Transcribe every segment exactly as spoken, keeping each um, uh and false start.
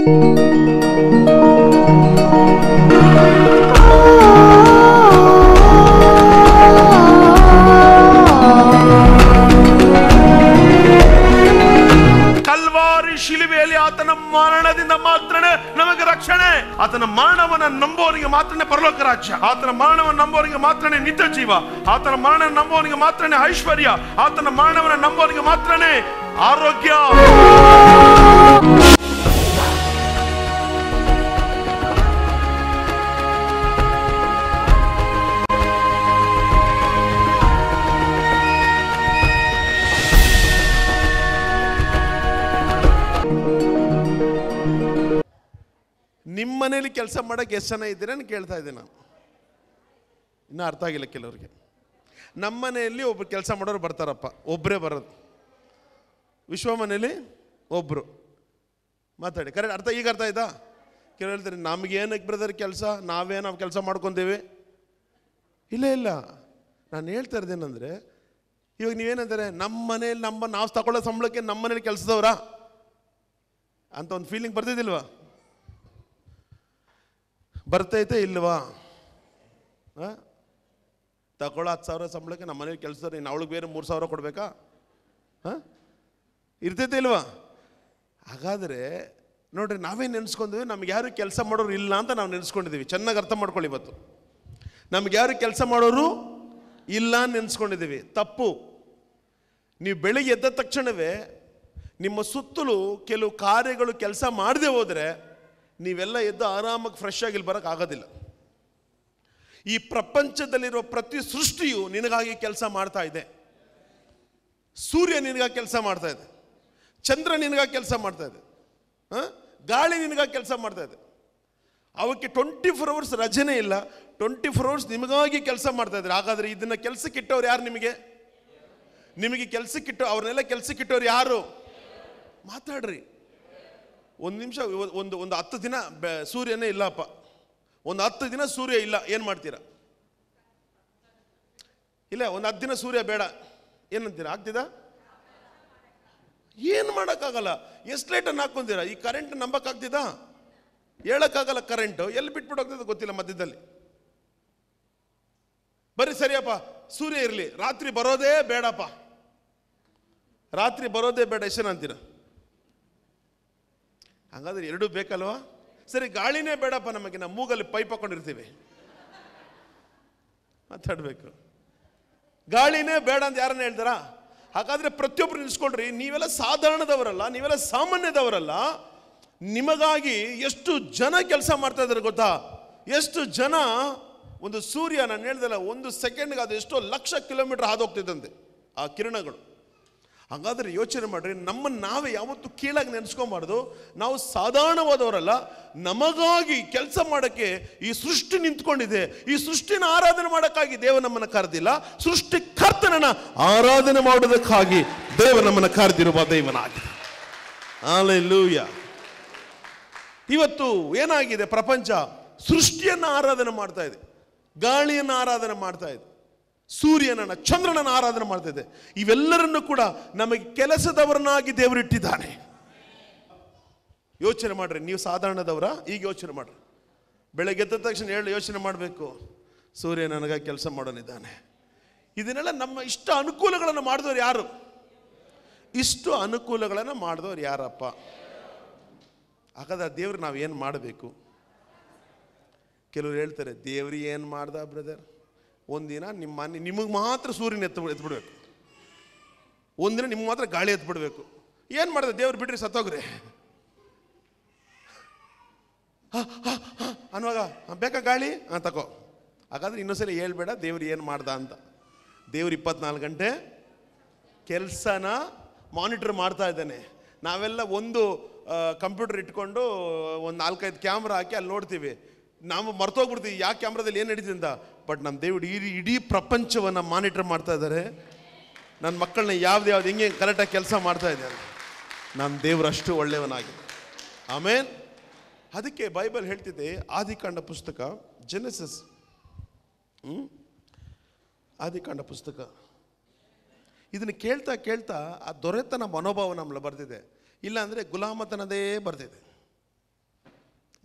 Calvary ಶಿಲುಬೆಯಲ್ಲಿ ಆತನ ಮರಣದಿಂದ ಮಾತ್ರನೇ ನಮಗೆ ರಕ್ಷಣೆ. ಆತನ ಮರಣವನ್ನು ನಂಬುವವರಿಗೆ ಮಾತ್ರನೇ ಪರಲೋಕ ರಾಜ್ಯ. ಆತನ ಮರಣವನ್ನು ನಂಬುವವರಿಗೆ ಮಾತ್ರನೇ ನಿತ್ಯ ಜೀವ. ಆತನ ಮರಣ ನಂಬುವವರಿಗೆ ಮಾತ್ರನೇ ಐಶ್ವರ್ಯ. ಆತನ ಮರಣವನ್ನು ನಂಬುವವರಿಗೆ ಮಾತ್ರನೇ ಆರೋಗ್ಯ. ನಿಮ್ಮ ಮನೇಲಿ ಕೆಲಸ ಮಾಡೋಕ್ಕೆ ಎಷ್ಟು ಜನ ಇದ್ದೀರ ಅಂತ ಕೇಳ್ತಾ ಇದ್ದೆ ನಾನು. ಇನ್ನೂ ಅರ್ಥ ಆಗಿಲ್ಲ ಕೆಲವ್ರಿಗೆ. ನಮ್ಮ ಮನೆಯಲ್ಲಿ ಒಬ್ರು ಕೆಲಸ ಮಾಡೋರು ಬರ್ತಾರಪ್ಪ, ಒಬ್ಬರೇ ಬರೋದು. ವಿಶ್ವ ಮನೇಲಿ ಒಬ್ಬರು ಮಾತಾಡಿ ಕರೆಕ್ಟ್ ಅರ್ಥ. ಈಗ ಅರ್ಥ ಆಯ್ತಾ? ಕೆಲವು ಹೇಳ್ತಾರೆ ನಮಗೇನಕ್ಕೆ ಬ್ರದರ್ ಕೆಲಸ, ನಾವೇ ನಾವು ಕೆಲಸ ಮಾಡ್ಕೊತೀವಿ. ಇಲ್ಲ ಇಲ್ಲ, ನಾನು ಹೇಳ್ತಾ ಇರೋದೇನೆಂದರೆ, ಇವಾಗ ನೀವೇನಂತಾರೆ ನಮ್ಮ ಮನೇಲಿ ನಮ್ಮ ನಾವು ತಗೊಳ್ಳೋ ಸಂಬಳಕ್ಕೆ ನಮ್ಮ ಮನೇಲಿ ಕೆಲಸದವ್ರಾ ಅಂತ ಒಂದು ಫೀಲಿಂಗ್ ಬರ್ತಿದ್ದಿಲ್ವಾ? ಬರ್ತೈತೆ ಇಲ್ವಾ? ಹಾಂ, ತಗೊಳ್ಳೋ ಹತ್ತು ಸಾವಿರ ಸಂಬಳಕ್ಕೆ ನಮ್ಮ ಮನೇಲಿ ಕೆಲಸದವ್ರು, ಇನ್ನು ಅವಳಿಗೆ ಬೇರೆ ಮೂರು ಸಾವಿರ ಕೊಡಬೇಕಾ? ಹಾಂ, ಇರ್ತೈತೆ ಇಲ್ವಾ? ಹಾಗಾದರೆ ನೋಡ್ರಿ, ನಾವೇನು ನೆನೆಸ್ಕೊಂಡಿದ್ವಿ, ನಮ್ಗೆ ಯಾರು ಕೆಲಸ ಮಾಡೋರು ಇಲ್ಲ ಅಂತ ನಾವು ನೆನೆಸ್ಕೊಂಡಿದ್ದೀವಿ. ಚೆನ್ನಾಗಿ ಅರ್ಥ ಮಾಡ್ಕೊಳ್ಳಿ. ಇವತ್ತು ನಮ್ಗೆ ಯಾರು ಕೆಲಸ ಮಾಡೋರು ಇಲ್ಲ ಅಂತ ನೆನೆಸ್ಕೊಂಡಿದ್ದೀವಿ. ತಪ್ಪು. ನೀವು ಬೆಳಿಗ್ಗೆ ಎದ್ದ ತಕ್ಷಣವೇ ನಿಮ್ಮ ಸುತ್ತಲೂ ಕೆಲವು ಕಾರ್ಯಗಳು ಕೆಲಸ ಮಾಡದೆ ಹೋದರೆ ನೀವೆಲ್ಲ ಎದ್ದು ಆರಾಮಾಗಿ ಫ್ರೆಶ್ ಆಗಿ ಇಲ್ಲಿ ಬರೋಕ್ಕೆ ಆಗೋದಿಲ್ಲ. ಈ ಪ್ರಪಂಚದಲ್ಲಿರೋ ಪ್ರತಿ ಸೃಷ್ಟಿಯು ನಿನಗಾಗಿ ಕೆಲಸ ಮಾಡ್ತಾ ಇದೆ. ಸೂರ್ಯ ನಿನಗಾಗಿ ಕೆಲಸ ಮಾಡ್ತಾ ಇದೆ, ಚಂದ್ರ ನಿನಗಾಗಿ ಕೆಲಸ ಮಾಡ್ತಾ ಇದೆ, ಗಾಳಿ ನಿನಗಾಗಿ ಕೆಲಸ ಮಾಡ್ತಾ ಇದೆ. ಅವಕ್ಕೆ ಟ್ವೆಂಟಿ ಫೋರ್ ಅವರ್ಸ್ ರಜೆನೇ ಇಲ್ಲ. ಟ್ವೆಂಟಿ ಫೋರ್ ಅವರ್ಸ್ ನಿಮಗಾಗಿ ಕೆಲಸ ಮಾಡ್ತಾ ಇದ್ದಾರೆ. ಹಾಗಾದರೆ ಇದನ್ನು ಕೆಲಸಕ್ಕಿಟ್ಟವ್ರು ಯಾರು? ನಿಮಗೆ ನಿಮಗೆ ಕೆಲಸಕ್ಕಿಟ್ಟು ಅವ್ರನ್ನೆಲ್ಲ ಕೆಲಸಕ್ಕಿಟ್ಟವ್ರು ಯಾರು? ಮಾತಾಡ್ರಿ. ಒಂದು ನಿಮಿಷ, ಒಂದು ಒಂದು ಹತ್ತು ದಿನ ಸೂರ್ಯನೇ ಇಲ್ಲಪ್ಪ, ಒಂದು ಹತ್ತು ದಿನ ಸೂರ್ಯ ಇಲ್ಲ, ಏನು ಮಾಡ್ತೀರಾ? ಇಲ್ಲ, ಒಂದು ಹತ್ತು ದಿನ ಸೂರ್ಯ ಬೇಡ ಏನಂತೀರಾ? ಆಗ್ತಿದ? ಏನು ಮಾಡೋಕ್ಕಾಗಲ್ಲ. ಎಷ್ಟು ಲೈಟನ್ನು ಹಾಕ್ಕೊಂತೀರಾ? ಈ ಕರೆಂಟ್ ನಂಬಕ್ಕಾಗ್ತಿದಾ? ಹೇಳೋಕ್ಕಾಗಲ್ಲ. ಕರೆಂಟು ಎಲ್ಲಿ ಬಿಟ್ಬಿಟ್ಟು ಹೋಗ್ತದೆ ಗೊತ್ತಿಲ್ಲ ಮಧ್ಯದಲ್ಲಿ. ಬರೀ ಸರಿಯಪ್ಪ ಸೂರ್ಯ ಇರಲಿ, ರಾತ್ರಿ ಬರೋದೇ ಬೇಡಪ್ಪ, ರಾತ್ರಿ ಬರೋದೇ ಬೇಡ ಎಷ್ಟು ಅಂತೀರ? ಹಾಗಾದ್ರೆ ಎರಡೂ ಬೇಕಲ್ವಾ? ಸರಿ, ಗಾಳಿನೇ ಬೇಡಪ್ಪ ನಮಗೆ, ನಾವು ಮೂಗಲ್ಲಿ ಪೈಪ್ ಹಾಕೊಂಡಿರ್ತೀವಿ, ಮಾತಾಡಬೇಕು. ಗಾಳಿನೇ ಬೇಡ ಅಂತ ಯಾರನ್ನ ಹೇಳ್ತಾರ? ಹಾಗಾದ್ರೆ ಪ್ರತಿಯೊಬ್ಬರು ನಿಲ್ಸ್ಕೊಳ್ರಿ. ನೀವೆಲ್ಲ ಸಾಧಾರಣದವರಲ್ಲ, ನೀವೆಲ್ಲ ಸಾಮಾನ್ಯದವರಲ್ಲ. ನಿಮಗಾಗಿ ಎಷ್ಟು ಜನ ಕೆಲಸ ಮಾಡ್ತಾ ಇದ್ದಾರೆ ಗೊತ್ತಾ? ಎಷ್ಟು ಜನ. ಒಂದು ಸೂರ್ಯ, ನಾನು ಹೇಳ್ದಲ್ಲ, ಒಂದು ಸೆಕೆಂಡ್ಗೆ ಅದು ಎಷ್ಟೋ ಲಕ್ಷ ಕಿಲೋಮೀಟರ್ ಹಾದು ಹೋಗ್ತಿದ್ದಂತೆ ಆ ಕಿರಣಗಳು. ಹಾಗಾದರೆ ಯೋಚನೆ ಮಾಡ್ರಿ, ನಮ್ಮನ್ನು ನಾವೇ ಯಾವತ್ತೂ ಕೀಳಾಗಿ ನೆನೆಸ್ಕೊಬಾರ್ದು. ನಾವು ಸಾಧಾರಣವಾದವರಲ್ಲ. ನಮಗಾಗಿ ಕೆಲಸ ಮಾಡೋಕ್ಕೆ ಈ ಸೃಷ್ಟಿ ನಿಂತ್ಕೊಂಡಿದೆ. ಈ ಸೃಷ್ಟಿನ ಆರಾಧನೆ ಮಾಡೋಕ್ಕಾಗಿ ದೇವ ನಮ್ಮನ್ನು ಕರೆದಿಲ್ಲ, ಸೃಷ್ಟಿಕರ್ತನನ್ನ ಆರಾಧನೆ ಮಾಡೋದಕ್ಕಾಗಿ ದೇವ ನಮ್ಮನ್ನು ಕರೆದಿರುವ ದೇವನಾಗಿದೆ. ಹಲ್ಲೆಲೂಯಾ. ಇವತ್ತು ಏನಾಗಿದೆ? ಪ್ರಪಂಚ ಸೃಷ್ಟಿಯನ್ನು ಆರಾಧನೆ ಮಾಡ್ತಾ ಇದೆ, ಗಾಳಿಯನ್ನು ಆರಾಧನೆ ಮಾಡ್ತಾ ಇದೆ, ಸೂರ್ಯನನ್ನ ಚಂದ್ರನನ್ನು ಆರಾಧನೆ ಮಾಡ್ತಾ ಇದೆ. ಇವೆಲ್ಲರನ್ನು ಕೂಡ ನಮಗೆ ಕೆಲಸದವರನ್ನಾಗಿ ದೇವರಿಟ್ಟಿದ್ದಾನೆ. ಯೋಚನೆ ಮಾಡ್ರಿ, ನೀವು ಸಾಧಾರಣದವರ? ಈಗ ಯೋಚನೆ ಮಾಡ್ರಿ. ಬೆಳಗ್ಗೆ ಎದ್ದ ತಕ್ಷಣ ಹೇಳಿ ಯೋಚನೆ ಮಾಡಬೇಕು, ಸೂರ್ಯ ನನಗಾಗಿ ಕೆಲಸ ಮಾಡೋನಿದ್ದಾನೆ. ಇದನ್ನೆಲ್ಲ ನಮ್ಮ ಇಷ್ಟ ಅನುಕೂಲಗಳನ್ನು ಮಾಡಿದವರು ಯಾರು? ಇಷ್ಟು ಅನುಕೂಲಗಳನ್ನು ಮಾಡಿದವರು ಯಾರಪ್ಪ? ಹಾಗಾದ್ರೆ ದೇವ್ರು ನಾವು ಏನು ಮಾಡಬೇಕು? ಕೆಲವರು ಹೇಳ್ತಾರೆ, ದೇವ್ರಿಗೆ ಏನು ಮಾಡ್ದ ಬ್ರದರ್? ಒಂದಿನ ನಿಮ್ಮ ಮನೆ ನಿಮಗೆ ಮಾತ್ರ ಸೂರ್ಯನ ಎತ್ತು ಎತ್ಬಿಡ್ಬೇಕು, ಒಂದಿನ ನಿಮ್ಗೆ ಮಾತ್ರ ಗಾಳಿ ಎತ್ಬಿಡ್ಬೇಕು. ಏನು ಮಾಡಿದೆ ದೇವ್ರು? ಬಿಡ್ರಿ, ಸತ್ತೋಗ್ರಿ ಅನ್ನುವಾಗ ಬೇಕಾ ಗಾಳಿ? ಹಾಂ ತಗೋ. ಹಾಗಾದ್ರೆ ಇನ್ನೊಂದ್ಸಲ ಹೇಳ್ಬೇಡ ದೇವ್ರು ಏನು ಮಾಡ್ದ ಅಂತ. ದೇವ್ರು ಇಪ್ಪತ್ನಾಲ್ಕು ಗಂಟೆ ಕೆಲಸನ ಮಾನಿಟರ್ ಮಾಡ್ತಾ ಇದ್ದಾನೆ. ನಾವೆಲ್ಲ ಒಂದು ಕಂಪ್ಯೂಟರ್ ಇಟ್ಕೊಂಡು ಒಂದು ನಾಲ್ಕೈದು ಕ್ಯಾಮ್ರಾ ಹಾಕಿ ಅಲ್ಲಿ ನೋಡ್ತೀವಿ, ನಾವು ಮರ್ತೋಗ್ಬಿಡ್ತೀವಿ ಯಾವ ಕ್ಯಾಮ್ರಾದಲ್ಲಿ ಏನು ನಡೀತಿದೆ ಅಂತ. ಬಟ್ ನಮ್ಮ ದೇವ್ರು ಇಡೀ ಇಡೀ ಪ್ರಪಂಚವನ್ನು ಮಾನಿಟರ್ ಮಾಡ್ತಾ ಇದ್ದಾರೆ. ನನ್ನ ಮಕ್ಕಳನ್ನ ಯಾವ್ದು ಯಾವ್ದು ಹೆಂಗೆ ಕರೆಕ್ಟಾಗಿ ಕೆಲಸ ಮಾಡ್ತಾ ಇದ್ದಾರೆ. ನಮ್ಮ ದೇವ್ರು ಅಷ್ಟು ಒಳ್ಳೆಯವನಾಗಿದೆ. ಆಮೇನ್. ಅದಕ್ಕೆ ಬೈಬಲ್ ಹೇಳ್ತಿದೆ, ಆದಿಕಾಂಡ ಪುಸ್ತಕ, ಜೆನೆಸಿಸ್, ಹ್ಞೂ ಆದಿಕಾಂಡ ಪುಸ್ತಕ, ಇದನ್ನು ಕೇಳ್ತಾ ಕೇಳ್ತಾ ಆ ದೊರೆತನ ಮನೋಭಾವ ನಮ್ಮಲ್ಲಿ ಬರ್ತಿದೆ. ಇಲ್ಲಾಂದರೆ ಗುಲಾಮತನದೇ ಬರ್ತಿದೆ.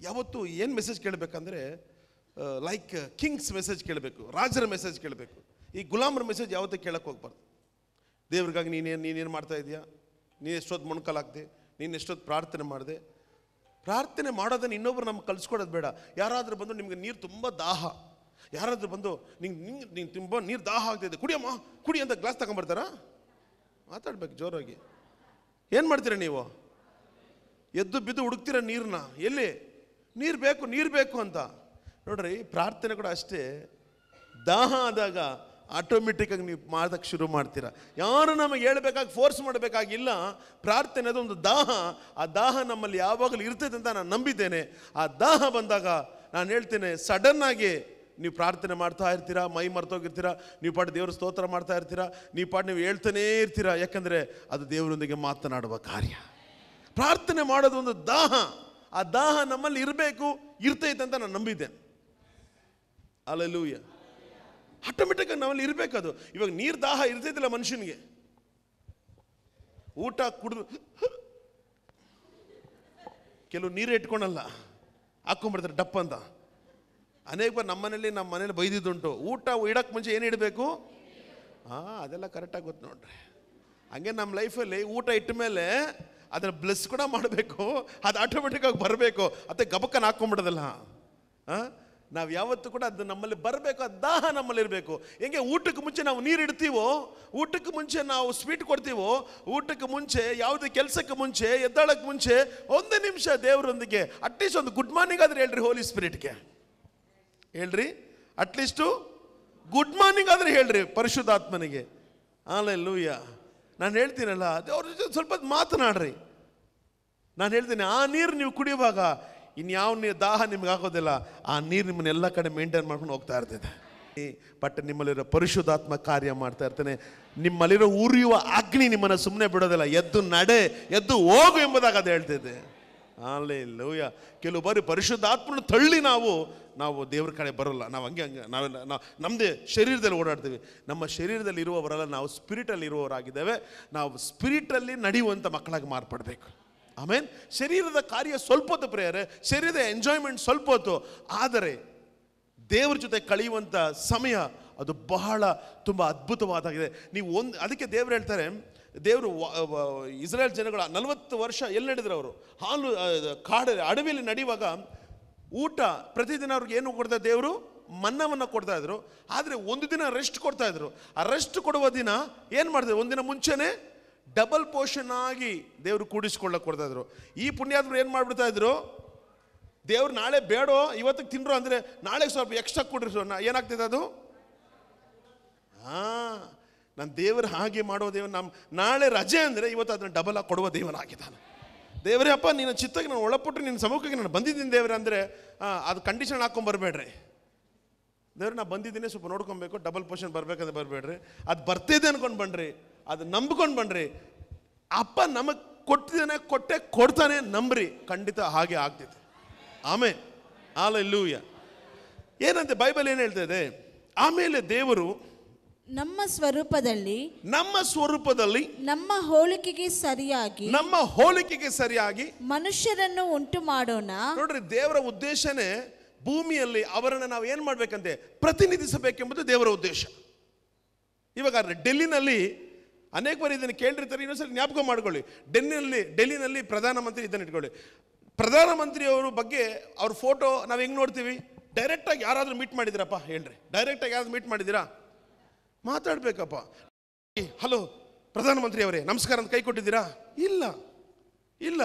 ಯಾವತ್ತು ಏನು ಮೆಸೇಜ್ ಕೇಳಬೇಕಂದ್ರೆ ಲೈಕ್ ಕಿಂಗ್ಸ್ ಮೆಸೇಜ್ ಕೇಳಬೇಕು, ರಾಜರ ಮೆಸೇಜ್ ಕೇಳಬೇಕು. ಈ ಗುಲಾಮರ ಮೆಸೇಜ್ ಯಾವತ್ತೂ ಕೇಳಕ್ಕೆ ಹೋಗ್ಬಾರ್ದು. ದೇವ್ರಿಗಾಗಿ ನೀನೇನು ನೀನೇನು ಮಾಡ್ತಾ ಇದೆಯಾ, ನೀನು ಎಷ್ಟೊತ್ತು ಮೊಣಕಾಲಾಗ್ದೆ, ನೀನು ಎಷ್ಟೊತ್ತು ಪ್ರಾರ್ಥನೆ ಮಾಡಿದೆ. ಪ್ರಾರ್ಥನೆ ಮಾಡೋದನ್ನು ಇನ್ನೊಬ್ರು ನಮ್ಗೆ ಕಲಿಸ್ಕೊಡೋದು ಬೇಡ. ಯಾರಾದರೂ ಬಂದು ನಿಮ್ಗೆ ನೀರು ತುಂಬ ದಾಹ, ಯಾರಾದರೂ ಬಂದು ನಿಂಗೆ ನಿಂಗೆ ನೀನು ತುಂಬ ನೀರು ದಾಹ ಆಗ್ತಾಯಿದೆ, ಕುಡಿಯಮ್ಮ ಕುಡಿ ಅಂತ ಗ್ಲಾಸ್ ತಗೊಂಬರ್ತಾರಾ? ಮಾತಾಡ್ಬೇಕು ಜೋರಾಗಿ. ಏನು ಮಾಡ್ತೀರ ನೀವು? ಎದ್ದು ಬಿದ್ದು ಹುಡುಕ್ತೀರ ನೀರನ್ನ. ಎಲ್ಲಿ ನೀರು ಬೇಕು ನೀರು ಬೇಕು ಅಂತ. ನೋಡ್ರಿ, ಪ್ರಾರ್ಥನೆ ಕೂಡ ಅಷ್ಟೇ. ದಾಹ ಆದಾಗ ಆಟೋಮೆಟಿಕ್ಕಾಗಿ ನೀವು ಮಾಡೋಕ್ಕೆ ಶುರು ಮಾಡ್ತೀರ. ಯಾರು ನಮಗೆ ಹೇಳ್ಬೇಕಾಗಿ ಫೋರ್ಸ್ ಮಾಡಬೇಕಾಗಿಲ್ಲ. ಪ್ರಾರ್ಥನೆ ಅದೊಂದು ದಾಹ. ಆ ದಾಹ ನಮ್ಮಲ್ಲಿ ಯಾವಾಗಲೂ ಇರ್ತದೆ ಅಂತ ನಾನು ನಂಬಿದ್ದೇನೆ. ಆ ದಾಹ ಬಂದಾಗ ನಾನು ಹೇಳ್ತೇನೆ, ಸಡನ್ನಾಗಿ ನೀವು ಪ್ರಾರ್ಥನೆ ಮಾಡ್ತಾ ಇರ್ತೀರಾ, ಮೈ ಮರ್ತೋಗಿರ್ತೀರಾ, ನೀವು ಪಾಠ ದೇವ್ರ ಸ್ತೋತ್ರ ಮಾಡ್ತಾ ಇರ್ತೀರಾ, ನೀವು ಪಾಠ ನೀವು ಹೇಳ್ತಾನೇ ಇರ್ತೀರಾ. ಯಾಕಂದರೆ ಅದು ದೇವರೊಂದಿಗೆ ಮಾತನಾಡುವ ಕಾರ್ಯ. ಪ್ರಾರ್ಥನೆ ಮಾಡೋದು ಒಂದು ದಾಹ. ಆ ದಾಹ ನಮ್ಮಲ್ಲಿ ಇರಬೇಕು, ಇರ್ತೈತೆ ಅಂತ ನಾನು ನಂಬಿದ್ದೇನೆ. ಹಲ್ಲೆಲೂಯಾ. ಆಟೋಮೆಟಿಕ್ಕಾಗಿ ನಮ್ಮಲ್ಲಿ ಇರಬೇಕು ಅದು. ಇವಾಗ ನೀರು ದಾಹ ಇರ್ತೈತಿಲ್ಲ ಮನುಷ್ಯನಿಗೆ. ಊಟ ಕುಡಿದು ಕೆಲವು ನೀರು ಇಟ್ಕೊಳಲ್ಲ, ಹಾಕ್ಕೊಂಡ್ಬಿಡ್ತಾರೆ ಡಪ್ ಅಂತ. ಅನೇಕ ಬಾರ್ ನಮ್ಮ ಮನೇಲಿ ನಮ್ಮ ಮನೇಲಿ ಬೈದಿದ್ದುಂಟು. ಊಟ ಇಡಕ್ಕೆ ಮುಂಚೆ ಏನು ಇಡಬೇಕು? ಹಾಂ, ಅದೆಲ್ಲ ಕರೆಕ್ಟಾಗಿ ಗೊತ್ತು ನೋಡ್ರಿ. ಹಂಗೆ ನಮ್ಮ ಲೈಫಲ್ಲಿ ಊಟ ಇಟ್ಟ ಮೇಲೆ ಅದರ ಬ್ಲೆಸ್ ಕೂಡ ಮಾಡಬೇಕು. ಅದು ಆಟೋಮೆಟಿಕ್ಕಾಗಿ ಬರಬೇಕು. ಅತ್ತೆ ಗಬಕ್ಕನ ಹಾಕ್ಕೊಂಬಿಡೋದಲ್ಲ. ಹಾಂ, ನಾವು ಯಾವತ್ತೂ ಕೂಡ ಅದು ನಮ್ಮಲ್ಲಿ ಬರಬೇಕು. ಆ ದಾಹ ನಮ್ಮಲ್ಲಿ ಇರಬೇಕು. ಹೆಂಗೆ ಊಟಕ್ಕೆ ಮುಂಚೆ ನಾವು ನೀರು ಇಡ್ತೀವೋ, ಊಟಕ್ಕೆ ಮುಂಚೆ ನಾವು ಸ್ವೀಟ್ ಕೊಡ್ತೀವೋ, ಊಟಕ್ಕೆ ಮುಂಚೆ ಯಾವುದೇ ಕೆಲಸಕ್ಕೆ ಮುಂಚೆ ಎದ್ದಾಳಕ್ಕೆ ಮುಂಚೆ ಒಂದೇ ನಿಮಿಷ ದೇವರೊಂದಿಗೆ ಅಟ್ಲೀಸ್ಟ್ ಒಂದು ಗುಡ್ ಮಾರ್ನಿಂಗ್ ಆದ್ರೆ ಹೇಳ್ರಿ ಹೋಲಿ ಸ್ಪಿರಿಟ್ಗೆ. ಹೇಳ್ರಿ, ಅಟ್ಲೀಸ್ಟು ಗುಡ್ ಮಾರ್ನಿಂಗ್ ಆದರೆ ಹೇಳ್ರಿ ಪರಿಶುದ್ಧಾತ್ಮನಿಗೆ. ಹಲ್ಲೆಲೂಯಾ. ನಾನು ಹೇಳ್ತೀನಲ್ಲ, ಅವ್ರ ಜೊತೆ ಸ್ವಲ್ಪ ಮಾತನಾಡ್ರಿ. ನಾನು ಹೇಳ್ತೀನಿ, ಆ ನೀರು ನೀವು ಕುಡಿಯುವಾಗ ಇನ್ಯಾವ ನೀರು ದಾಹ ನಿಮ್ಗೆ ಆಗೋದಿಲ್ಲ. ಆ ನೀರು ನಿಮ್ಮನ್ನ ಎಲ್ಲ ಕಡೆ ಮೇಂಟೈನ್ ಮಾಡ್ಕೊಂಡು ಹೋಗ್ತಾ ಇರ್ತದೆ. ಬಟ್ ನಿಮ್ಮಲ್ಲಿರೋ ಪರಿಶುದ್ಧಾತ್ಮ ಕಾರ್ಯ ಮಾಡ್ತಾ ಇರ್ತಾನೆ. ನಿಮ್ಮಲ್ಲಿರೋ ಉರಿಯುವ ಅಗ್ನಿ ನಿಮ್ಮನ್ನು ಸುಮ್ಮನೆ ಬಿಡೋದಿಲ್ಲ. ಎದ್ದು ನಡೆ, ಎದ್ದು ಹೋಗು ಎಂಬುದಾಗಿ ಅದು ಹೇಳ್ತಿದ್ದೆ. ಹಲ್ಲೆಲೂಯಾ. ಕೆಲವು ಬಾರಿ ಪರಿಶುದ್ಧಾತ್ಮನ ತಳ್ಳಿ ನಾವು ನಾವು ದೇವ್ರ ಕಡೆ ಬರೋಲ್ಲ. ನಾವು ಹಂಗೆ ಹಂಗೆ ನಾವೆಲ್ಲ ನಾವು ನಮ್ಮದೇ ಶರೀರದಲ್ಲಿ ಓಡಾಡ್ತೀವಿ. ನಮ್ಮ ಶರೀರದಲ್ಲಿ ಇರುವವರೆಲ್ಲ ನಾವು ಸ್ಪಿರಿಟಲ್ಲಿ ಇರುವವರಾಗಿದ್ದೇವೆ. ನಾವು ಸ್ಪಿರಿಟಲ್ಲಿ ನಡೆಯುವಂಥ ಮಕ್ಕಳಾಗಿ ಮಾರ್ಪಡಬೇಕು. ಆಮೇಲೆ ಶರೀರದ ಕಾರ್ಯ ಸ್ವಲ್ಪ ಹೊತ್ತು ಪ್ರೇಯರೆ, ಶರೀರದ ಎಂಜಾಯ್ಮೆಂಟ್ ಸ್ವಲ್ಪ ಹೊತ್ತು, ಆದರೆ ದೇವ್ರ ಜೊತೆ ಕಳೆಯುವಂಥ ಸಮಯ ಅದು ಬಹಳ ತುಂಬ ಅದ್ಭುತವಾದಾಗಿದೆ. ನೀವು ಒಂದು ಅದಕ್ಕೆ ದೇವ್ರು ಹೇಳ್ತಾರೆ, ದೇವರು ಇಸ್ರೇಲ್ ಜನಗಳ ನಲವತ್ತು ವರ್ಷ ಎಲ್ಲಿ ನಡೆದ್ರು ಅವರು? ಹಾಲು ಕಾಡ ಅಡವಿಯಲ್ಲಿ ನಡೆಯುವಾಗ ಊಟ ಪ್ರತಿದಿನ ಅವ್ರಿಗೆ ಏನು ಕೊಡ್ತಾ ದೇವರು? ಮನ್ನವನ್ನು ಕೊಡ್ತಾ ಇದ್ರು. ಆದರೆ ಒಂದು ದಿನ ರೆಸ್ಟ್ ಕೊಡ್ತಾ ಇದ್ರು. ಆ ರೆಸ್ಟ್ ಕೊಡುವ ದಿನ ಏನು ಮಾಡಿದ್ರು? ಒಂದಿನ ಮುಂಚೆನೆ ಡಬಲ್ ಪೋರ್ಷನ್ ಆಗಿ ದೇವರು ಕೂಡಿಸ್ಕೊಳ್ಳಕ್ಕೆ ಕೊಡ್ತಾ ಇದ್ರು. ಈ ಪುಣ್ಯಾತ್ಮರು ಏನು ಮಾಡಿಬಿಡ್ತಾ ಇದ್ರು? ದೇವ್ರು ನಾಳೆ ಬೇಡೋ ಇವತ್ತಿಗೆ ತಿನ್ರು ಅಂದರೆ ನಾಳೆಗೆ ಸ್ವಲ್ಪ ಎಕ್ಸ್ಟ್ರಾ ಕೊಡ್ರಿ. ಏನಾಗ್ತದೆ ಅದು? ಹಾಂ, ನಾನು ದೇವರು ಹಾಗೆ ಮಾಡೋ ದೇವರು. ನಮ್ಮ ನಾಳೆ ರಜೆ ಅಂದರೆ ಇವತ್ತು ಅದನ್ನು ಡಬಲ್ ಆಗಿ ಕೊಡುವ ದೇವನಾಗಿದ್ದಾನೆ. ದೇವರೇ ಅಪ್ಪ, ನಿನ್ನ ಚಿತ್ತಕ್ಕೆ ನಾನು ಒಳಪಟ್ಟು ನಿನ್ನ ಸಮ್ಮುಖಕ್ಕೆ ನಾನು ಬಂದಿದ್ದೀನಿ ದೇವರೇ ಅಂದರೆ ಅದು ಕಂಡೀಷನ್ ಹಾಕ್ಕೊಂಬರ್ಬೇಡ್ರಿ. ದೇವ್ರು ನಾ ಬಂದಿದ್ದೀನಿ, ಸ್ವಲ್ಪ ನೋಡ್ಕೊಬೇಕು, ಡಬಲ್ ಪೋರ್ಷನ್ ಬರ್ಬೇಕಂದ್ರೆ ಬರಬೇಡ್ರಿ. ಅದು ಬರ್ತಿದೆ ಅನ್ಕೊಂಡು ಬನ್ರಿ, ಅದು ನಂಬ್ಕೊಂಡು ಬನ್ರಿ. ಅಪ್ಪ ನಮಗೆ ಕೊಟ್ಟಿದ್ದಾನೆ, ಕೊಟ್ಟೆ ಕೊಡ್ತಾನೆ, ನಂಬ್ರಿ, ಖಂಡಿತ ಹಾಗೆ ಆಗ್ತೈತೆ. ಆಮೇಲೆ ಹಲ್ಲೆಲೂಯಾ. ಏನಂತೆ ಬೈಬಲ್ ಏನು ಹೇಳ್ತದೆ? ಆಮೇಲೆ ದೇವರು ನಮ್ಮ ಸ್ವರೂಪದಲ್ಲಿ ನಮ್ಮ ಸ್ವರೂಪದಲ್ಲಿ ನಮ್ಮ ಹೋಲಿಕೆಗೆ ಸರಿಯಾಗಿ ನಮ್ಮ ಹೋಲಿಕೆಗೆ ಸರಿಯಾಗಿ ಮನುಷ್ಯರನ್ನು ಉಂಟು ಮಾಡೋಣ. ನೋಡ್ರಿ, ದೇವರ ಉದ್ದೇಶನೇ ಭೂಮಿಯಲ್ಲಿ ಅವರನ್ನು ನಾವು ಏನು ಮಾಡ್ಬೇಕಂತೆ? ಪ್ರತಿನಿಧಿಸಬೇಕೆಂಬುದು ದೇವರ ಉದ್ದೇಶ. ಇವಾಗ ಡೆಲ್ಲಿನಲ್ಲಿ ಅನೇಕ ಬಾರಿ ಇದನ್ನು ಕೇಳಿರ್ತಾರೆ. ಇನ್ನೊಂದ್ಸರಿ ಜ್ಞಾಪಕ ಮಾಡ್ಕೊಳ್ಳಿ. ಡೆಲ್ಲಿನಲ್ಲಿ ಡೆಲ್ಲಿನಲ್ಲಿ ಪ್ರಧಾನಮಂತ್ರಿ ಇದನ್ನು ಇಟ್ಕೊಳ್ಳಿ. ಪ್ರಧಾನಮಂತ್ರಿಯವರು ಬಗ್ಗೆ ಅವ್ರ ಫೋಟೋ ನಾವು ಹೆಂಗೆ ನೋಡ್ತೀವಿ? ಡೈರೆಕ್ಟಾಗಿ ಯಾರಾದರೂ ಮೀಟ್ ಮಾಡಿದ್ದೀರಪ್ಪ ಹೇಳ್ರಿ. ಡೈರೆಕ್ಟಾಗಿ ಯಾರಾದ್ರೂ ಮೀಟ್ ಮಾಡಿದ್ದೀರಾ? ಮಾತಾಡ್ಬೇಕಪ್ಪ. ಹಲೋ ಪ್ರಧಾನಮಂತ್ರಿ ಅವರೇ ನಮಸ್ಕಾರ ಅಂತ ಕೈ ಕೊಟ್ಟಿದ್ದೀರಾ? ಇಲ್ಲ ಇಲ್ಲ.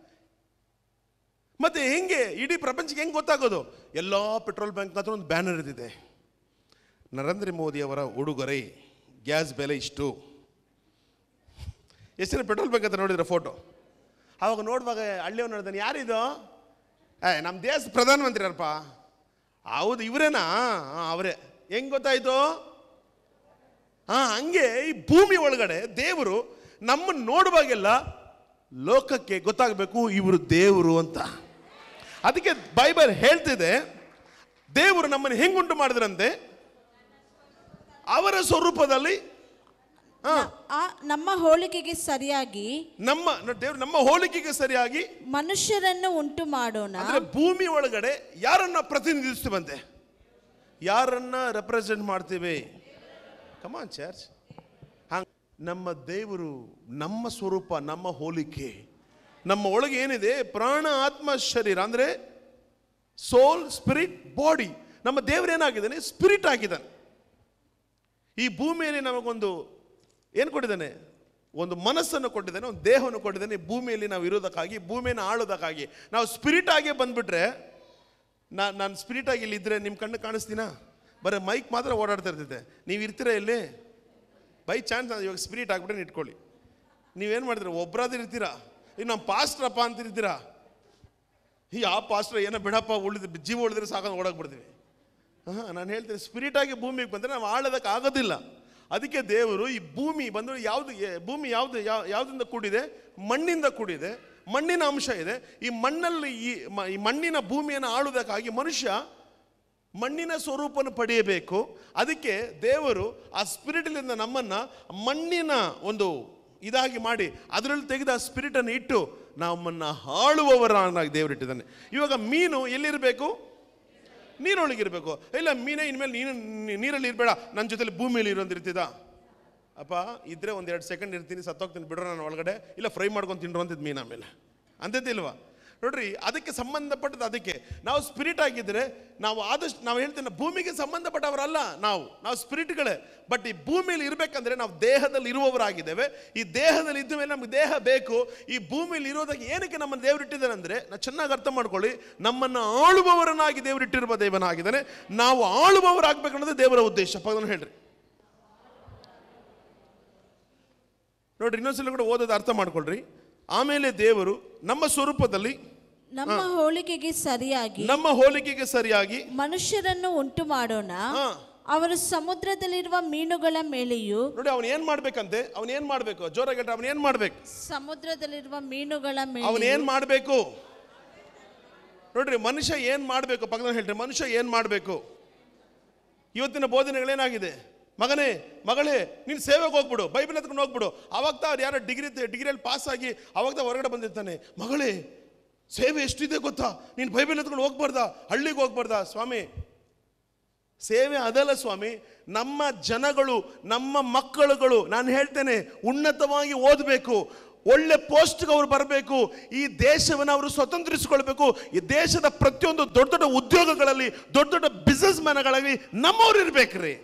ಮತ್ತೆ ಹೆಂಗೆ ಇಡೀ ಪ್ರಪಂಚಕ್ಕೆ ಹೆಂಗೆ ಗೊತ್ತಾಗೋದು? ಎಲ್ಲ ಪೆಟ್ರೋಲ್ ಬ್ಯಾಂಕ್ ಹತ್ರ ಒಂದು ಬ್ಯಾನರ್ ಇದ್ದಿದೆ, ನರೇಂದ್ರ ಮೋದಿ ಅವರ ಉಡುಗೊರೆ, ಗ್ಯಾಸ್ ಬೆಲೆ ಇಷ್ಟು. ಎಷ್ಟು ಜನ ಪೆಟ್ರೋಲ್ ಬ್ಯಾಂಕ್ ಹತ್ರ ನೋಡಿದ್ರೆ ಫೋಟೋ? ಅವಾಗ ನೋಡುವಾಗ ಹಳ್ಳಿಯವ್ರು ನೋಡಿದಾನೆ, ಯಾರಿದು? ಏ ನಮ್ಮ ದೇಶ ಪ್ರಧಾನಮಂತ್ರಿ ಅಲ್ಪ. ಹೌದು ಇವರೇನಾ? ಅವರೇ. ಹೆಂಗೆ ಗೊತ್ತಾಯ್ತು? ಹಾಂ, ಹಂಗೆ ಈ ಭೂಮಿ ಒಳಗಡೆ ದೇವರು ನಮ್ಮನ್ನು ನೋಡುವಾಗೆಲ್ಲ ಲೋಕಕ್ಕೆ ಗೊತ್ತಾಗಬೇಕು ಇವರು ದೇವರು ಅಂತ. ಅದಕ್ಕೆ ಬೈಬಲ್ ಹೇಳ್ತಿದೆ, ದೇವರು ನಮ್ಮನ್ನು ಹೆಂಗುಂಟು ಮಾಡಿದ್ರಂತೆ? ಅವರ ಸ್ವರೂಪದಲ್ಲಿ ಆ ನಮ್ಮ ಹೋಲಿಕೆಗೆ ಸರಿಯಾಗಿ ನಮ್ಮ ದೇವರು ನಮ್ಮ ಹೋಲಿಕೆಗೆ ಸರಿಯಾಗಿ ಮನುಷ್ಯರನ್ನು ಉಂಟು ಮಾಡೋಣ. ಅಂದ್ರೆ ಭೂಮಿ ಒಳಗಡೆ ಯಾರನ್ನ ಪ್ರತಿನಿಧಿಸ್ತೀವಂತೆ, ಯಾರನ್ನ ರೆಪ್ರೆಸೆಂಟ್ ಮಾಡ್ತೀವಿ? Come on church. ಹಂಗ ನಮ್ಮ ದೇವರು ನಮ್ಮ ಸ್ವರೂಪ, ನಮ್ಮ ಹೋಲಿಕೆ, ನಮ್ಮ ಒಳಗೆ ಏನಿದೆ ಪ್ರಾಣ ಆತ್ಮ ಶರೀರ ಅಂದ್ರೆ ಸೋಲ್ ಸ್ಪಿರಿಟ್ ಬಾಡಿ. ನಮ್ಮ ದೇವರು ಏನಾಗಿದ್ದಾನೆ? ಸ್ಪಿರಿಟ್ ಆಗಿದ್ದಾನೆ. ಈ ಭೂಮಿಯಲ್ಲಿ ನಮಗೊಂದು ಏನು ಕೊಟ್ಟಿದ್ದಾನೆ? ಒಂದು ಮನಸ್ಸನ್ನು ಕೊಟ್ಟಿದ್ದಾನೆ, ಒಂದು ದೇಹವನ್ನು ಕೊಟ್ಟಿದ್ದಾನೆ. ಭೂಮಿಯಲ್ಲಿ ನಾವು ಇರೋದಕ್ಕಾಗಿ, ಭೂಮಿಯನ್ನು ಆಳೋದಕ್ಕಾಗಿ. ನಾವು ಸ್ಪಿರಿಟ್ ಆಗೇ ಬಂದ್ಬಿಟ್ರೆ, ನಾ ನಾನು ಸ್ಪಿರಿಟ್ ಆಗಿ ಇಲ್ಲಿ ಇದ್ರೆ ನಿಮ್ಮ ಕಣ್ಣು ಕಾಣಿಸ್ತೀನಾ? ಬರೀ ಮೈಕ್ ಮಾತ್ರ ಓಡಾಡ್ತಾ ಇರ್ತೈತೆ. ನೀವು ಇರ್ತೀರಾ ಇಲ್ಲಿ? ಬೈ ಚಾನ್ಸ್ ಇವಾಗ ಸ್ಪಿರಿಟ್ ಆಗಿಬಿಟ್ರೆ ಇಟ್ಕೊಳ್ಳಿ, ನೀವೇನು ಮಾಡ್ತೀರಾ? ಒಬ್ಬರಾದ್ರೂ ಇರ್ತೀರಾ? ಈಗ ನಮ್ಮ ಪಾಸ್ಟ್ರಪ್ಪ ಅಂತಿರ್ತೀರಾ? ಈ ಆ ಪಾಸ್ಟ್ರ ಏನೋ ಬಿಡಪ್ಪ, ಉಳಿದ ಜೀವ ಉಳಿದ್ರೆ ಸಾಕೊಂಡು ಓಡೋಕೆ ಬಿಡ್ತೀವಿ. ಹಾಂ, ನಾನು ಹೇಳ್ತೀನಿ, ಸ್ಪಿರಿಟ್ ಆಗಿ ಭೂಮಿಗೆ ಬಂದರೆ ನಾವು ಆಳೋದಕ್ಕೆ ಆಗೋದಿಲ್ಲ. ಅದಕ್ಕೆ ದೇವರು ಈ ಭೂಮಿ ಬಂದರೆ ಯಾವುದು, ಭೂಮಿ ಯಾವುದು ಯಾವುದರಿಂದ ಕೂಡಿದೆ? ಮಣ್ಣಿಂದ ಕೂಡಿದೆ, ಮಣ್ಣಿನ ಅಂಶ ಇದೆ. ಈ ಮಣ್ಣಲ್ಲಿ ಈ ಈ ಮಣ್ಣಿನ ಭೂಮಿಯನ್ನು ಆಳುವುದಕ್ಕಾಗಿ ಮನುಷ್ಯ ಮಣ್ಣಿನ ಸ್ವರೂಪವನ್ನು ಪಡೆಯಬೇಕು. ಅದಕ್ಕೆ ದೇವರು ಆ ಸ್ಪಿರಿಟ್ಲಿಂದ ನಮ್ಮನ್ನು ಮಣ್ಣಿನ ಒಂದು ಇದಾಗಿ ಮಾಡಿ ಅದರಲ್ಲಿ ತೆಗೆದ ಆ ಸ್ಪಿರಿಟನ್ನು ಇಟ್ಟು ನಮ್ಮನ್ನು ಆಳುವವರನ್ನಾಗಿ ದೇವರು ಇಟ್ಟಿದ್ದಾನೆ. ಇವಾಗ ಮೀನು ಎಲ್ಲಿರಬೇಕು? ನೀರೊಳಗಿರಬೇಕು. ಇಲ್ಲ, ಮೀನೇ ಇನ್ಮೇಲೆ ನೀನು ನೀರಲ್ಲಿ ಇರಬೇಡ, ನನ್ನ ಜೊತೆಲಿ ಭೂಮಿಯಲ್ಲಿ ಇರೋದು ಇರ್ತಿದ್ದ? ಅಪ್ಪ ಇದ್ರೆ ಒಂದು ಎರಡು ಸೆಕೆಂಡ್ ಇರ್ತೀನಿ, ಸತ್ತೋಗ್ತೀನಿ, ಬಿಡೋಣ ನಾನು ಒಳಗಡೆ, ಇಲ್ಲ ಫ್ರೈ ಮಾಡ್ಕೊಂಡು ತಿಂಡ್ರು ಅಂತಿದ್ದು ಮೀನು ಆಮೇಲೆ ಅಂತಿದ್ದಿಲ್ವಾ? ನೋಡ್ರಿ, ಅದಕ್ಕೆ ಸಂಬಂಧಪಟ್ಟದ್ದು. ಅದಕ್ಕೆ ನಾವು ಸ್ಪಿರಿಟ್ ಆಗಿದ್ದರೆ ನಾವು ಆದಷ್ಟು, ನಾವು ಹೇಳ್ತೇನೆ, ಭೂಮಿಗೆ ಸಂಬಂಧಪಟ್ಟವರಲ್ಲ ನಾವು, ನಾವು ಸ್ಪಿರಿಟ್ಗಳೇ. ಬಟ್ ಈ ಭೂಮಿಯಲ್ಲಿ ಇರಬೇಕಂದ್ರೆ ನಾವು ದೇಹದಲ್ಲಿ ಇರುವವರಾಗಿದ್ದೇವೆ. ಈ ದೇಹದಲ್ಲಿ ಇದ್ದ ಮೇಲೆ ನಮ್ಗೆ ದೇಹ ಬೇಕು. ಈ ಭೂಮಿಯಲ್ಲಿ ಇರೋದಕ್ಕೆ ಏನಕ್ಕೆ ನಮ್ಮನ್ನು ದೇವರು ಇಟ್ಟಿದ್ದಾನೆ ಅಂದರೆ, ನಾವು ಚೆನ್ನಾಗಿ ಅರ್ಥ ಮಾಡ್ಕೊಳ್ಳಿ, ನಮ್ಮನ್ನು ಆಳುವವರನ್ನಾಗಿ ದೇವರು ಇಟ್ಟಿರುವ ದೇವನಾಗಿದ್ದಾನೆ. ನಾವು ಆಳುವವರಾಗಬೇಕನ್ನೋದು ದೇವರ ಉದ್ದೇಶ. ಪದವನ್ನು ಹೇಳ್ರಿ ನೋಡ್ರಿ, ಇನ್ನೊಂದ್ಸಲ ಕೂಡ ಓದೋದು ಅರ್ಥ ಮಾಡ್ಕೊಳ್ರಿ. ಆಮೇಲೆ ದೇವರು ನಮ್ಮ ಸ್ವರೂಪದಲ್ಲಿ ನಮ್ಮ ಹೋಲಿಕೆಗೆ ಸರಿಯಾಗಿ ನಮ್ಮ ಹೋಲಿಕೆಗೆ ಸರಿಯಾಗಿ ಮನುಷ್ಯರನ್ನು ಉಂಟು ಮಾಡೋಣ. ಅವರು ಸಮುದ್ರದಲ್ಲಿರುವ ಮೀನುಗಳ ಮೇಲೆಯೂ. ನೋಡಿ, ಅವನು ಏನ್ ಮಾಡ್ಬೇಕಂತೆ? ಅವನ್ ಏನ್ ಮಾಡ್ಬೇಕು? ಜೋರಾಗಿ ಹೇಳ್ರಿ, ಅವನ್ ಏನ್ ಮಾಡ್ಬೇಕು? ಸಮುದ್ರದಲ್ಲಿರುವ ಮೀನುಗಳ ಮೇಲೆ ಅವನ್ ಏನ್ ಮಾಡ್ಬೇಕು? ನೋಡ್ರಿ, ಮನುಷ್ಯ ಏನ್ ಮಾಡ್ಬೇಕು? ಪಕ್ಕದಲ್ಲಿ ಹೇಳ್ರಿ, ಮನುಷ್ಯ ಏನ್ ಮಾಡ್ಬೇಕು? ಇವತ್ತಿನ ಬೋಧನೆಗಳೇನಾಗಿದೆ? ಮಗನೇ, ಮಗಳೇ, ನೀನು ಸೇವೆಗೆ ಹೋಗ್ಬಿಡು, ಬೈಬಲ್ ಎತ್ಕೊಂಡು ಹೋಗ್ಬಿಡು. ಅವಾಗ ಅವ್ರು ಯಾರೋ ಡಿಗ್ರಿ ಡಿಗ್ರಿಯಲ್ಲಿ ಪಾಸ್ ಆಗಿ ಅವಾಗ ಹೊರಗಡೆ ಬಂದಿರ್ತಾನೆ. ಮಗಳೇ, ಸೇವೆ ಎಷ್ಟಿದೆ ಗೊತ್ತಾ? ನೀನು ಬೈಬಲ್ ಎತ್ಕೊಂಡು ಹೋಗ್ಬಾರ್ದಾ? ಹಳ್ಳಿಗೆ ಹೋಗ್ಬಾರ್ದಾ? ಸ್ವಾಮಿ, ಸೇವೆ ಅದಲ್ಲ ಸ್ವಾಮಿ. ನಮ್ಮ ಜನಗಳು, ನಮ್ಮ ಮಕ್ಕಳುಗಳು, ನಾನು ಹೇಳ್ತೇನೆ, ಉನ್ನತವಾಗಿ ಓದಬೇಕು, ಒಳ್ಳೆ ಪೋಸ್ಟ್ಗೆ ಅವರು ಬರಬೇಕು, ಈ ದೇಶವನ್ನು ಅವರು ಸ್ವತಂತ್ರಿಸಿಕೊಳ್ಬೇಕು. ಈ ದೇಶದ ಪ್ರತಿಯೊಂದು ದೊಡ್ಡ ದೊಡ್ಡ ಉದ್ಯೋಗಗಳಲ್ಲಿ, ದೊಡ್ಡ ದೊಡ್ಡ ಬಿಸ್ನೆಸ್ ಮ್ಯಾನ್ಗಳಲ್ಲಿ ನಮ್ಮವ್ರು ಇರ್ಬೇಕ್ರಿ.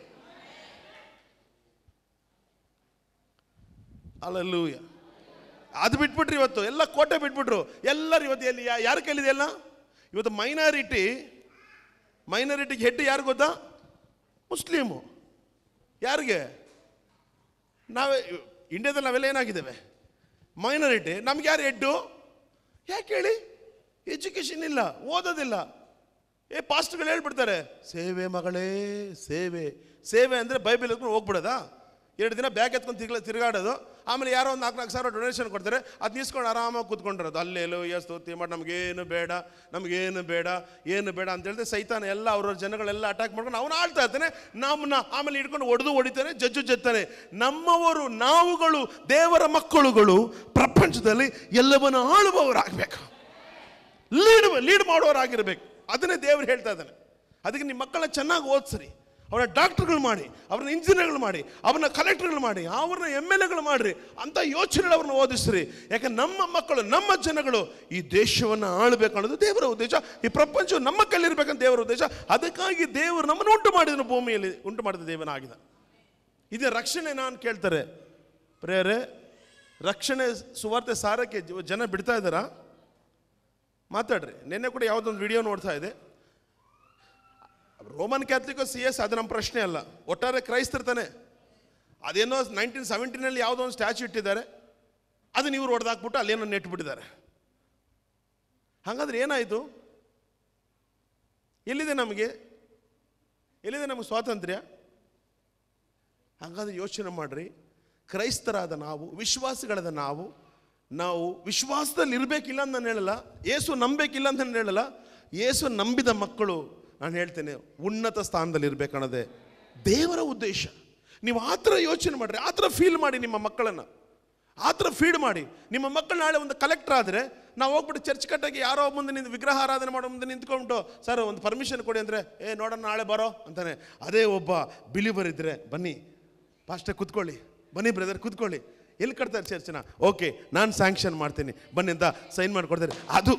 ಅಲ್ಲೂಯ. ಅದು ಬಿಟ್ಬಿಟ್ರಿ, ಇವತ್ತು ಎಲ್ಲ ಕೋಟೆ ಬಿಟ್ಬಿಟ್ರು. ಎಲ್ಲರೂ ಇವತ್ತು ಎಲ್ಲಿ ಯಾರು ಕೇಳಿದೆ? ಎಲ್ಲ ಇವತ್ತು ಮೈನಾರಿಟಿ ಮೈನಾರಿಟಿಗೆ ಹೆಡ್ ಯಾರು ಗೊತ್ತಾ? ಮುಸ್ಲಿಮು. ಯಾರಿಗೆ? ನಾವೇ ಇಂಡಿಯಾದಲ್ಲಿ ನಾವೆಲ್ಲ ಏನಾಗಿದ್ದೇವೆ? ಮೈನಾರಿಟಿ. ನಮ್ಗೆ ಯಾರು ಹೆಡ್ಡು? ಯಾಕೆ ಹೇಳಿ? ಎಜುಕೇಶನ್ ಇಲ್ಲ, ಓದೋದಿಲ್ಲ. ಏ ಪಾಸ್ಟ್ಗಳು ಹೇಳ್ಬಿಡ್ತಾರೆ, ಸೇವೆ ಮಗಳೇ ಸೇವೆ. ಸೇವೆ ಅಂದರೆ ಬೈಬಲ್ ಎತ್ಕೊಂಡು ಹೋಗ್ಬಿಡೋದಾ? ಎರಡು ದಿನ ಬ್ಯಾಗ್ ಎತ್ಕೊಂಡು ತಿರ್ಗ ತಿರುಗಾಡೋದು, ಆಮೇಲೆ ಯಾರೋ ಒಂದು ನಾಲ್ಕು ನಾಲ್ಕು ಸಾವಿರ ಡೊನೇಷನ್ ಕೊಡ್ತಾರೆ, ಅದು ನಿಸ್ಕೊಂಡು ಆರಾಮಾಗಿ ಕೂತ್ಕೊಂಡಿರೋದು. ಅಲ್ಲೇಲೋ ಎಸ್ ಸ್ತೋತಿ ಮಾಡಿ, ನಮಗೇನು ಬೇಡ, ನಮಗೇನು ಬೇಡ, ಏನು ಬೇಡ ಅಂತ ಹೇಳಿದ್ರೆ ಸೈತಾನ ಎಲ್ಲ ಅವ್ರವ್ರ ಜನಗಳೆಲ್ಲ ಅಟ್ಯಾಕ್ ಮಾಡ್ಕೊಂಡು ಅವನು ಆಳ್ತಾ ಇರ್ತಾನೆ. ನಮ್ಮನ್ನ ಆಮೇಲೆ ಹಿಡ್ಕೊಂಡು ಹೊಡೆದು ಹೊಡಿತಾನೆ, ಜಜ್ಜು ಜತ್ತಾನೆ. ನಮ್ಮವರು, ನಾವುಗಳು, ದೇವರ ಮಕ್ಕಳುಗಳು ಪ್ರಪಂಚದಲ್ಲಿ ಎಲ್ಲವನ್ನು ಆಳುವವರಾಗಬೇಕು, ಲೀಡ್ ಲೀಡ್ ಮಾಡೋರಾಗಿರ್ಬೇಕು. ಅದನ್ನೇ ದೇವರು ಹೇಳ್ತಾ ಇದ್ದಾನೆ. ಅದಕ್ಕೆ ನಿಮ್ಮ ಮಕ್ಕಳನ್ನ ಚೆನ್ನಾಗಿ ಓದಿಸ್ರಿ, ಅವ್ರನ್ನ ಡಾಕ್ಟರ್ಗಳು ಮಾಡಿ, ಅವ್ರನ್ನ ಇಂಜಿನಿಯರ್ಗಳು ಮಾಡಿ, ಅವ್ರನ್ನ ಕಲೆಕ್ಟರ್ಗಳು ಮಾಡಿ, ಅವ್ರನ್ನ ಎಮ್ ಎಲ್ ಎಗಳು ಮಾಡಿರಿ ಅಂತ ಯೋಚನೆಗಳು ಅವ್ರನ್ನ ಓದಿಸ್ರಿ. ಯಾಕೆ ನಮ್ಮ ಮಕ್ಕಳು, ನಮ್ಮ ಜನಗಳು ಈ ದೇಶವನ್ನು ಆಳಬೇಕು ಅನ್ನೋದು ದೇವರ ಉದ್ದೇಶ. ಈ ಪ್ರಪಂಚ ನಮ್ಮ ಕೈಲಿರ್ಬೇಕಂತ ದೇವರ ಉದ್ದೇಶ. ಅದಕ್ಕಾಗಿ ದೇವರು ನಮ್ಮನ್ನು ಉಂಟು ಮಾಡಿದನು, ಭೂಮಿಯಲ್ಲಿ ಉಂಟು ಮಾಡಿದ ದೇವನಾಗಿದ. ಇದೇ ರಕ್ಷಣೆ. ನಾನು ಕೇಳ್ತಾರೆ, ಪ್ರೇಯರೇ, ರಕ್ಷಣೆ ಸುವಾರ್ತೆ ಸಾರಕ್ಕೆ ಜನ ಬಿಡ್ತಾ ಇದ್ದಾರಾ? ಮಾತಾಡ್ರಿ. ನಿನ್ನೆ ಕೂಡ ಯಾವುದೊಂದು ವಿಡಿಯೋ ನೋಡ್ತಾ ಇದೆ. ರೋಮನ್ ಕ್ಯಾಥಲಿಕ್ ಸಿ ಎಸ್ ಅದು ನಮ್ಮ ಪ್ರಶ್ನೆ ಅಲ್ಲ, ಒಟ್ಟಾರೆ ಕ್ರೈಸ್ತರ್ತಾನೆ. ಅದೇನೋ ನೈನ್ಟೀನ್ ಸೆವೆಂಟೀನಲ್ಲಿ ಯಾವುದೋ ಒಂದು ಸ್ಟ್ಯಾಚ್ಯೂ ಇಟ್ಟಿದ್ದಾರೆ, ಅದನ್ನ ಇವ್ರು ಹೊಡೆದಾಕ್ಬಿಟ್ಟು ಅಲ್ಲೇನೋ ನೆಟ್ಬಿಟ್ಟಿದ್ದಾರೆ. ಹಾಗಾದ್ರೆ ಏನಾಯಿತು? ಎಲ್ಲಿದೆ ನಮಗೆ? ಎಲ್ಲಿದೆ ನಮಗೆ ಸ್ವಾತಂತ್ರ್ಯ? ಹಾಗಾದ್ರೆ ಯೋಚನೆ ಮಾಡ್ರಿ. ಕ್ರೈಸ್ತರಾದ ನಾವು, ವಿಶ್ವಾಸಿಗಳಾದ ನಾವು, ನಾವು ವಿಶ್ವಾಸದಲ್ಲಿ ಇರಬೇಕಿಲ್ಲ ಅಂತ ನಾನು ಹೇಳಲ್ಲ, ಯೇಸು ನಂಬೇಕಿಲ್ಲ ಅಂತ ನಾನು ಹೇಳಲ್ಲ. ಯೇಸು ನಂಬಿದ ಮಕ್ಕಳು, ನಾನು ಹೇಳ್ತೇನೆ, ಉನ್ನತ ಸ್ಥಾನದಲ್ಲಿ ಇರಬೇಕನ್ನೋದೇ ದೇವರ ಉದ್ದೇಶ. ನೀವು ಆ ಥರ ಯೋಚನೆ ಮಾಡಿರಿ, ಆ ಥರ ಫೀಲ್ ಮಾಡಿ ನಿಮ್ಮ ಮಕ್ಕಳನ್ನು, ಆ ಥರ ಫೀಡ್ ಮಾಡಿ. ನಿಮ್ಮ ಮಕ್ಕಳು ನಾಳೆ ಒಂದು ಕಲೆಕ್ಟರ್ ಆದರೆ ನಾವು ಹೋಗ್ಬಿಟ್ಟು ಚರ್ಚ್ ಕಟ್ಟಾಗಿ ಯಾರೋ ಮುಂದೆ ನಿಂತು ವಿಗ್ರಹ ಆರಾಧನೆ ಮಾಡೋ ಮುಂದೆ ನಿಂತ್ಕೊಂಡ್ಬಿಟ್ಟು ಸರ್ ಒಂದು ಪರ್ಮಿಷನ್ ಕೊಡಿ ಅಂದರೆ ಏ ನೋಡೋಣ ನಾಳೆ ಬರೋ ಅಂತಾನೆ. ಅದೇ ಒಬ್ಬ ಬಿಲಿವರ್ ಇದ್ದರೆ ಬನ್ನಿ ಪಾಸ್ಟರ್ ಕೂತ್ಕೊಳ್ಳಿ, ಬನ್ನಿ ಬ್ರದರ್ ಕೂತ್ಕೊಳ್ಳಿ, ಎಲ್ಲಿ ಕಟ್ತಾರೆ ಚರ್ಚನ, ಓಕೆ ನಾನು ಸ್ಯಾಂಕ್ಷನ್ ಮಾಡ್ತೀನಿ ಬನ್ನಿ ಅಂತ ಸೈನ್ ಮಾಡಿಕೊಡ್ತಾರೆ. ಅದು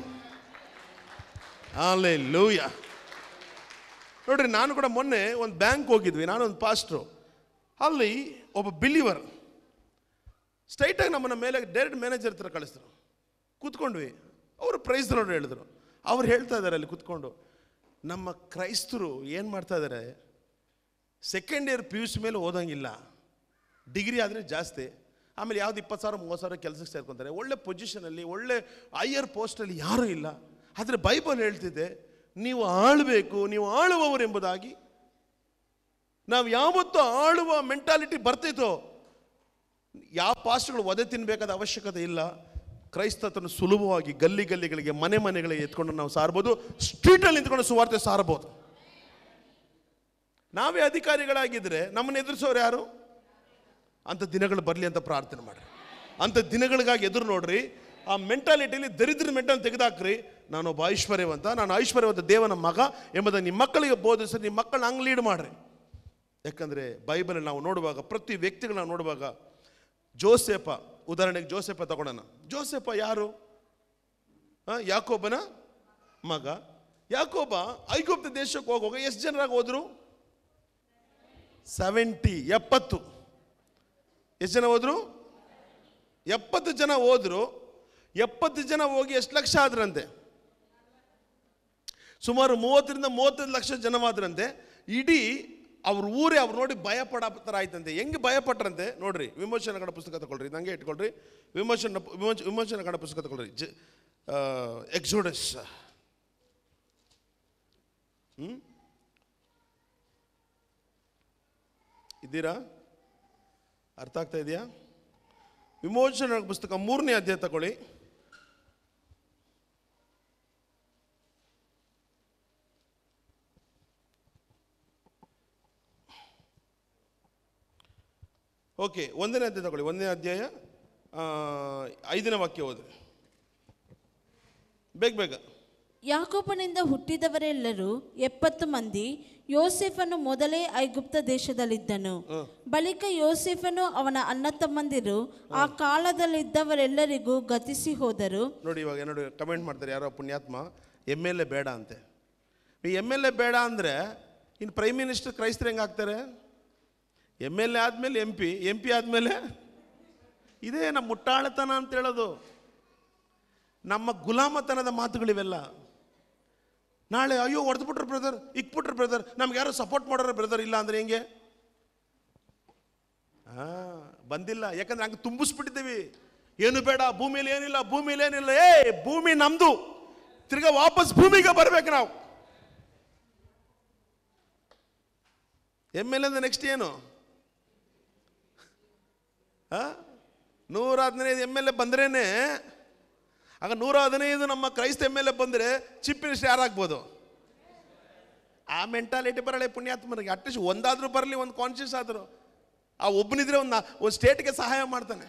ಹಲ್ಲೆಲೂಯಾ. ನೋಡ್ರಿ, ನಾನು ಕೂಡ ಮೊನ್ನೆ ಒಂದು ಬ್ಯಾಂಕ್ ಹೋಗಿದ್ವಿ, ನಾನು ಒಂದು ಪಾಸ್ಟ್ರು, ಅಲ್ಲಿ ಒಬ್ಬ ಬಿಲಿವರ್ ಸ್ಟ್ರೈಟಾಗಿ ನಮ್ಮನ್ನ ಮೇಲೆ ಡೈರೆಕ್ಟ್ ಮ್ಯಾನೇಜರ್ ಹತ್ರ ಕಳಿಸಿದ್ರು. ಕೂತ್ಕೊಂಡ್ವಿ, ಅವರು ಪ್ರೈಸ್ ನೋಡಿ ಹೇಳಿದ್ರು. ಅವ್ರು ಹೇಳ್ತಾ ಇದ್ದಾರೆ ಅಲ್ಲಿ ಕೂತ್ಕೊಂಡು, ನಮ್ಮ ಕ್ರೈಸ್ತರು ಏನು ಮಾಡ್ತಾ ಇದ್ದಾರೆ, second year P U C ಮೇಲೆ ಓದೋಂಗಿಲ್ಲ, ಡಿಗ್ರಿ ಆದರೆ ಜಾಸ್ತಿ, ಆಮೇಲೆ ಯಾವ್ದು ಇಪ್ಪತ್ತು ಸಾವಿರ ಮೂವತ್ತು ಸಾವಿರ ಕೆಲಸಕ್ಕೆ ಸೇರ್ಕೊತಾರೆ, ಒಳ್ಳೆ ಪೊಸಿಷನಲ್ಲಿ ಒಳ್ಳೆ ಹೈಯರ್ ಪೋಸ್ಟಲ್ಲಿ ಯಾರೂ ಇಲ್ಲ. ಆದರೆ ಬೈಬಲ್ ಹೇಳ್ತಿದೆ ನೀವು ಆಳಬೇಕು, ನೀವು ಆಳುವವರು ಎಂಬುದಾಗಿ. ನಾವು ಯಾವತ್ತೂ ಆಳುವ ಮೆಂಟಾಲಿಟಿ ಬರ್ತಿತ್ತೋ, ಯಾವ ಪಾಸ್ಟ್ಗಳು ಒದೆ ತಿನ್ನಬೇಕಾದ ಅವಶ್ಯಕತೆ ಇಲ್ಲ. ಕ್ರೈಸ್ತತನ ಸುಲಭವಾಗಿ ಗಲ್ಲಿ ಗಲ್ಲಿಗಳಿಗೆ ಮನೆ ಮನೆಗಳಿಗೆ ಎತ್ಕೊಂಡು ನಾವು ಸಾರ್ಬೋದು, ಸ್ಟ್ರೀಟಲ್ಲಿ ನಿಂತ್ಕೊಂಡು ಸುವಾರ್ತೆ ಸಾರಬಹುದು. ನಾವೇ ಅಧಿಕಾರಿಗಳಾಗಿದ್ದರೆ ನಮ್ಮನ್ನು ಎದುರಿಸೋರು ಯಾರು? ಅಂಥ ದಿನಗಳು ಬರಲಿ ಅಂತ ಪ್ರಾರ್ಥನೆ ಮಾಡಿರಿ. ಅಂಥ ದಿನಗಳಿಗಾಗಿ ಎದುರು ನೋಡ್ರಿ. ಆ ಮೆಂಟಾಲಿಟಿಯಲ್ಲಿ ದರಿದ್ರ ಮೆಂಟಲ್ ತೆಗೆದಾಕ್ರಿ. ನಾನೊಬ್ಬ ಐಶ್ವರ್ಯವಂತ, ನಾನು ಐಶ್ವರ್ಯವಂತ ದೇವನ ಮಗ ಎಂಬುದನ್ನು ನಿಮ್ಮ ಮಕ್ಕಳಿಗೆ ಬೋಧಿಸಿ ನಿಮ್ಮ ಮಕ್ಕಳನ್ನ ಹಂಗೆ ಲೀಡ್ ಮಾಡಿರಿ. ಯಾಕಂದರೆ ಬೈಬಲಲ್ಲಿ ನಾವು ನೋಡುವಾಗ, ಪ್ರತಿ ವ್ಯಕ್ತಿಗಳನ್ನ ನೋಡುವಾಗ, ಜೋಸೆಫ ಉದಾಹರಣೆಗೆ ಜೋಸೆಫ ತಗೊಳ್ಳೋಣ. ಜೋಸೆಫ ಯಾರು? ಯಾಕೋಬನ ಮಗ. ಯಾಕೋಬ ಐಗುಪ್ತ ದೇಶಕ್ಕೆ ಹೋಗುವಾಗ ಎಷ್ಟು ಜನರಾಗಿ ಹೋದ್ರು? ಸೆವೆಂಟಿ ಎಪ್ಪತ್ತು. ಎಷ್ಟು ಜನ ಹೋದ್ರು? ಎಪ್ಪತ್ತು ಜನ ಹೋದ್ರು. ಎಪ್ಪತ್ತು ಜನ ಹೋಗಿ ಎಷ್ಟು ಲಕ್ಷ ಆದ್ರಂತೆ? ಸುಮಾರು ಮೂವತ್ತರಿಂದ ಮೂವತ್ತೈದು ಲಕ್ಷ ಜನವಾದ್ರಂತೆ. ಇಡೀ ಅವ್ರ ಊರೇ ಅವ್ರು ನೋಡಿ ಭಯ ಪಡ ಥರ ಆಯ್ತಂತೆ. ಹೆಂಗೆ ಭಯ ಪಟ್ರಂತೆ ನೋಡ್ರಿ. ವಿಮೋಚನ ಕನ್ನಡ ಪುಸ್ತಕ ತಗೊಳ್ರಿ, ನಂಗೆ ಇಟ್ಕೊಳ್ರಿ. ವಿಮೋಚನ ವಿಮೋಚ ವಿಮೋಚನ ಕನ್ನಡ ಪುಸ್ತಕ ತಗೊಳ್ರಿ. ಜ ಎಕ್ಸೋಡಸ್. ಹ್ಮ್ ಇದ್ದೀರಾ? ಅರ್ಥ ಆಗ್ತಾ ಇದೆಯಾ? ವಿಮೋಚನ ಪುಸ್ತಕ ಮೂರನೇ ಅಧ್ಯಾಯ ತಗೊಳ್ಳಿ. ಓಕೆ, ಒಂದನೇ ಅಧ್ಯಾಯ ತಗೊಳ್ಳಿ. ಒಂದನೇ ಅಧ್ಯಾಯ ಐದನೇ ವಾಕ್ಯ ಓದ್ರಿ, ಬೇಗ ಬೇಗ. ಯಾಕೋಬನಿಂದ ಹುಟ್ಟಿದವರೆಲ್ಲರೂ ಎಪ್ಪತ್ತು ಮಂದಿ. ಯೋಸೇಫನು ಮೊದಲೇ ಐಗುಪ್ತ ದೇಶದಲ್ಲಿದ್ದನು. ಬಳಿಕ ಯೋಸೇಫನು ಅವನ ಅಣ್ಣ ತಮ್ಮಂದಿರು ಆ ಕಾಲದಲ್ಲಿದ್ದವರೆಲ್ಲರಿಗೂ ಗತಿಸಿ ಹೋದರು. ನೋಡಿ, ಇವಾಗ ನೋಡಿ ಕಮೆಂಟ್ ಮಾಡ್ತಾರೆ ಯಾರೋ ಪುಣ್ಯಾತ್ಮ, ಎಮ್ ಎಲ್ ಎ ಬೇಡ ಅಂತೆ. ಈ ಎಮ್ ಎಲ್ ಎ ಬೇಡ ಅಂದರೆ ಇನ್ನು ಪ್ರೈಮ್ ಮಿನಿಸ್ಟರ್ ಕ್ರೈಸ್ತರು ಹೆಂಗಾಗ್ತಾರೆ? ಎಮ್ ಎಲ್ ಎ ಆದಮೇಲೆ ಎಂ ಪಿ, ಎಂ ಪಿ ಆದಮೇಲೆ ಇದೇ ನಮ್ಮ ಮುಟ್ಟಾಳತನ ಅಂತ ಹೇಳೋದು, ನಮ್ಮ ಗುಲಾಮತನದ ಮಾತುಗಳಿವೆಲ್ಲ. ನಾಳೆ ಅಯ್ಯೋ ಹೊಡೆದ್ಬಿಟ್ರು ಬ್ರದರ್, ಇಕ್ಬಿಟ್ರು ಬ್ರದರ್, ನಮ್ಗೆ ಯಾರು ಸಪೋರ್ಟ್ ಮಾಡೋರು ಬ್ರದರ್ ಇಲ್ಲ ಅಂದರೆ ಹೆಂಗೆ? ಹಾಂ, ಬಂದಿಲ್ಲ. ಯಾಕಂದ್ರೆ ಹಂಗೆ ತುಂಬಿಸ್ಬಿಟ್ಟಿದ್ದೀವಿ. ಏನು ಬೇಡ, ಭೂಮಿಯಲ್ಲಿ ಏನಿಲ್ಲ, ಭೂಮಿಯಲ್ಲಿ ಏನಿಲ್ಲ. ಏ ಭೂಮಿ ನಮ್ದು, ತಿರ್ಗಾ ವಾಪಸ್ ಭೂಮಿಗೆ ಬರ್ಬೇಕು ನಾವು. ಎಮ್ ಎಲ್ ಎ ನೆಕ್ಸ್ಟ್ ಏನು? ಹಾಂ, ನೂರ ಹದಿನೈದು ಎಮ್ ಎಲ್ ಎ ಬಂದ್ರೇನೆ. ಆಗ ನೂರ ಹದಿನೈದು ನಮ್ಮ ಕ್ರೈಸ್ತ ಎಮ್ ಎಲ್ ಎ ಬಂದರೆ ಚೀಫ್ ಮಿನಿಸ್ಟರ್ ಯಾರಾಗ್ಬೋದು? ಆ ಮೆಂಟಾಲಿಟಿ ಬರಲಿ ಪುಣ್ಯಾತ್ಮನಿಗೆ. ಅಟ್ಲೀಸ್ಟ್ ಒಂದಾದರೂ ಬರಲಿ, ಒಂದು ಕಾನ್ಷಿಯಸ್ ಆದರೂ. ಆ ಒಬ್ಬನಿದ್ರೆ ಒಂದು ಒಂದು ಸ್ಟೇಟ್ಗೆ ಸಹಾಯ ಮಾಡ್ತಾನೆ.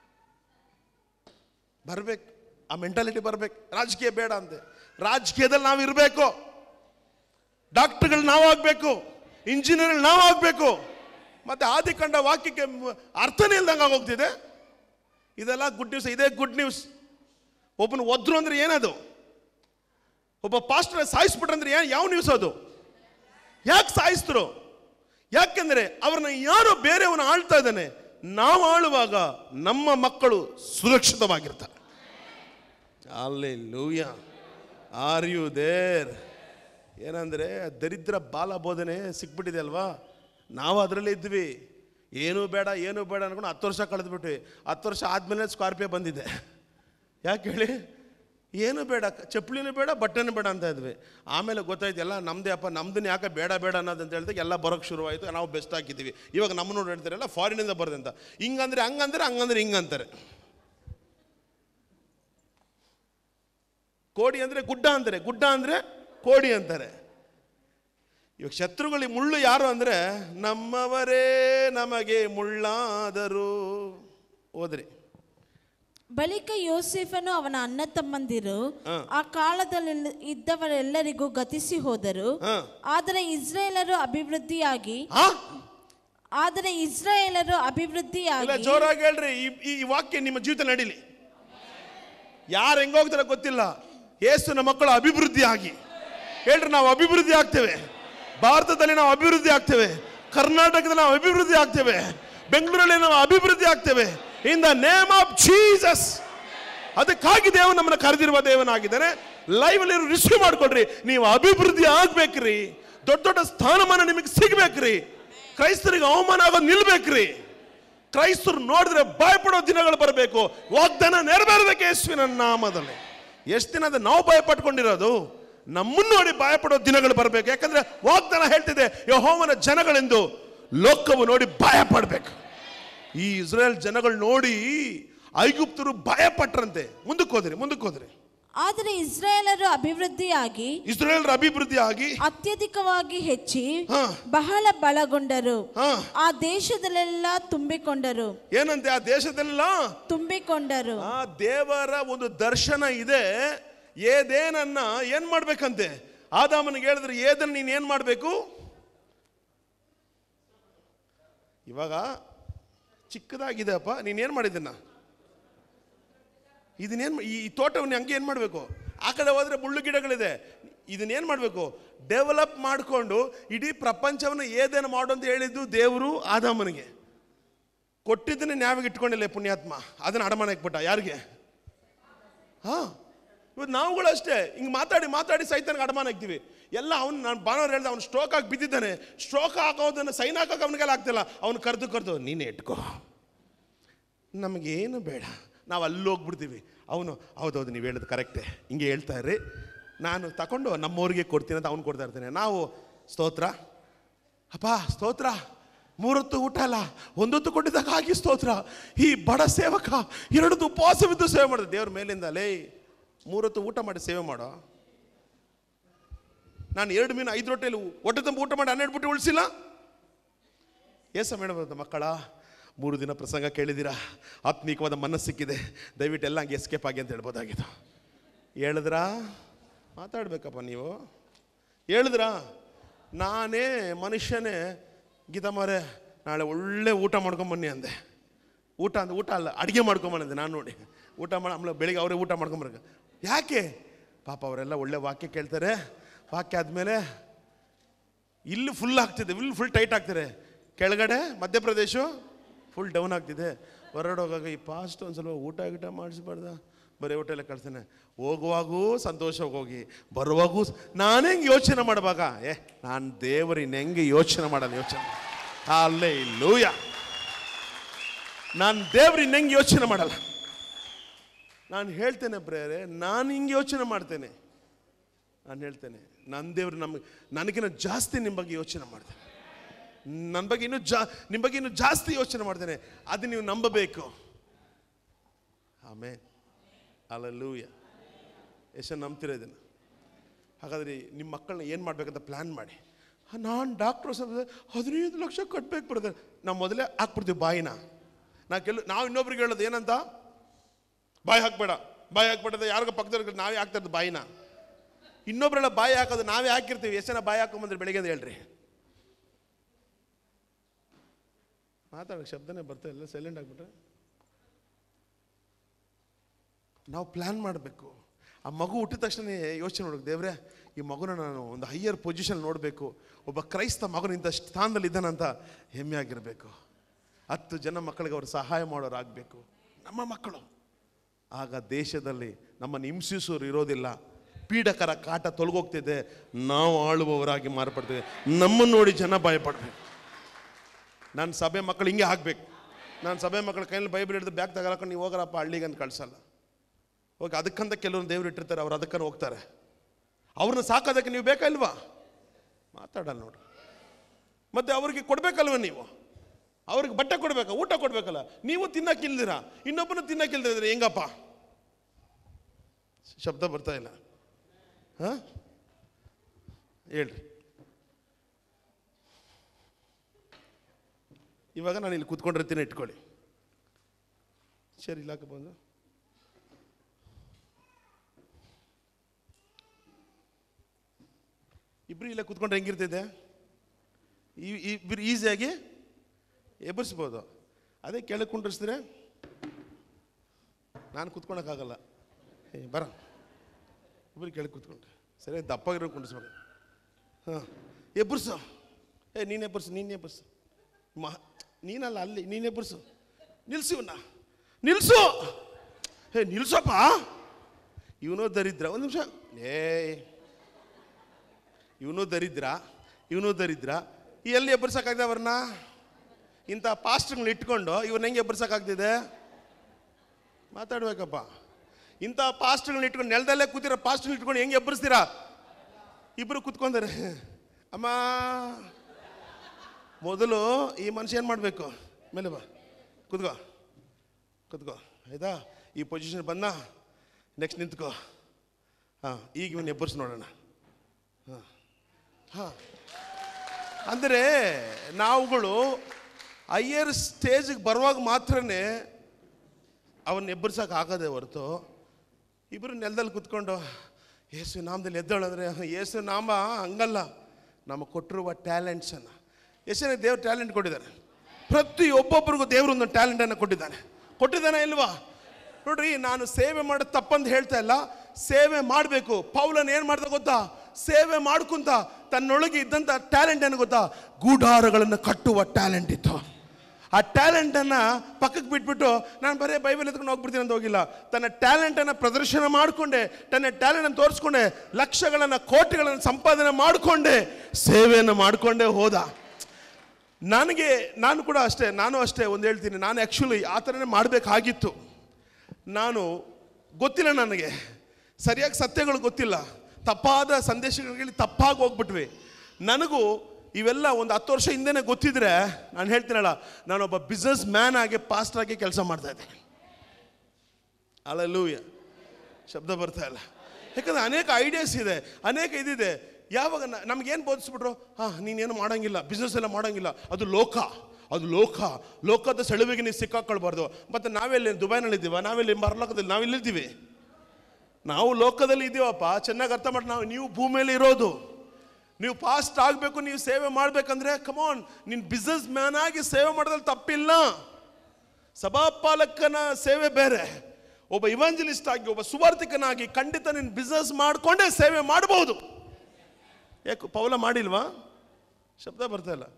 ಬರ್ಬೇಕು, ಆ ಮೆಂಟಾಲಿಟಿ ಬರ್ಬೇಕು. ರಾಜಕೀಯ ಬೇಡ ಅಂತೆ. ರಾಜಕೀಯದಲ್ಲಿ ನಾವು ಇರಬೇಕು. ಡಾಕ್ಟರ್ಗಳು ನಾವು ಆಗಬೇಕು, ಇಂಜಿನಿಯರ್ಗಳು ನಾವು ಆಗಬೇಕು. ಮತ್ತೆ ಆದಿಕಾಂಡ ವಾಕ್ಯಕ್ಕೆ ಅರ್ಥನೇ ಇಲ್ದಂಗೆ ಆಗೋಗ್ತಿದೆ. ಇದೆಲ್ಲ ಗುಡ್ ನ್ಯೂಸ್. ಇದೇ ಗುಡ್ ನ್ಯೂಸ್. ಒಬ್ಬನ ಒದ್ರು ಅಂದ್ರೆ ಏನದು? ಒಬ್ಬ ಪಾಸ್ಟರ್ ಸಾಯಿಸ್ಬಿಟ್ರಂದ್ರೆ ಏನು, ಯಾವ ನ್ಯೂಸ್ ಅದು? ಯಾಕೆ ಸಾಯಿಸ್ತರು? ಯಾಕೆಂದ್ರೆ ಅವ್ರನ್ನ ಯಾರೋ ಬೇರೆಯವನ್ನ ಆಳ್ತಾ ಇದ್ದಾನೆ. ನಾವು ಆಳುವಾಗ ನಮ್ಮ ಮಕ್ಕಳು ಸುರಕ್ಷಿತವಾಗಿರ್ತಾರೆ. ಹಲ್ಲೆಲೂಯಾ. Are you there? ಏನಂದ್ರೆ ದರಿದ್ರ ಬಾಲ ಬೋಧನೆ ಸಿಕ್ಬಿಟ್ಟಿದೆ ಅಲ್ವಾ? ನಾವು ಅದರಲ್ಲೇ ಇದ್ವಿ. ಏನೂ ಬೇಡ ಏನೂ ಬೇಡ ಅನ್ಕೊಂಡು ಹತ್ತು ವರ್ಷ ಕಳೆದ್ಬಿಟ್ವಿ. ಹತ್ತು ವರ್ಷ ಆದಮೇಲೆ ಸ್ಕಾರ್ಪಿಯೋ ಬಂದಿದೆ. ಯಾಕೆ ಹೇಳಿ? ಏನು ಬೇಡ, ಚಪ್ಪಲಿನೂ ಬೇಡ, ಬಟ್ಟೆನೂ ಬೇಡ ಅಂತ ಇದ್ವಿ. ಆಮೇಲೆ ಗೊತ್ತಾಯ್ತು ಎಲ್ಲ ನಮ್ಮದೇ ಅಪ್ಪ, ನಮ್ದನ್ನ ಯಾಕೆ ಬೇಡ ಬೇಡ ಅನ್ನೋದಂತ ಹೇಳಿದಾಗ ಎಲ್ಲ ಬರೋಕ್ಕೆ ಶುರುವಾಯಿತು. ನಾವು ಬೆಸ್ಟ್ ಹಾಕಿದ್ದೀವಿ. ಇವಾಗ ನಮ್ಮ ನೋಡಿ ಹೇಳ್ತಾರಲ್ಲ ಫಾರಿನಿಂದ ಬರೋದಂತ. ಹಿಂಗಂದ್ರೆ ಹಂಗಂದ್ರೆ, ಹಂಗಂದ್ರೆ ಹಿಂಗಂತಾರೆ. ಕೋಡಿ ಅಂದರೆ ಗುಡ್ಡ ಅಂತಾರೆ, ಗುಡ್ಡ ಅಂದರೆ ಕೋಡಿ ಅಂತಾರೆ. ಇವಾಗ ಶತ್ರುಗಳಿಗೆ ಮುಳ್ಳು ಯಾರು ಅಂದರೆ ನಮ್ಮವರೇ ನಮಗೆ ಮುಳ್ಳಾದರು. ಓದ್ರಿ. ಬಳಿಕ ಯೋಸೇಫನು ಅವನ ಅಣ್ಣ ತಮ್ಮಂದಿರು ಆ ಕಾಲದಲ್ಲಿ ಇದ್ದವರೆಲ್ಲರಿಗೂ ಗತಿಸಿ ಹೋದರು. ಆದರೆ ಇಸ್ರಾಯೇಲರು ಅಭಿವೃದ್ಧಿಯಾಗಿ ಆದರೆ ಇಸ್ರಾಯೇಲರು ಅಭಿವೃದ್ಧಿಯಾಗಿ ಜೋರಾಗಿ ಹೇಳ್ರಿ, ಈ ವಾಕ್ಯ ನಿಮ್ಮ ಜೀವಿತ ನಡೀಲಿ. ಯಾರು ಹೆಂಗೋಗ್ತಾರ ಗೊತ್ತಿಲ್ಲ. ಯೇಸುವಿನ ಮಕ್ಕಳು ಅಭಿವೃದ್ಧಿ ಆಗಿ ಹೇಳ್ರಿ, ನಾವು ಅಭಿವೃದ್ಧಿ ಆಗ್ತೇವೆ. ಭಾರತದಲ್ಲಿ ನಾವು ಅಭಿವೃದ್ಧಿ ಆಗ್ತೇವೆ, ಕರ್ನಾಟಕದಲ್ಲಿ ನಾವು ಅಭಿವೃದ್ಧಿ ಆಗ್ತೇವೆ, ಬೆಂಗಳೂರಲ್ಲಿ ನಾವು ಅಭಿವೃದ್ಧಿ ಆಗ್ತೇವೆ in the name of Jesus. ಅದಕ್ಕಾಗಿ ದೇವರು ನಮ್ಮನ್ನು ಕರೆದಿರುವ ದೇವನಾಗಿದ್ದಾನೆ. ಲೈವ್ ಅಲ್ಲಿ ರಿಸೀವ್ ಮಾಡ್ಕೊಳ್ರಿ. ನೀವು ಅಭಿವೃದ್ಧಿ ಆಗ್ಬೇಕ್ರಿ, ದೊಡ್ಡ ದೊಡ್ಡ ಸ್ಥಾನಮಾನ ನಿಮಗೆ ಸಿಗ್ಬೇಕ್ರಿ, ಕ್ರೈಸ್ತರಿಗೆ ಅವಮಾನ ಆಗೋದು ನಿಲ್ಬೇಕ್ರಿ, ಕ್ರೈಸ್ತರು ನೋಡಿದ್ರೆ ಭಯಪಡೋ ದಿನಗಳು ಬರಬೇಕು, ವಾಗ್ದಾನ ನೆರವೇರಬೇಕು ಯೇಸುವಿನ ನಾಮದಲ್ಲಿ. ಎಷ್ಟು ದಿನ ನಾವು ಭಯ ಪಟ್ಕೊಂಡಿರೋದು, ನಮ್ಮನ್ನು ನೋಡಿ ಭಯಪಡೋ ದಿನಗಳು ಬರಬೇಕು. ಯಾಕಂದ್ರೆ ವಾಗ್ದಾನ ಹೇಳ್ತಿದೆ, ಯೆಹೋವನ ಜನಗಳೆಂದು ಲೋಕವು ನೋಡಿ ಭಯ ಪಡಬೇಕು. ಈ ಇಸ್ರೇಲ್ ಜನಗಳು ನೋಡಿ ಐಗುಪ್ತರು ಭಯ ಪಟ್ರಂತೆ. ಮುಂದಕ್ಕೆ ಹೋದ್ರಿ ಮುಂದಕ್ಕೆ ಹೋದ್ರಿ ಆದರೆ ಇಸ್ರಾಯೇಲರು ಅಭಿವೃದ್ಧಿಯಾಗಿ ಇಸ್ರಾಯೇಲರ ಅಭಿವೃದ್ಧಿ ಆಗಿ ಅತ್ಯಧಿಕವಾಗಿ ಹೆಚ್ಚಿ ಬಹಳ ಬಲಗೊಂಡರು. ಆ ದೇಶದಲ್ಲೆಲ್ಲ ತುಂಬಿಕೊಂಡರು. ಏನಂತೆ? ಆ ದೇಶದೆಲ್ಲ ತುಂಬಿಕೊಂಡರು. ಆ ದೇವರ ಒಂದು ದರ್ಶನ ಇದೆ. ಏದೇನನ್ನ ಏನ್ ಮಾಡ್ಬೇಕಂತೆ? ಆದಾಮನಿಗೆ ಹೇಳಿದ್ರೆ ಏದನ್ನ ನೀನ್ ಏನ್ ಮಾಡ್ಬೇಕು? ಇವಾಗ ಚಿಕ್ಕದಾಗಿದೆ ಅಪ್ಪ, ನೀನೇನು ಮಾಡಿದ್ದನ್ನ ಇದನ್ನೇನು ಈ ತೋಟವನ್ನು ಹಂಗೆ ಏನು ಮಾಡಬೇಕು? ಆ ಕಡೆ ಹೋದರೆ ಮುಳ್ಳು ಗಿಡಗಳಿದೆ, ಇದನ್ನೇನು ಮಾಡಬೇಕು? ಡೆವಲಪ್ ಮಾಡಿಕೊಂಡು ಇಡೀ ಪ್ರಪಂಚವನ್ನು ಏದೇನು ಮಾಡು ಅಂತ ಹೇಳಿದ್ದು ದೇವರು ಆದಾಮನಿಗೆ. ಕೊಟ್ಟಿದ್ದನ್ನೇ ನ್ಯಾಯವಾಗಿ ಇಟ್ಕೊಂಡಿಲ್ಲ ಪುಣ್ಯಾತ್ಮ, ಅದನ್ನು ಅಡಮಾನ ಇಟ್ಬಿಟ್ಟ. ಯಾರಿಗೆ? ಹಾಂ, ಇವತ್ತು ನಾವುಗಳು ಅಷ್ಟೇ ಹಿಂಗೆ ಮಾತಾಡಿ ಮಾತಾಡಿ ಸೈತಾನಿಗೆ ಅಡಮಾನ ಇಕ್ತೀವಿ. ಎಲ್ಲ ಅವ್ನು, ನಾನು ಭಾನುವಾರ ಹೇಳ್ದೆ, ಅವ್ನು ಸ್ಟ್ರೋಕ್ ಆಗಿ ಬಿದ್ದಿದ್ದಾನೆ. ಸ್ಟ್ರೋಕ್ ಹಾಕೋದನ್ನು ಸೈನ್ ಹಾಕೋಕೆ ಅವನಿಗೆಲ್ಲ ಆಗ್ತಿಲ್ಲ. ಅವ್ನು ಕರೆದು ಕರೆದು ನೀನೇ ಇಟ್ಕೋ, ನಮಗೇನು ಬೇಡ, ನಾವು ಅಲ್ಲಿ ಹೋಗ್ಬಿಡ್ತೀವಿ. ಅವನು ಹೌದೌದು ನೀವು ಹೇಳೋದು ಕರೆಕ್ಟೇ, ಹಿಂಗೆ ಹೇಳ್ತಾ ಇರ್ರಿ, ನಾನು ತಗೊಂಡು ನಮ್ಮವ್ರಿಗೆ ಕೊಡ್ತೀನಿ ಅಂತ ಅವ್ನು ಕೊಡ್ತಾ ಇರ್ತಾನೆ. ನಾವು ಸ್ತೋತ್ರ ಅಪ್ಪ ಸ್ತೋತ್ರ, ಮೂರೊತ್ತು ಊಟ ಅಲ್ಲ ಒಂದೊತ್ತು ಕೊಟ್ಟಿದ್ದಾಗ ಆಗಿ ಸ್ತೋತ್ರ. ಈ ಬಡ ಸೇವಕ ಎರಡದ್ದು ಉಪವಾಸವಿದ್ದು ಸೇವೆ ಮಾಡಿದೆ ದೇವ್ರ ಮೇಲಿಂದ. ಲೇ, ಮೂರೊತ್ತು ಊಟ ಮಾಡಿ ಸೇವೆ ಮಾಡೋ. ನಾನು ಎರಡು ಮೀನು ಐದು ರೊಟ್ಟೆಯಲ್ಲಿ ಹೊಟ್ಟೆ ತುಂಬ ಊಟ ಮಾಡಿ ಹನ್ನೆರಡು ಬಿಟ್ಟು ಉಳಿಸಿಲ್ಲ. ಏಸ ಮೇಡಮ್ ಮಕ್ಕಳ, ಮೂರು ದಿನ ಪ್ರಸಂಗ ಕೇಳಿದ್ದೀರಾ, ಆತ್ಮೀಕವಾದ ಮನಸ್ಸು ಸಿಕ್ಕಿದೆ, ದಯವಿಟ್ಟು ಎಲ್ಲ ಹಂಗೆ ಎಸ್ಕೇಪ್ ಆಗಿ ಅಂತ ಹೇಳ್ಬೋದಾಗಿತ್ತು. ಹೇಳಿದ್ರಾ? ಮಾತಾಡ್ಬೇಕಪ್ಪ ನೀವು. ಹೇಳಿದ್ರಾ? ನಾನೇ ಮನುಷ್ಯನೇ ಗೀತಮ್ಮರೇ ನಾಳೆ ಒಳ್ಳೆ ಊಟ ಮಾಡ್ಕೊಂಬನ್ನಿ ಅಂದೆ. ಊಟ ಅಂದ್ರೆ ಊಟ ಅಲ್ಲ, ಅಡುಗೆ ಮಾಡ್ಕೊಂಬಂದೆ. ನಾನು ನೋಡಿ ಊಟ ಮಾಡಿ ಆಮೇಲೆ ಬೆಳಿಗ್ಗೆ ಅವರೇ ಊಟ ಮಾಡ್ಕೊಂಬರ್ಗ. ಯಾಕೆ? ಪಾಪ ಅವರೆಲ್ಲ ಒಳ್ಳೆ ವಾಕ್ಯ ಕೇಳ್ತಾರೆ. ವಾಕ್ಯ ಆದಮೇಲೆ ಇಲ್ಲಿ ಫುಲ್ ಆಗ್ತಿದೆ, ಇಲ್ಲಿ ಫುಲ್ ಟೈಟ್ ಆಗ್ತಿದೆ. ಕೆಳಗಡೆ ಮಧ್ಯಪ್ರದೇಶ ಫುಲ್ ಡೌನ್ ಆಗ್ತಿದೆ. ಹೊರಗಡೆ ಹೋಗಾಗ ಈ ಪಾಸ್ಟ್ ಒಂದು ಸ್ವಲ್ಪ ಊಟ ಗೀಟ ಮಾಡಿಸ್ಬಾರ್ದ, ಬರೀ ಊಟ ಎಲ್ಲ ಕಳ್ತಾನೆ. ಹೋಗುವಾಗೂ ಸಂತೋಷವಾಗಿ ಹೋಗಿ, ಬರುವಾಗೂ ನಾನು ಹೆಂಗೆ ಯೋಚನೆ ಮಾಡುವಾಗ, ಏ ನಾನು ದೇವರಿನ ಹೆಂಗೆ ಯೋಚನೆ ಮಾಡಲ್ಲ, ಯೋಚನೆ ಅಲ್ಲೇ ಇಲ್ಲೂಯ, ನಾನು ದೇವ್ರಿನ ಹೆಂಗೆ ಯೋಚನೆ ಮಾಡಲ್ಲ. ನಾನು ಹೇಳ್ತೇನೆ ಪ್ರೇರೆ, ನಾನು ಹಿಂಗೆ ಯೋಚನೆ ಮಾಡ್ತೇನೆ. ನಾನು ಹೇಳ್ತೇನೆ ನನ್ನ ದೇವ್ರು ನಮಗೆ ನನಗಿನ್ನ ಜಾಸ್ತಿ ನಿಮ್ಮ ಬಗ್ಗೆ ಯೋಚನೆ ಮಾಡ್ತೇನೆ. ನನ್ನ ಬಗ್ಗೆ ಇನ್ನೂ ಜಾ ನಿಮ್ಮ ಬಗ್ಗೆ ಇನ್ನೂ ಜಾಸ್ತಿ ಯೋಚನೆ ಮಾಡ್ತೇನೆ. ಅದು ನೀವು ನಂಬಬೇಕು. ಆಮೇಲೆ ಹಲ್ಲೆಲೂಯಾ. ಎಷ್ಟು ನಂಬ್ತೀರ ಇದನ್ನು? ಹಾಗಾದರೆ ನಿಮ್ಮ ಮಕ್ಕಳನ್ನ ಏನು ಮಾಡಬೇಕಂತ ಪ್ಲ್ಯಾನ್ ಮಾಡಿ. ನಾನು ಡಾಕ್ಟ್ರು ಸ್ವಲ್ಪ ಹದಿನೈದು ಲಕ್ಷ ಕಟ್ಬೇಕು ಬರ್ತದೆ, ನಾವು ಮೊದಲೇ ಹಾಕ್ಬಿಡ್ತೀವಿ ಬಾಯಿನ. ನಾ ಕೆಲ ನಾವು ಇನ್ನೊಬ್ರಿಗೆ ಹೇಳೋದು ಏನಂತ? ಬಾಯಿ ಹಾಕ್ಬೇಡ, ಬಾಯಿ ಹಾಕ್ಬೇಡ. ಯಾರಿಗ ಪಕ್ಕದವ್ರಿಗೆ ನಾವೇ ಹಾಕ್ತಾ ಇರೋದು ಬಾಯಿನ. ಇನ್ನೊಬ್ರೆಲ್ಲ ಬಾಯಿ ಹಾಕೋದು ನಾವೇ ಹಾಕಿರ್ತೀವಿ. ಎಷ್ಟು ಜನ ಬಾಯಿ ಹಾಕೊಂಬಂದ್ರೆ ಬೆಳಿಗ್ಗೆ ಹೇಳ್ರಿ. ಮಾತಾಡೋಕ್ಕೆ ಶಬ್ದನೇ ಬರ್ತಾ ಇಲ್ಲ, ಸೈಲೆಂಟ್ ಆಗಿಬಿಟ್ರೆ. ನಾವು ಪ್ಲ್ಯಾನ್ ಮಾಡಬೇಕು. ಆ ಮಗು ಹುಟ್ಟಿದ ತಕ್ಷಣ ಯೋಚನೆ ಮಾಡಬೇಕು, ದೇವ್ರೆ ಈ ಮಗುನ ನಾನು ಒಂದು ಹೈಯರ್ ಪೊಸಿಷನ್ ನೋಡಬೇಕು, ಒಬ್ಬ ಕ್ರೈಸ್ತ ಮಗನ ಇಂಥ ಸ್ಥಾನದಲ್ಲಿ ಇದ್ದಾನಂತ ಹೆಮ್ಮೆ ಆಗಿರಬೇಕು. ಹತ್ತು ಜನ ಮಕ್ಕಳಿಗೆ ಅವರು ಸಹಾಯ ಮಾಡೋರಾಗಬೇಕು ನಮ್ಮ ಮಕ್ಕಳು. ಆಗ ದೇಶದಲ್ಲಿ ನಮ್ಮನ್ನು ಹಿಂಸಿಸೋರು ಇರೋದಿಲ್ಲ, ಪೀಡಕರ ಕಾಟ ತೊಲಗೋಗ್ತಿದೆ, ನಾವು ಆಳುವವರಾಗಿ ಮಾರ್ಪಡ್ತೇವೆ. ನಮ್ಮನ್ನು ನೋಡಿ ಜನ ಭಯಪಡಬೇಕು. ನಾನು ಸಭೆ ಮಕ್ಕಳು ಹಿಂಗೆ ಆಗಬೇಕು. ನಾನು ಸಭೆ ಮಕ್ಕಳು ಕೈಯಲ್ಲಿ ಬೈಬಲ್ ಹಿಡಿದು ಬ್ಯಾಗ್ ತಗೊಳಕೊಂಡು ನೀವು ಹೋಗರಪ್ಪ ಹಳ್ಳಿಗೆ ಅಂತ ಕಳ್ಸಲ್ಲ. ಹೋಗಿ ಅದಕ್ಕಂತ ಕೆಲವರು ದೇವ್ರು ಇಟ್ಟಿರ್ತಾರೆ, ಅವ್ರು ಅದಕ್ಕನ್ನು ಹೋಗ್ತಾರೆ. ಅವ್ರನ್ನ ಸಾಕೋದಕ್ಕೆ ನೀವು ಬೇಕಾ ಇಲ್ವಾ? ಮಾತಾಡಲ್ಲ ನೋಡು. ಮತ್ತೆ ಅವ್ರಿಗೆ ಕೊಡ್ಬೇಕಲ್ವ ನೀವು? ಅವ್ರಿಗೆ ಬಟ್ಟೆ ಕೊಡ್ಬೇಕಾ, ಊಟ ಕೊಡ್ಬೇಕಲ್ಲ? ನೀವು ತಿನ್ನಕ್ಕಿಲ್ದಿರಾ, ಇನ್ನೊಬ್ಬನು ತಿನ್ನಕ್ಕಿಲ್ದಿದ್ರೆ ಹೆಂಗಪ್ಪ? ಶಬ್ದ ಬರ್ತಾ ಇಲ್ಲ. ಹಾಂ ಹೇಳ್ರಿ. ಇವಾಗ ನಾನು ಇಲ್ಲಿ ಕೂತ್ಕೊಂಡಿರ್ತೀನಿ ಇಟ್ಕೊಳ್ಳಿ. ಸರಿ, ಇಲ್ಲಾಕ ಬಂದು ಇಬ್ರು ಇಲ್ಲ ಕೂತ್ಕೊಂಡ್ರೆ ಹೆಂಗಿರ್ತಿದೆ? ಇಬ್ರು ಈಸಿಯಾಗಿ ಎಬ್ಬರಿಸ್ಬೋದು. ಅದೇ ಕೆಳಗೆ ಕುಂಡ್ರಿಸಿದ್ರೆ ನಾನು ಕೂತ್ಕೊಳಕ್ಕಾಗಲ್ಲ. ಏ ಬರ, ಇಬ್ಬರು ಕೆಳಗೆ ಕೂತ್ಕೊಂಡ್ರೆ ಸರಿ, ದಪ್ಪಾಗಿರೋ ಕುಂಡಿಸ್ಬೇಕು. ಹಾಂ, ಎಬ್ಬರಿಸು. ಏ ನೀನು ಎಬ್ಬರಿಸು, ನೀನು ಎಬ್ಬರಿಸು. ಮಾ ನೀನಲ್ಲ, ಅಲ್ಲಿ ನೀನು ಎಬ್ಬರಿಸು. ನಿಲ್ಸು ಇವನ್ನ, ನಿಲ್ಸು. ಏ ನಿಲ್ಸಪ್ಪ, ಇವನು ದರಿದ್ರ. ಒಂದು ನಿಮಿಷ. ಏ ಇವನು ದರಿದ್ರ, ಇವನು ದರಿದ್ರ. ಎಲ್ಲಿ ಎಬ್ಬರ್ಸಕ್ಕಾಗ್ತದೆ ಅವ್ರನ್ನ? ಇಂಥ ಪಾಸ್ಟ್ಗಳನ್ನ ಇಟ್ಕೊಂಡು ಇವ್ರನ್ನ ಹೆಂಗೆ ಎಬ್ಬರ್ಸಕ್ಕಾಗ್ತಿದೆ? ಮಾತಾಡ್ಬೇಕಪ್ಪ. ಇಂಥ ಪಾಸ್ಟ್ಗಳನ್ನ ಇಟ್ಕೊಂಡು ನೆಲದಲ್ಲೇ ಕೂತಿರೋ ಪಾಸ್ಟ್ಗಳನ್ನ ಇಟ್ಕೊಂಡು ಹೆಂಗೆ ಎಬ್ಬರಿಸ್ತೀರಾ? ಇಬ್ಬರು ಕೂತ್ಕೊಂಡಾರೆ. ಅಮ್ಮ ಮೊದಲು ಈ ಮನುಷ್ಯ ಏನು ಮಾಡಬೇಕು? ಮೇಲೆ ಬಾ, ಕೂತ್ಕೋ ಕೂತ್ಕೋ, ಆಯ್ತಾ? ಈ ಪೊಸಿಷನ್ ಬಂದ, ನೆಕ್ಸ್ಟ್ ನಿಂತ್ಕೋ. ಹಾಂ, ಈಗ ಇವನು ಎಬ್ಬರ್ಸಿ ನೋಡೋಣ. ಹಾಂ ಹಾಂ ಅಂದರೆ ನಾವುಗಳು ಹೈಯರ್ ಸ್ಟೇಜಿಗೆ ಬರುವಾಗ ಮಾತ್ರನೇ ಅವನ್ನ ಎಬ್ಬರ್ಸೋಕೆ ಆಗದೆ ಹೊರತು, ಇಬ್ಬರು ನೆಲದಲ್ಲಿ ಕೂತ್ಕೊಂಡು ಯೇಸು ನಾಮದಲ್ಲಿ ಎದ್ದೇಳು ಅಂದರೆ, ಯೇಸು ನಾಮ ಹಂಗಲ್ಲ. ನಮಗೆ ಕೊಟ್ಟಿರುವ ಟ್ಯಾಲೆಂಟ್ಸನ್ನು, ಎಷ್ಟು ಜನ ದೇವ್ರು ಟ್ಯಾಲೆಂಟ್ ಕೊಟ್ಟಿದ್ದಾರೆ? ಪ್ರತಿ ಒಬ್ಬೊಬ್ಬರಿಗೂ ದೇವರು ಒಂದೊಂದು ಟ್ಯಾಲೆಂಟನ್ನು ಕೊಟ್ಟಿದ್ದಾನೆ. ಕೊಟ್ಟಿದ್ದಾನೆ ಇಲ್ವಾ? ನೋಡ್ರಿ, ನಾನು ಸೇವೆ ಮಾಡೋದು ತಪ್ಪಂತ ಹೇಳ್ತಾ ಇಲ್ಲ, ಸೇವೆ ಮಾಡಬೇಕು. ಪೌಲನ್ ಏನು ಮಾಡ್ತಾ ಗೊತ್ತಾ? ಸೇವೆ ಮಾಡ್ಕೊಂತ ತನ್ನೊಳಗೆ ಇದ್ದಂಥ ಟ್ಯಾಲೆಂಟ್ ಏನು ಗೊತ್ತಾ? ಗೂಢಾರಗಳನ್ನು ಕಟ್ಟುವ ಟ್ಯಾಲೆಂಟ್ ಇತ್ತು. ಆ ಟ್ಯಾಲೆಂಟನ್ನು ಪಕ್ಕಕ್ಕೆ ಬಿಟ್ಬಿಟ್ಟು ನಾನು ಬರೀ ಬೈಬಲ್ ಎತ್ಕೊಂಡು ಹೋಗ್ಬಿಡ್ತೀನಿ ಅಂತ ಹೋಗಿಲ್ಲ. ತನ್ನ ಟ್ಯಾಲೆಂಟನ್ನು ಪ್ರದರ್ಶನ ಮಾಡಿಕೊಂಡೆ, ತನ್ನ ಟ್ಯಾಲೆಂಟನ್ನು ತೋರಿಸ್ಕೊಂಡೆ, ಲಕ್ಷಗಳನ್ನು ಕೋಟಿಗಳನ್ನು ಸಂಪಾದನೆ ಮಾಡಿಕೊಂಡೆ, ಸೇವೆಯನ್ನು ಮಾಡಿಕೊಂಡೇ ಹೋದ. ನನಗೆ ನಾನು ಕೂಡ ಅಷ್ಟೇ, ನಾನು ಅಷ್ಟೇ ಒಂದು ಹೇಳ್ತೀನಿ. ನಾನು ಆ್ಯಕ್ಚುಲಿ ಆ ಥರನೇ ಮಾಡಬೇಕಾಗಿತ್ತು. ನಾನು ಗೊತ್ತಿಲ್ಲ, ನನಗೆ ಸರಿಯಾಗಿ ಸತ್ಯಗಳು ಗೊತ್ತಿಲ್ಲ, ತಪ್ಪಾದ ಸಂದೇಶಗಳಿಗೆ ತಪ್ಪಾಗಿ ಹೋಗ್ಬಿಟ್ವಿ. ನನಗೂ ಇವೆಲ್ಲ ಒಂದು ಹತ್ತು ವರ್ಷ ಹಿಂದೆನೇ ಗೊತ್ತಿದ್ರೆ ನಾನು ಹೇಳ್ತೀನಲ್ಲ, ನಾನೊಬ್ಬ ಬಿಸ್ನೆಸ್ ಮ್ಯಾನ್ ಆಗಿ ಪಾಸ್ಟರ್ ಆಗಿ ಕೆಲಸ ಮಾಡ್ತಾ ಇದ್ದೆ. ಹಲ್ಲೆಲೂಯಾ, ಶಬ್ದ ಬರ್ತಾ ಇಲ್ಲ. ಯಾಕಂದರೆ ಅನೇಕ ಐಡಿಯಾಸ್ ಇದೆ, ಅನೇಕ ಇದಿದೆ. ಯಾವಾಗ ನಮಗೇನು ಬೋಧಿಸ್ಬಿಟ್ರು? ಹಾಂ, ನೀನೇನು ಮಾಡೋಂಗಿಲ್ಲ, ಬಿಸ್ನೆಸ್ ಎಲ್ಲ ಮಾಡೋಂಗಿಲ್ಲ, ಅದು ಲೋಕ, ಅದು ಲೋಕ, ಲೋಕದ ಸೆಳುವಿಗೆ ನೀವು ಸಿಕ್ಕಾಕೊಳ್ಬಾರ್ದು. ಮತ್ತು ನಾವೆಲ್ಲಿ ದುಬೈನಲ್ಲಿ ಇದ್ದೀವ? ನಾವೆಲ್ಲಿ ಪರಲೋಕದಲ್ಲಿ? ನಾವೆಲ್ಲಿದ್ದೀವಿ? ನಾವು ಲೋಕದಲ್ಲಿ ಇದ್ದೀವಪ್ಪ. ಚೆನ್ನಾಗಿ ಅರ್ಥ ಮಾಡಿ. ನಾವು ನೀವು ಭೂಮಿಯಲ್ಲಿ ಇರೋದು. ನೀವು ಫಾಸ್ಟ್ ಆಗಬೇಕು, ನೀವು ಸೇವೆ ಮಾಡಬೇಕಂದ್ರೆ ಕಮಾನ್, ನೀನು ಬಿಸ್ನೆಸ್ ಮ್ಯಾನ್ ಆಗಿ ಸೇವೆ ಮಾಡೋದ್ರಲ್ಲಿ ತಪ್ಪಿಲ್ಲ. ಸಭಾಪಾಲಕನ ಸೇವೆ ಬೇರೆ. ಒಬ್ಬ ಇವಾಂಜಲಿಸ್ಟ್ ಆಗಿ, ಒಬ್ಬ ಸುವಾರ್ತಿಕನಾಗಿ ಖಂಡಿತ ನೀನು ಬಿಸ್ನೆಸ್ ಮಾಡಿಕೊಂಡೇ ಸೇವೆ ಮಾಡಬಹುದು. ಯಾಕೆ ಪೌಲ ಮಾಡಿಲ್ವಾ? ಶಬ್ದ ಬರ್ತಾ ಇಲ್ಲ.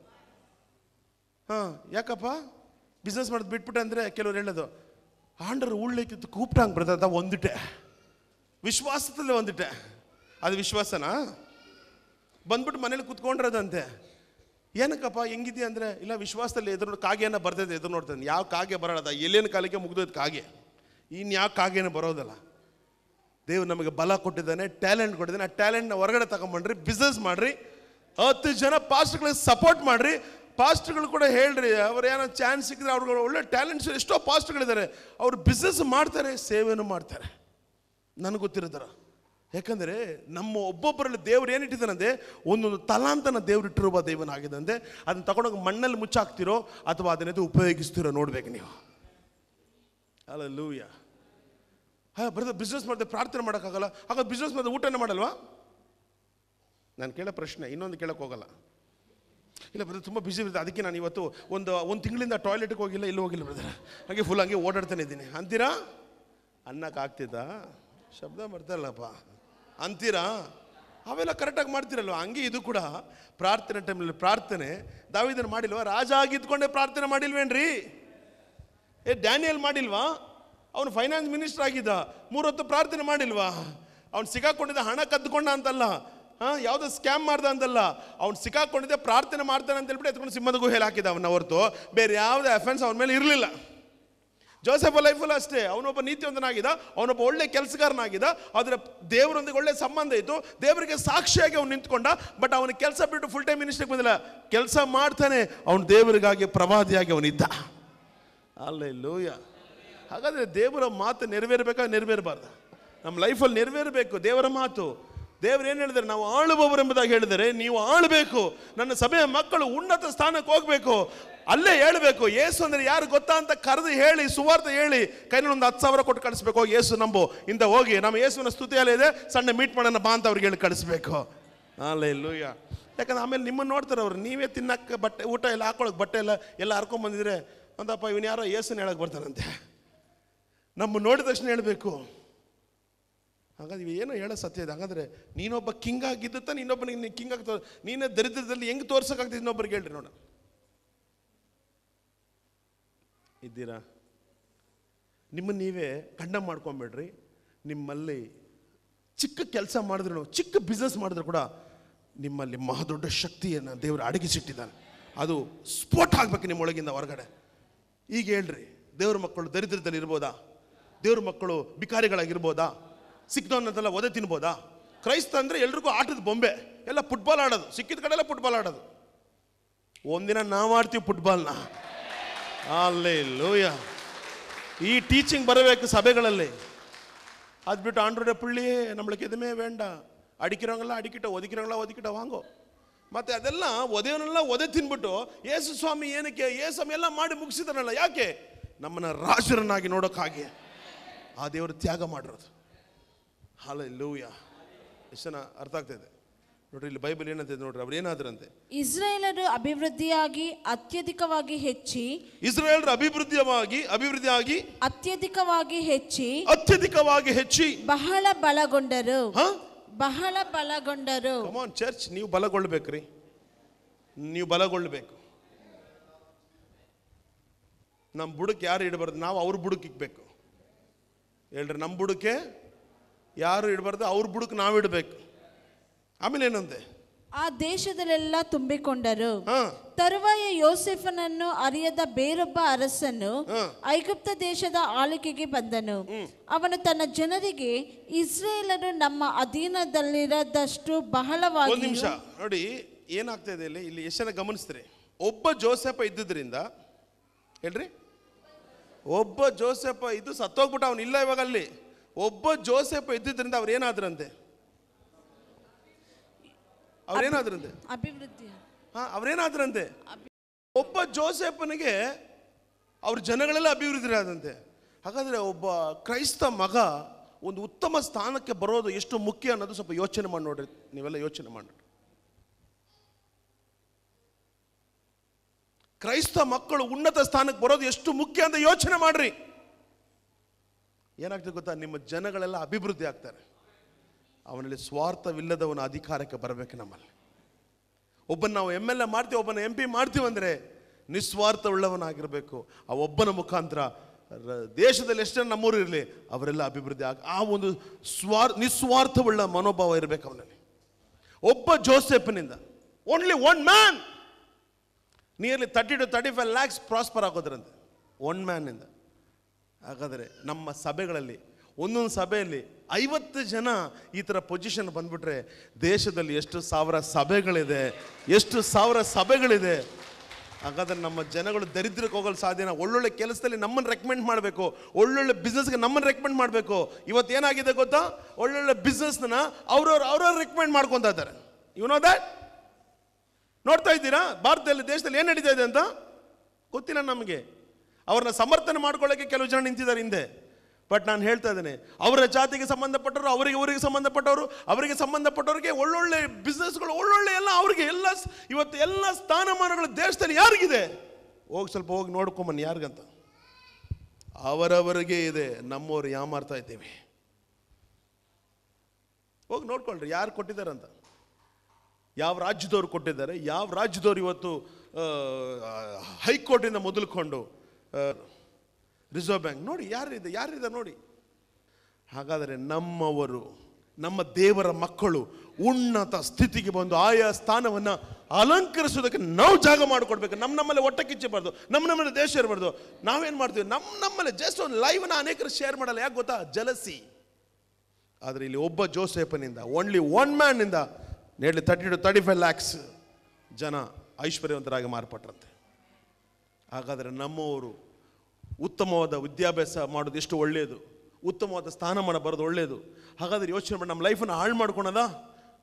ಹಾಂ, ಯಾಕಪ್ಪ ಬಿಸ್ನೆಸ್ ಮಾಡೋದು ಬಿಟ್ಬಿಟ್ಟೆ ಅಂದರೆ ಕೆಲವ್ರು ಹೇಳೋದು, ಆಂಡ್ರು ಉಳ್ಳಿಕ್ಕಿತ್ತು ಕೂಪ್ಟಂಗೆ ಬರ್ತದ ಒಂದಿಟ್ಟೆ, ವಿಶ್ವಾಸದಲ್ಲೇ ಒಂದಿಟ್ಟೆ. ಅದು ವಿಶ್ವಾಸನಾ? ಬಂದ್ಬಿಟ್ಟು ಮನೇಲಿ ಕೂತ್ಕೊಂಡಿರೋದಂತೆ. ಏನಕ್ಕಪ್ಪ ಹೆಂಗಿದೆಯಾ ಅಂದರೆ, ಇಲ್ಲ ವಿಶ್ವಾಸದಲ್ಲಿ ಎದುರು ಕಾಗೆಯನ್ನು ಬರ್ತದೆ, ಎದುರು ನೋಡ್ತಾನೆ. ಯಾವ ಕಾಗೆ ಬರೋದ? ಎಲ್ಲಿನ ಕಾಲಕ್ಕೆ ಮುಗಿದೋದು ಕಾಗೆ, ಇನ್ಯಾವ ಕಾಗೆನ ಬರೋದಲ್ಲ. ದೇವ್ರು ನಮಗೆ ಬಲ ಕೊಟ್ಟಿದ್ದಾನೆ, ಟ್ಯಾಲೆಂಟ್ ಕೊಟ್ಟಿದ್ದಾನೆ. ಆ ಟ್ಯಾಲೆಂಟ್ನ ಹೊರಗಡೆ ತಗೊಂಡ್ಬಂಡ್ರಿ, ಬಿಸ್ನೆಸ್ ಮಾಡಿರಿ, ಹತ್ತು ಜನ ಪಾಸ್ಟ್ಗಳಿಗೆ ಸಪೋರ್ಟ್ ಮಾಡಿರಿ. ಪಾಸ್ಟ್ಗಳು ಕೂಡ ಹೇಳ್ರಿ, ಅವ್ರು ಏನೋ ಚಾನ್ಸ್ ಸಿಕ್ಕಿದ್ರೆ ಅವ್ರಿಗೆ ಒಳ್ಳೆ ಟ್ಯಾಲೆಂಟ್ಸ್ ಎಷ್ಟೋ ಪಾಸ್ಟ್ಗಳಿದ್ದಾರೆ, ಅವರು ಬಿಸ್ನೆಸ್ ಮಾಡ್ತಾರೆ, ಸೇವೆನೂ ಮಾಡ್ತಾರೆ. ನನಗೆ ಗೊತ್ತಿರೋದರ. ಯಾಕಂದರೆ ನಮ್ಮ ಒಬ್ಬೊಬ್ಬರಲ್ಲಿ ದೇವ್ರು ಏನಿಟ್ಟಿದ್ದಾನಂತೆ, ಒಂದೊಂದು ತಲಾಂತನ ದೇವ್ರು ಇಟ್ಟಿರುವ ದೇವನಾಗಿದ್ದಂತೆ. ಅದನ್ನು ತಗೊಂಡೋಗಿ ಮಣ್ಣಲ್ಲಿ ಮುಚ್ಚಾಕ್ತಿರೋ ಅಥವಾ ಅದನ್ನೆದು ಉಪಯೋಗಿಸ್ತಿರೋ ನೋಡ್ಬೇಕು ನೀವು. ಹಲ್ಲೆಲೂಯಾ. ಹಾಂ, ಬ್ರದರ್ ಬಿಸ್ನೆಸ್ ಮಾಡಿದೆ ಪ್ರಾರ್ಥನೆ ಮಾಡೋಕ್ಕಾಗಲ್ಲ, ಹಾಗಾದ್ರೆ ಬಿಸ್ನೆಸ್ ಮಾಡಿದೆ ಊಟನೇ ಮಾಡಲ್ವಾ? ನಾನು ಕೇಳೋ ಪ್ರಶ್ನೆ, ಇನ್ನೊಂದು ಕೇಳೋಕೆ ಹೋಗಲ್ಲ. ಇಲ್ಲ ಬ್ರದರ್ ತುಂಬ ಬಿಸಿ ಇರುತ್ತೆ, ಅದಕ್ಕೆ ನಾನು ಇವತ್ತು ಒಂದು ಒಂದು ತಿಂಗಳಿಂದ ಟಾಯ್ಲೆಟ್ಗೆ ಹೋಗಿಲ್ಲ, ಎಲ್ಲೂ ಹೋಗಿಲ್ಲ ಬ್ರದರ್, ಹಾಗೆ ಫುಲ್ ಹಂಗೆ ಓಡಾಡ್ತಾನೆ ಇದ್ದೀನಿ ಅಂತೀರಾ? ಅನ್ನಕ್ಕೆ ಆಗ್ತಿದ್ದಾ? ಶಬ್ದ ಬರ್ತಾರಲ್ಲಪ್ಪ ಅಂತೀರಾ? ಅವೆಲ್ಲ ಕರೆಕ್ಟಾಗಿ ಮಾಡ್ತಿರಲ್ವ? ಹಂಗೆ ಇದು ಕೂಡ ಪ್ರಾರ್ಥನೆ ಟೈಮಲ್ಲಿ ಪ್ರಾರ್ಥನೆ ದಾವೀದನು ಮಾಡಿಲ್ವಾ? ರಾಜ ಆಗಿದ್ಕೊಂಡೆ ಪ್ರಾರ್ಥನೆ ಮಾಡಿಲ್ವೇನ್ರಿ? ಏ ಡ್ಯಾನಿಯಲ್ ಮಾಡಿಲ್ವಾ? ಅವನು ಫೈನಾನ್ಸ್ ಮಿನಿಸ್ಟರ್ ಆಗಿದ್ದ, ಮೂರೊತ್ತು ಪ್ರಾರ್ಥನೆ ಮಾಡಿಲ್ವಾ? ಅವ್ನು ಸಿಕ್ಕಾಕೊಂಡಿದ್ದ ಹಣ ಕದ್ದುಕೊಂಡ ಅಂತಲ್ಲ, ಹಾಂ, ಯಾವುದೋ ಸ್ಕ್ಯಾಮ್ ಮಾಡ್ದ ಅಂತಲ್ಲ, ಅವ್ನು ಸಿಕ್ಕಾಕೊಂಡಿದ್ದೆ ಪ್ರಾರ್ಥನೆ ಮಾಡ್ತಾನೆ ಅಂತ ಹೇಳ್ಬಿಟ್ಟು ಎತ್ಕೊಂಡು ಸಿಂಹದ ಗುಹೆಯಲ್ಲಿ ಹಾಕಿದ ಅವನ್ನ ಹೊರತು ಬೇರೆ ಯಾವುದೇ ಅಫೆನ್ಸ್ ಅವನ ಮೇಲೆ ಇರಲಿಲ್ಲ. ಜೋಸೆಫ್ ಲೈಫಲ್ಲೂ ಅಷ್ಟೇ, ಅವನೊಬ್ಬ ನೀತಿವಂತನಾಗಿದ್ದ, ಅವನೊಬ್ಬ ಒಳ್ಳೆ ಕೆಲಸಗಾರನಾಗಿದ್ದ, ಆದರೆ ದೇವರೊಂದಿಗೆ ಒಳ್ಳೆ ಸಂಬಂಧ ಇತ್ತು, ದೇವರಿಗೆ ಸಾಕ್ಷಿಯಾಗಿ ಅವ್ನು ನಿಂತ್ಕೊಂಡ. ಬಟ್ ಅವನ ಕೆಲಸ ಬಿಟ್ಟು ಫುಲ್ ಟೈಮ್ ಮಿನಿಸ್ಟ್ರಿಗೆ ಬಂದಿಲ್ಲ, ಕೆಲಸ ಮಾಡ್ತಾನೆ, ಅವನು ದೇವರಿಗಾಗಿ ಪ್ರವಾದಿಯಾಗಿ ಅವನಿದ್ದ. ಹಲ್ಲೆಲೂಯಾ. ಹಾಗಾದರೆ ದೇವರ ಮಾತು ನೆರವೇರಬೇಕಾ ನೆರವೇರಬಾರ್ದು? ನಮ್ಮ ಲೈಫಲ್ಲಿ ನೆರವೇರಬೇಕು ದೇವರ ಮಾತು. ದೇವರು ಏನು ಹೇಳಿದ್ದಾರೆ? ನಾವು ಆಳುವವರೆಂಬುದಾಗಿ ಹೇಳಿದರೆ ನೀವು ಆಳಬೇಕು, ನನ್ನ ಸಭೆಯ ಮಕ್ಕಳು ಉನ್ನತ ಸ್ಥಾನಕ್ಕೆ ಹೋಗ್ಬೇಕು, ಅಲ್ಲೇ ಹೇಳಬೇಕು. ಯೇಸು ಅಂದ್ರೆ ಯಾರು ಗೊತ್ತಾ ಅಂತ ಕರೆದು ಹೇಳಿ, ಸುವಾರ್ತೆ ಹೇಳಿ, ಕೈನಲ್ಲಿ ಒಂದು ಹತ್ತು ಸಾವಿರ ಕೊಟ್ಟು ಕಳಿಸ್ಬೇಕು. ಹೋಗಿ ಯೇಸು ನಂಬು ಇಂದ ಹೋಗಿ ನಮ್ಮ ಯೇಸುವಿನ ಸ್ತುತಿಯಲ್ಲಿ ಇದೆ, ಸಣ್ಣ ಮೀಟ್ ಮಾಡೋಣ ಬಾ ಅಂತ ಅವ್ರಿಗೆ ಹೇಳಿ ಕಳಿಸ್ಬೇಕು. ಹಲ್ಲೆಲೂಯಾ. ಯಾಕಂದ್ರೆ ಆಮೇಲೆ ನಿಮ್ಮನ್ನು ನೋಡ್ತಾರೆ ಅವರು. ನೀವೇ ತಿನ್ನಕ್ಕೆ ಬಟ್ಟೆ ಊಟ ಎಲ್ಲ ಹಾಕೊಳಕ್ಕೆ ಬಟ್ಟೆ ಎಲ್ಲ ಎಲ್ಲ ಹರ್ಕೊಂಬಂದಿದ್ರೆ ಒಂದಪ್ಪ ಇವನು ಯಾರೋ ಯೇಸುನ ಹೇಳಕ್ಕೆ ಬರ್ತಾನಂತೆ. ನಮ್ಮ ನೋಡಿದ ತಕ್ಷಣ ಹೇಳಬೇಕು. ಹಾಗಾದ್ರೆ ಏನೋ ಹೇಳೋ ಸತ್ಯ ಇದೆ. ಹಾಗಾದ್ರೆ ನೀನೊಬ್ಬ ಕಿಂಗ್ ಆಗಿದ್ದ ಇನ್ನೊಬ್ಬನಿಗೆ ನೀನು ಕಿಂಗ್ ಆಗಿ ತೋ ನೀನೇ ದರಿದ್ರದಲ್ಲಿ ಹೆಂಗೆ ತೋರ್ಸೋಕ್ಕಾಗ್ತದೆ ಇನ್ನೊಬ್ಬರಿಗೆ ಹೇಳ್ರಿ ನೋಡ. ಇದ್ದೀರಾ? ನಿಮ್ಮನ್ನು ನೀವೇ ಕಂಡಮ್ ಮಾಡ್ಕೊಂಬೇಡ್ರಿ. ನಿಮ್ಮಲ್ಲಿ ಚಿಕ್ಕ ಕೆಲಸ ಮಾಡಿದ್ರು, ಚಿಕ್ಕ ಬಿಸ್ನೆಸ್ ಮಾಡಿದ್ರು ಕೂಡ ನಿಮ್ಮಲ್ಲಿ ಮಹಾದೊಡ್ಡ ಶಕ್ತಿಯನ್ನು ದೇವರು ಅಡಗಿಸಿಟ್ಟಿದ್ದಾನೆ. ಅದು ಸ್ಫೋಟ ಆಗ್ಬೇಕು ನಿಮ್ಮೊಳಗಿಂದ ಹೊರಗಡೆ. ಈಗ ಹೇಳ್ರಿ, ದೇವ್ರ ಮಕ್ಕಳು ದರಿದ್ರದಲ್ಲಿ ಇರ್ಬೋದಾ? ದೇವ್ರ ಮಕ್ಕಳು ಬಿಕಾರಿಗಳಾಗಿರ್ಬೋದಾ? ಸಿಕ್ದವನ್ನೆಲ್ಲ ಒದೆ ತಿನ್ಬೋದಾ? ಕ್ರೈಸ್ತ ಅಂದರೆ ಎಲ್ರಿಗೂ ಆಟದ ಬೊಂಬೆ, ಎಲ್ಲ ಫುಟ್ಬಾಲ್ ಆಡೋದು, ಸಿಕ್ಕಿದ ಕಡೆ ಎಲ್ಲ ಫುಟ್ಬಾಲ್ ಆಡೋದು. ಒಂದಿನ ನಾವು ಆಡ್ತೀವಿ ಫುಟ್ಬಾಲ್ನ. ಹಲ್ಲೆಲೂಯಾ. ಈ ಟೀಚಿಂಗ್ ಬರಬೇಕು ಸಭೆಗಳಲ್ಲಿ. ಅದು ಬಿಟ್ಟು ಆಂಡ್ರೋಡೆ ಪುಳ್ಳಿ ನಮ್ಮಳಿಗೆ ಎದುಮೇ ವೇಂಡ, ಅಡಿಕಿರೋಂಗೆಲ್ಲ ಅಡಿಕಿಟ, ಒದಕಿರೋಂಗೆಲ್ಲ ಒದಕಿಟ ವಾಂಗೋ. ಮತ್ತೆ ಅದೆಲ್ಲ ಒದೆಯವನ್ನೆಲ್ಲ ಒದೆ ತಿನ್ಬಿಟ್ಟು ಯೇಸು ಸ್ವಾಮಿ ಏನಕ್ಕೆ ಯೇಸು ಸ್ವಾಮಿ ಎಲ್ಲ ಮಾಡಿ ಮುಗಿಸಿದಾರಲ್ಲ, ಯಾಕೆ? ನಮ್ಮನ್ನ ರಾಜರನ್ನಾಗಿ ನೋಡೋಕ್ಕಾಗಿ ಆ ದೇವರು ತ್ಯಾಗ ಮಾಡಿರೋದು. ಹಲ್ಲೆಲೂಯಾ. ಎಷ್ಟು ಜನ ಅರ್ಥ ಆಗ್ತಾ ಇದೆ ನೋಡ್ರಿ? ಇಲ್ಲಿ ಬೈಬಲ್ ಏನಂತ ನೋಡ್ರಿ, ಅವ್ರು ಏನಾದ್ರಂತೆ? ಇಸ್ರಾಯೇಲರು ಅಭಿವೃದ್ಧಿಯಾಗಿ ಅತ್ಯಧಿಕವಾಗಿ ಹೆಚ್ಚಿ ಇಸ್ರಾಯೇಲರು ಅಭಿವೃದ್ಧಿಯಾಗಿ ಅಭಿವೃದ್ಧಿಯಾಗಿ ಅತ್ಯಧಿಕವಾಗಿ ಹೆಚ್ಚಿ ಅತ್ಯಧಿಕವಾಗಿ ಹೆಚ್ಚಿ ಬಹಳ ಬಲಗೊಂಡರು. ಬಹಳ ಬಲಗೊಂಡರು. ಕಮಾನ್ ಚರ್ಚ್, ನೀವು ಬಲಗೊಳ್ಬೇಕ್ರಿ, ನೀವು ಬಲಗೊಳ್ಬೇಕು. ನಮ್ಮ ಬುಡಕ್ಕೆ ಯಾರು ಇಡಬಾರ್ದು, ನಾವು ಅವ್ರ ಬುಡಕ್ಕೆ ಇಕ್ಬೇಕು. ಹೇಳ್ರಿ, ನಮ್ಮ ಬುಡಕ್ಕೆ ಯಾರು ಇಡಬಾರ್ದು, ಅವ್ರ ಬುಡಕ್ಕೆ ನಾವು ಇಡಬೇಕು. ಆಮೇಲೆ ಏನಂತೆ? ಆ ದೇಶದಲ್ಲೆಲ್ಲ ತುಂಬಿಕೊಂಡರು. ತರುವಾಯ ಯೋಸೆಫನನ್ನು ಅರಿಯದ ಬೇರೊಬ್ಬ ಅರಸನು ಐಗುಪ್ತ ದೇಶದ ಆಳ್ವಿಕೆಗೆ ಬಂದನು. ಅವನು ತನ್ನ ಜನರಿಗೆ, ಇಸ್ರಾಯೇಲರು ನಮ್ಮ ಅಧೀನದಲ್ಲಿರದಷ್ಟು ಬಹಳವಾಗಿ. ಒಂದು ನಿಮಿಷ ನೋಡಿ, ಏನಾಗ್ತಾ ಇದೆ ಇಲ್ಲಿ ಇಲ್ಲಿ ಎಷ್ಟು ಜನ ಗಮನಿಸ್ತೀರಿ? ಒಬ್ಬ ಜೋಸೆಫ ಇದ್ದಿದ್ರಿಂದ, ಹೇಳ್ರಿ, ಒಬ್ಬ ಜೋಸೆಫ ಇದ್ದು ಸತ್ತೋಗ್ಬಿಟ್ಟು ಅವನು ಇಲ್ಲ ಇವಾಗ ಅಲ್ಲಿ. ಒಬ್ಬ ಜೋಸೆಫ ಇದ್ದಿದ್ರಿಂದ ಅವ್ರು ಏನಾದ್ರಂತೆ? ಅವ್ರೇನಾದ್ರಂತೆ? ಅಭಿವೃದ್ಧಿ. ಹಾ, ಅವ್ರೇನಾದ್ರಂತೆ? ಒಬ್ಬ ಜೋಸೆಫನಿಗೆ ಅವ್ರ ಜನಗಳೆಲ್ಲ ಅಭಿವೃದ್ಧಿ ಆದಂತೆ. ಹಾಗಾದ್ರೆ ಒಬ್ಬ ಕ್ರೈಸ್ತ ಮಗ ಒಂದು ಉತ್ತಮ ಸ್ಥಾನಕ್ಕೆ ಬರೋದು ಎಷ್ಟು ಮುಖ್ಯ ಅನ್ನೋದು ಸ್ವಲ್ಪ ಯೋಚನೆ ಮಾಡಿ ನೋಡ್ರಿ. ನೀವೆಲ್ಲ ಯೋಚನೆ ಮಾಡಿ. ಕ್ರೈಸ್ತ ಮಕ್ಕಳು ಉನ್ನತ ಸ್ಥಾನಕ್ಕೆ ಬರೋದು ಎಷ್ಟು ಮುಖ್ಯ ಅಂತ ಯೋಚನೆ ಮಾಡ್ರಿ. ಏನಾಗ್ತದೆ ಗೊತ್ತಾ? ನಿಮ್ಮ ಜನಗಳೆಲ್ಲ ಅಭಿವೃದ್ಧಿ ಆಗ್ತಾರೆ. ಅವನಲ್ಲಿ ಸ್ವಾರ್ಥವಿಲ್ಲದವನ ಅಧಿಕಾರಕ್ಕೆ ಬರಬೇಕು. ನಮ್ಮಲ್ಲಿ ಒಬ್ಬನ ನಾವು ಎಮ್ ಎಲ್ ಎ ಮಾಡ್ತೀವಿ, ಒಬ್ಬನ ಎಂ ಪಿ ಮಾಡ್ತೀವಿ ಅಂದರೆ ನಿಸ್ವಾರ್ಥವುಳ್ಳವನಾಗಿರಬೇಕು. ಆ ಒಬ್ಬನ ಮುಖಾಂತರ ದೇಶದಲ್ಲಿ ಎಷ್ಟೇ ನಮ್ಮೂರು ಇರಲಿ ಅವರೆಲ್ಲ ಅಭಿವೃದ್ಧಿ ಆಗ ಆ ಒಂದು ಸ್ವಾರ್ ನಿಸ್ವಾರ್ಥವುಳ್ಳ ಮನೋಭಾವ ಇರಬೇಕು ಅವನಲ್ಲಿ. ಒಬ್ಬ ಜೋಸೆಫನಿಂದ, only one man, nearly thirty to thirty five lakhs prosper ಆಗೋದ್ರಂತೆ ಒನ್ ಮ್ಯಾನಿಂದ. ಹಾಗಾದರೆ ನಮ್ಮ ಸಭೆಗಳಲ್ಲಿ ಒಂದೊಂದು ಸಭೆಯಲ್ಲಿ ಐವತ್ತು ಜನ ಈ ಥರ ಪೊಸಿಷನ್ ಬಂದ್ಬಿಟ್ರೆ ದೇಶದಲ್ಲಿ ಎಷ್ಟು ಸಾವಿರ ಸಭೆಗಳಿದೆ, ಎಷ್ಟು ಸಾವಿರ ಸಭೆಗಳಿದೆ. ಹಾಗಾದ್ರೆ ನಮ್ಮ ಜನಗಳು ದರಿದ್ರಕ್ಕೆ ಹೋಗಲು ಸಾಧ್ಯನ? ಒಳ್ಳೊಳ್ಳೆ ಕೆಲಸದಲ್ಲಿ ನಮ್ಮನ್ನು ರೆಕಮೆಂಡ್ ಮಾಡಬೇಕು, ಒಳ್ಳೊಳ್ಳೆ ಬಿಸ್ನೆಸ್ಗೆ ನಮ್ಮನ್ನು ರೆಕಮೆಂಡ್ ಮಾಡಬೇಕು. ಇವತ್ತು ಏನಾಗಿದೆ ಗೊತ್ತಾ? ಒಳ್ಳೊಳ್ಳೆ ಬಿಸ್ನೆಸ್ನ ಅವ್ರವ್ರು ಅವ್ರವ್ರು ರೆಕಮೆಂಡ್ ಮಾಡ್ಕೊತಾ ಇದ್ದಾರೆ. You know that? ನೋಡ್ತಾ ಇದ್ದೀರಾ ಭಾರತದಲ್ಲಿ, ದೇಶದಲ್ಲಿ ಏನು ನಡೀತಾ ಇದೆ ಅಂತ ಗೊತ್ತಿಲ್ಲ ನಮಗೆ. ಅವ್ರನ್ನ ಸಮರ್ಥನೆ ಮಾಡ್ಕೊಳ್ಳೋಕ್ಕೆ ಕೆಲವು ಜನ ನಿಂತಿದ್ದಾರೆ ಹಿಂದೆ. ಬಟ್ ನಾನು ಹೇಳ್ತಾ ಇದ್ದೇನೆ, ಅವರ ಜಾತಿಗೆ ಸಂಬಂಧಪಟ್ಟವರು, ಅವರಿಗೆ ಊರಿಗೆ ಸಂಬಂಧಪಟ್ಟವರು, ಅವರಿಗೆ ಸಂಬಂಧಪಟ್ಟವ್ರಿಗೆ ಒಳ್ಳೊಳ್ಳೆ ಬಿಸ್ನೆಸ್ಗಳು, ಒಳ್ಳೊಳ್ಳೆ ಎಲ್ಲ ಅವ್ರಿಗೆ ಎಲ್ಲ ಇವತ್ತು ಎಲ್ಲ ಸ್ಥಾನಮಾನಗಳು ದೇಶದಲ್ಲಿ ಯಾರಿಗಿದೆ? ಹೋಗಿ ಸ್ವಲ್ಪ ಹೋಗಿ ನೋಡ್ಕೊಂಬನ್ನಿ ಯಾರಿಗಂತ. ಅವರವರಿಗೆ ಇದೆ. ನಮ್ಮವ್ರು ಯಾಮಾರ್ತಾ ಇದ್ದೀವಿ. ಹೋಗಿ ನೋಡ್ಕೊಳ್ರಿ ಯಾರು ಕೊಟ್ಟಿದ್ದಾರಂತ, ಯಾವ ರಾಜ್ಯದವ್ರು ಕೊಟ್ಟಿದ್ದಾರೆ, ಯಾವ ರಾಜ್ಯದವ್ರು ಇವತ್ತು ಹೈಕೋರ್ಟಿಂದ ಮೊದಲುಕೊಂಡು ರಿಸರ್ವ್ ಬ್ಯಾಂಕ್ ನೋಡಿ ಯಾರಿದೆ ಯಾರಿದೆ ನೋಡಿ. ಹಾಗಾದರೆ ನಮ್ಮವರು, ನಮ್ಮ ದೇವರ ಮಕ್ಕಳು ಉನ್ನತ ಸ್ಥಿತಿಗೆ ಬಂದು ಆಯಾ ಸ್ಥಾನವನ್ನು ಅಲಂಕರಿಸೋದಕ್ಕೆ ನಾವು ಜಾಗ ಮಾಡಿಕೊಡ್ಬೇಕು. ನಮ್ಮ ನಮ್ಮಲ್ಲಿ ಹೊಟ್ಟೆ ಕಿಚ್ಚಬಾರ್ದು, ನಮ್ಮ ನಮ್ಮಲ್ಲಿ ದೇಶ ಇರಬಾರ್ದು. ನಾವೇನು ಮಾಡ್ತೀವಿ? ನಮ್ಮ ನಮ್ಮಲ್ಲಿ ಜಸ್ಟ್ ಒಂದು ಲೈವ್ನ ಅನೇಕರು ಶೇರ್ ಮಾಡಲ್ಲ. ಯಾಕೆ ಗೊತ್ತಾ? ಜಲಸಿ. ಆದರೆ ಇಲ್ಲಿ ಒಬ್ಬ ಜೋಸೆಫನಿಂದ, ಓನ್ಲಿ ಒನ್ ಮ್ಯಾನ್ನಿಂದ nearly thirty to thirty five lakhs ಜನ ಐಶ್ವರ್ಯವಂತರಾಗಿ ಮಾರ್ಪಟ್ರಂತೆ. ಹಾಗಾದರೆ ನಮ್ಮವರು ಉತ್ತಮವಾದ ವಿದ್ಯಾಭ್ಯಾಸ ಮಾಡೋದು ಎಷ್ಟು ಒಳ್ಳೆಯದು, ಉತ್ತಮವಾದ ಸ್ಥಾನಮಾನ ಬರೋದು ಒಳ್ಳೆಯದು. ಹಾಗಾದರೆ ಯೋಚನೆ ಮಾಡಿ ನಮ್ಮ ಲೈಫನ್ನು ಹಾಳು ಮಾಡ್ಕೊಳೋದ?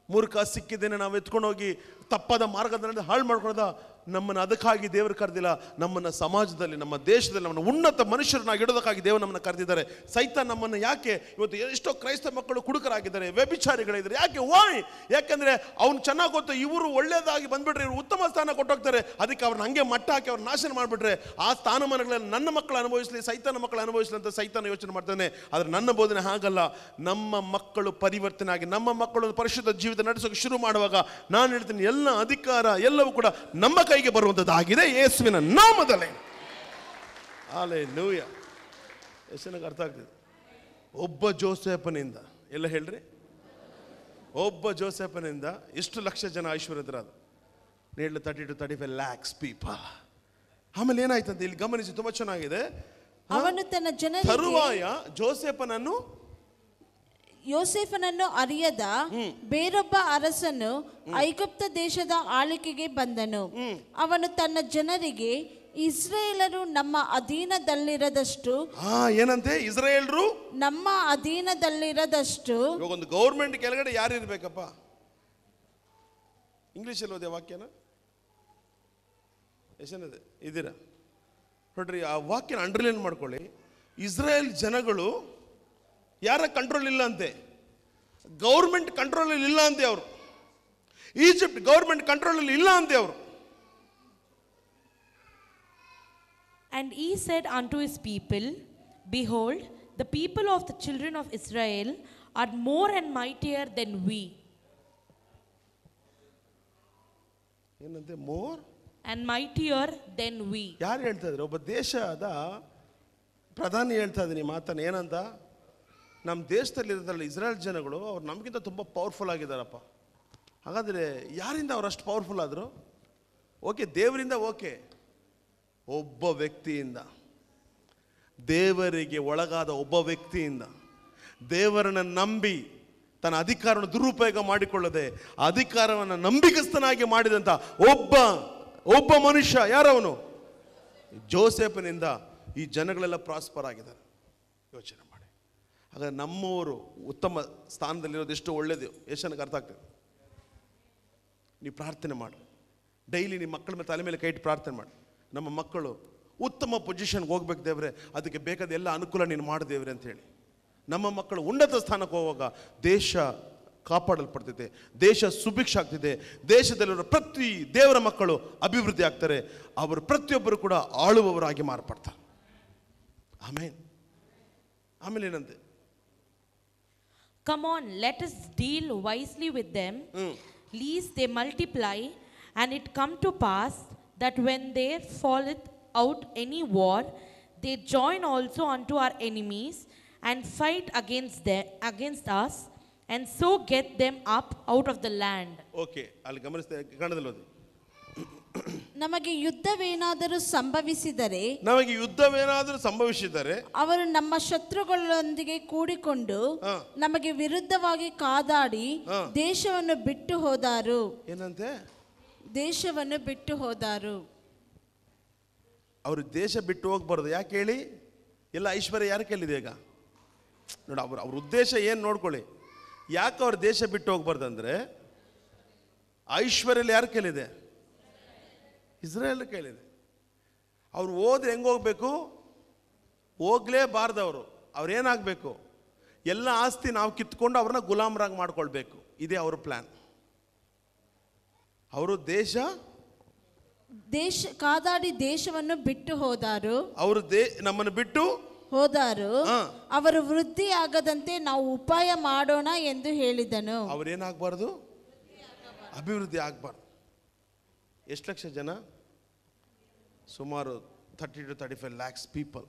ಮೂರ್ಖ ಸಿಕ್ಕಿದ್ದೇನೆ ನಾವು ಎತ್ಕೊಂಡು ಹೋಗಿ ತಪ್ಪಾದ ಮಾರ್ಗದಲ್ಲಿ ಹಾಳು ಮಾಡ್ಕೊಳ್ಳೋದ? ನಮ್ಮನ್ನು ಅದಕ್ಕಾಗಿ ದೇವರು ಕರೆದಿಲ್ಲ. ನಮ್ಮನ್ನು ಸಮಾಜದಲ್ಲಿ, ನಮ್ಮ ದೇಶದಲ್ಲಿ ನಮ್ಮನ್ನು ಉನ್ನತ ಮನುಷ್ಯರನ್ನಾಗಿ ಇಡೋದಕ್ಕಾಗಿ ದೇವರು ನಮ್ಮನ್ನು ಕರೆದಿದ್ದಾರೆ. ಸೈತಾನ್ ನಮ್ಮನ್ನು ಯಾಕೆ ಇವತ್ತು ಎಷ್ಟೋ ಕ್ರೈಸ್ತ ಮಕ್ಕಳು ಕುಡುಕರಾಗಿದ್ದಾರೆ, ವ್ಯಭಿಚಾರಿಗಳಿದ್ದಾರೆ. ಯಾಕೆ? ವಾಯ್? ಯಾಕಂದರೆ ಅವ್ನು ಚೆನ್ನಾಗಿ ಗೊತ್ತು ಇವರು ಒಳ್ಳೇದಾಗಿ ಬಂದ್ಬಿಟ್ರೆ ಇವರು ಉತ್ತಮ ಸ್ಥಾನ ಕೊಟ್ಟೋಗ್ತಾರೆ. ಅದಕ್ಕೆ ಅವ್ರನ್ನ ಹಂಗೆ ಮಟ್ಟ ಹಾಕಿ ಅವ್ರು ನಾಶನ ಮಾಡಿಬಿಟ್ರೆ ಆ ಸ್ಥಾನಮಾನಗಳಲ್ಲಿ ನನ್ನ ಮಕ್ಕಳು ಅನುಭವಿಸಲಿ, ಸೈತಾನ ಮಕ್ಕಳು ಅನುಭವಿಸಲಿ ಅಂತ ಸೈತಾನ ಯೋಚನೆ ಮಾಡ್ತಾನೆ. ಆದರೆ ನನ್ನ ಬೋಧನೆ ಹಾಗಲ್ಲ. ನಮ್ಮ ಮಕ್ಕಳು ಪರಿವರ್ತನೆ ಆಗಿ ನಮ್ಮ ಮಕ್ಕಳು ಪರಿಶುದ್ಧ ಜೀವಿತ ನಡೆಸೋಕೆ ಶುರು ಮಾಡುವಾಗ ನಾನು ಹೇಳ್ತೀನಿ, ಎಲ್ಲ ಅಧಿಕಾರ ಎಲ್ಲವೂ ಕೂಡ ನಮ್ಮ ಕೈಗೆ ಬರುವಂಥದ್ದಾಗಿದೆ ಯೇಸುವಿನ ನಾಮದಲ್ಲಿ. ಹಲ್ಲೆಲೂಯಾ. ಎಷ್ಟು ನನಗೆ ಅರ್ಥ ಆಗ್ತದೆ? ಒಬ್ಬ ಜೋಸೆಫನಿಂದ, ಎಲ್ಲ ಹೇಳ್ರಿ, ಒಬ್ಬ ಜೋಸೆಫನಿಂದ ಎಷ್ಟು ಲಕ್ಷ ಜನ ಐಶ್ವರ್ಯದರಾದ ನೀಡಲು thirty to thirty five lakhs people. ಆಮೇಲೆ ಏನಾಯ್ತಂತೆ ಇಲ್ಲಿ ಗಮನಿಸಿ, ತುಂಬಾ ಚೆನ್ನಾಗಿದೆ. ಅವನು ತನ್ನ ಜನರಿಗೆ ತರುವಾಯ ಜೋಸೆಫನನ್ನು ಯೋಸೇಫನನ್ನು ಅರಿಯದ ಬೇರೊಬ್ಬ ಅರಸನು ಐಗುಪ್ತ ದೇಶದ ಆಳ್ವಿಕೆಗೆ ಬಂದನು. ಅವನು ತನ್ನ ಜನರಿಗೆ, ಇಸ್ರಾಯೇಲರು ನಮ್ಮ ಅಧೀನದಲ್ಲಿರದಷ್ಟು, ಏನಂತೆ ಇಸ್ರಾಯೇಲರು ನಮ್ಮ ಅಧೀನದಲ್ಲಿರದಷ್ಟು. ಒಂದು ಗೌರ್ಮೆಂಟ್ ಕೆಳಗಡೆ ಯಾರು ಇರ್ಬೇಕಪ್ಪ? ಇಂಗ್ಲಿಷ್ ಅಲ್ಲಿ ಓದಿಯ ವಾಕ್ಯನ ಎಷ್ಟೇನಿದೆ ಇದ್ದೀರಾ ನೋಡ್ರಿ, ಆ ವಾಕ್ಯನ ಅಂಡರ್ಲೈನ್ ಮಾಡ್ಕೊಳ್ಳಿ. ಇಸ್ರಾಯೇಲ್ ಜನಗಳು ಯಾರ ಕಂಟ್ರೋಲ್ ಇಲ್ಲ ಅಂತೆ? ಗೌರ್ಮೆಂಟ್ ಕಂಟ್ರೋಲ್ ಇಲ್ಲ ಅಂತೆ ಅವರು. ಈಜಿಪ್ಟ್ ಗೌರ್ಮೆಂಟ್ ಕಂಟ್ರೋಲ್ ಇಲ್ಲ ಅಂತೆ ಅವರು. And he said unto his people, behold, the people of the children of Israel are more and mightier than we. ಏನಂತೆ? More and mightier than we. ಯಾರು ಹೇಳ್ತಾ ಇದ್ರು? ಒಬ್ಬ ದೇಶದ ಪ್ರಧಾನಿ ಹೇಳ್ತಾ ಇದ್ದೀನಿ ಮಾತನ್ನ. ಏನಂತ? ನಮ್ಮ ದೇಶದಲ್ಲಿ ಇರೋದ್ರಲ್ಲ ಇಸ್ರಾಯೇಲ್ ಜನಗಳು ಅವ್ರು ನಮಗಿಂತ ತುಂಬ ಪವರ್ಫುಲ್ ಆಗಿದ್ದಾರಪ್ಪ. ಹಾಗಾದರೆ ಯಾರಿಂದ ಅವ್ರು ಅಷ್ಟು ಪವರ್ಫುಲ್ ಆದರು? ಓಕೆ, ದೇವರಿಂದ ಓಕೆ, ಒಬ್ಬ ವ್ಯಕ್ತಿಯಿಂದ, ದೇವರಿಗೆ ಒಳಗಾದ ಒಬ್ಬ ವ್ಯಕ್ತಿಯಿಂದ, ದೇವರನ್ನು ನಂಬಿ ತನ್ನ ಅಧಿಕಾರವನ್ನು ದುರುಪಯೋಗ ಮಾಡಿಕೊಳ್ಳದೆ ಅಧಿಕಾರವನ್ನು ನಂಬಿಕಸ್ಥನಾಗಿ ಮಾಡಿದಂಥ ಒಬ್ಬ ಒಬ್ಬ ಮನುಷ್ಯ, ಯಾರವನು? ಜೋಸೆಫನಿಂದ ಈ ಜನಗಳೆಲ್ಲ ಪ್ರಾಸ್ಪರ್ ಆಗಿದ್ದಾರೆ. ಯೋಚನೆ ಮಾಡಿ. ಹಾಗಾದ್ರೆ ನಮ್ಮವರು ಉತ್ತಮ ಸ್ಥಾನದಲ್ಲಿರೋದು ಎಷ್ಟು ಒಳ್ಳೇದು, ಎಷ್ಟು ನನಗೆ ಅರ್ಥ ಆಗ್ತದೆ. ನೀವು ಪ್ರಾರ್ಥನೆ ಮಾಡಿ, ಡೈಲಿ ನಿಮ್ಮ ಮಕ್ಕಳ ಮೇಲೆ ತಲೆ ಮೇಲೆ ಕೈ ಇಟ್ಟು ಪ್ರಾರ್ಥನೆ ಮಾಡಿ, ನಮ್ಮ ಮಕ್ಕಳು ಉತ್ತಮ ಪೊಸಿಷನ್ಗೆ ಹೋಗ್ಬೇಕು ದೇವ್ರೆ, ಅದಕ್ಕೆ ಬೇಕಾದ ಎಲ್ಲ ಅನುಕೂಲ ನೀನು ಮಾಡು ದೇವ್ರೆ ಅಂತ ಹೇಳಿ. ನಮ್ಮ ಮಕ್ಕಳು ಉನ್ನತ ಸ್ಥಾನಕ್ಕೆ ಹೋಗುವಾಗ ದೇಶ ಕಾಪಾಡಲ್ಪಡ್ತಿದೆ, ದೇಶ ಸುಭಿಕ್ಷ ಆಗ್ತಿದೆ, ದೇಶದಲ್ಲಿರೋ ಪ್ರತಿ ದೇವರ ಮಕ್ಕಳು ಅಭಿವೃದ್ಧಿ ಆಗ್ತಾರೆ, ಅವರು ಪ್ರತಿಯೊಬ್ಬರು ಕೂಡ ಆಳುವವರಾಗಿ ಮಾರ್ಪಡ್ತಾರೆ. ಆಮೇನ್. ಆಮೇಲೆ ಏನಂತೆ? Come on, let us deal wisely with them, lest they multiply, and it come to pass that when there falleth out any war, they join also unto our enemies and fight against them, against us, and so get them up out of the land. Okay, ಅಲ್ಲಿ ಗಮನಿಸ್ತಾ ಕನ್ನಡದಲ್ಲಿ ಓದಿ. ನಮಗೆ ಯುದ್ಧವೇನಾದರೂ ಸಂಭವಿಸಿದರೆ ನಮಗೆ ಯುದ್ಧವೇನಾದರೂ ಸಂಭವಿಸಿದರೆ ಅವರು ನಮ್ಮ ಶತ್ರುಗಳೊಂದಿಗೆ ಕೂಡಿಕೊಂಡು ನಮಗೆ ವಿರುದ್ಧವಾಗಿ ಕಾದಾಡಿ ದೇಶವನ್ನು ಬಿಟ್ಟು ಹೋದಾರು. ಏನಂತೆ? ದೇಶವನ್ನು ಬಿಟ್ಟು ಹೋದಾರು. ಅವರು ದೇಶ ಬಿಟ್ಟು ಹೋಗ್ಬಾರ್ದು. ಯಾಕೆ ಹೇಳಿ? ಎಲ್ಲ ಐಶ್ವರ್ಯ ಯಾರ ಕೈಲಿದೆ ಈಗ ನೋಡಿ. ಅವ್ರ ಅವ್ರ ಉದ್ದೇಶ ಏನು ನೋಡ್ಕೊಳ್ಳಿ. ಯಾಕೆ ಅವ್ರ ದೇಶ ಬಿಟ್ಟು ಹೋಗ್ಬಾರ್ದು ಅಂದರೆ, ಐಶ್ವರ್ಯ ಯಾರ ಕೈಲಿದೆ? ಇಸ್ರಾಯೇಲ್ ಕೈಲಿದೆ. ಅವ್ರು ಹೋದ್ರೆ ಹೆಂಗೆ ಹೋಗ್ಬೇಕು? ಹೋಗ್ಲೇಬಾರ್ದು. ಅವರು ಅವ್ರೇನಾಗಬೇಕು? ಎಲ್ಲ ಆಸ್ತಿ ನಾವು ಕಿತ್ಕೊಂಡು ಅವ್ರನ್ನ ಗುಲಾಮರಾಗಿ ಮಾಡ್ಕೊಳ್ಬೇಕು. ಇದೇ ಅವ್ರ ಪ್ಲಾನ್. ಅವರು ದೇಶ ದೇಶ ಕಾದಾಡಿ ದೇಶವನ್ನು ಬಿಟ್ಟು ಹೋದಾರು. ಅವರು ದೇ ನಮ್ಮನ್ನು ಬಿಟ್ಟು ಹೋದಾರು. ಅವರು ವೃದ್ಧಿ ಆಗದಂತೆ ನಾವು ಉಪಾಯ ಮಾಡೋಣ ಎಂದು ಹೇಳಿದನು. ಅವ್ರೇನಾಗಬಾರ್ದು? ಅಭಿವೃದ್ಧಿ ಆಗಬಾರ್ದು. ಎಷ್ಟು ಲಕ್ಷ ಜನ? ಸುಮಾರು thirty to thirty five lakhs people.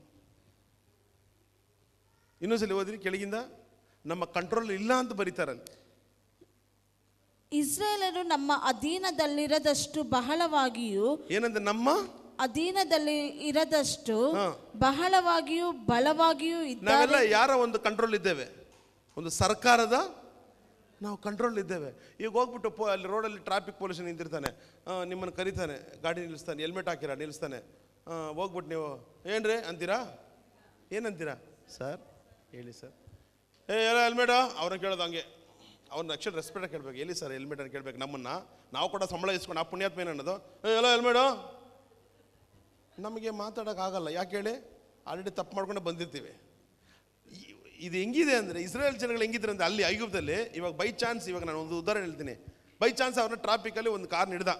ಇನ್ನೊಂದ್ಸಲಿ ಓದ್ರಿ ಕೆಳಗಿಂದ. ನಮ್ಮ ಕಂಟ್ರೋಲ್ ಇಲ್ಲ ಅಂತ ಬರೀತಾರಲ್ಲಿ. ಇಸ್ರಾಯೇಲರು ನಮ್ಮ ಅಧೀನದಲ್ಲಿರದಷ್ಟು ಬಹಳವಾಗಿಯೂ, ಏನಂದ್ರೆ ನಮ್ಮ ಅಧೀನದಲ್ಲಿ ಇರದಷ್ಟು ಬಹಳವಾಗಿಯೂ ಬಲವಾಗಿಯೂ ಇದ್ದಾರೆ. ನಾವೆಲ್ಲ ಯಾರ ಒಂದು ಕಂಟ್ರೋಲ್ ಇದ್ದೇವೆ? ಒಂದು ಸರ್ಕಾರದ ನಾವು ಕಂಟ್ರೋಲ್ ಇದ್ದೇವೆ. ಈಗ ಹೋಗ್ಬಿಟ್ಟು ಪೋ ಅಲ್ಲಿ ರೋಡಲ್ಲಿ ಟ್ರಾಫಿಕ್ ಪೊಲೀಸ್ ನಿಂತಿರ್ತಾನೆ, ನಿಮ್ಮನ್ನು ಕರೀತಾನೆ, ಗಾಡಿ ನಿಲ್ಲಿಸ್ತಾನೆ, ಹೆಲ್ಮೆಟ್ ಹಾಕಿರ ನಿಲ್ಲಿಸ್ತಾನೆ. ಹೋಗ್ಬಿಟ್ಟು ನೀವು ಏನ್ರಿ ಅಂತೀರಾ? ಏನಂತೀರಾ? ಸರ್ ಹೇಳಿ ಸರ್, ಏ ಎಲ್ಲ ಹೆಲ್ಮೆಟಾ? ಅವ್ರನ್ನ ಕೇಳೋದು ಹಂಗೆ ಅವ್ನ ಆ್ಯಕ್ಚುಲಿ ರೆಸ್ಪೆಕ್ಟ್ ಕೇಳಬೇಕು. ಎಲ್ಲಿ ಸರ್ ಹೆಲ್ಮೆಟ್ ಅಂತ ಕೇಳಬೇಕು ನಮ್ಮನ್ನ. ನಾವು ಕೂಡ ಸಂಬಳ ಇಸ್ಕೊಂಡು ಆ ಪುಣ್ಯಾತ್ಮ ಏನು ಅನ್ನೋದು, ಎಲ್ಲ ಹೆಲ್ಮೆಟು ನಮಗೆ ಮಾತಾಡೋಕ್ಕಾಗಲ್ಲ. ಯಾಕೆ ಹೇಳಿ, ಆಲ್ರೆಡಿ ತಪ್ಪು ಮಾಡ್ಕೊಂಡು ಬಂದಿರ್ತೀವಿ. ಇದು ಹೆಂಗಿದೆ ಅಂದರೆ, ಇಸ್ರೇಲ್ ಜನಗಳು ಹೆಂಗಿದ್ರೆ ಅಂದರೆ ಅಲ್ಲಿ ಐಗುಪ್ತದಲ್ಲಿ, ಇವಾಗ ಬೈ ಚಾನ್ಸ್, ಇವಾಗ ನಾನು ಒಂದು ಉದಾಹರಣೆ ಹೇಳ್ತೀನಿ. ಬೈ ಚಾನ್ಸ್ ಅವ್ರನ್ನ ಟ್ರಾಫಿಕಲ್ಲಿ ಒಂದು ಕಾರ್ನ ಹಿಡ್ದ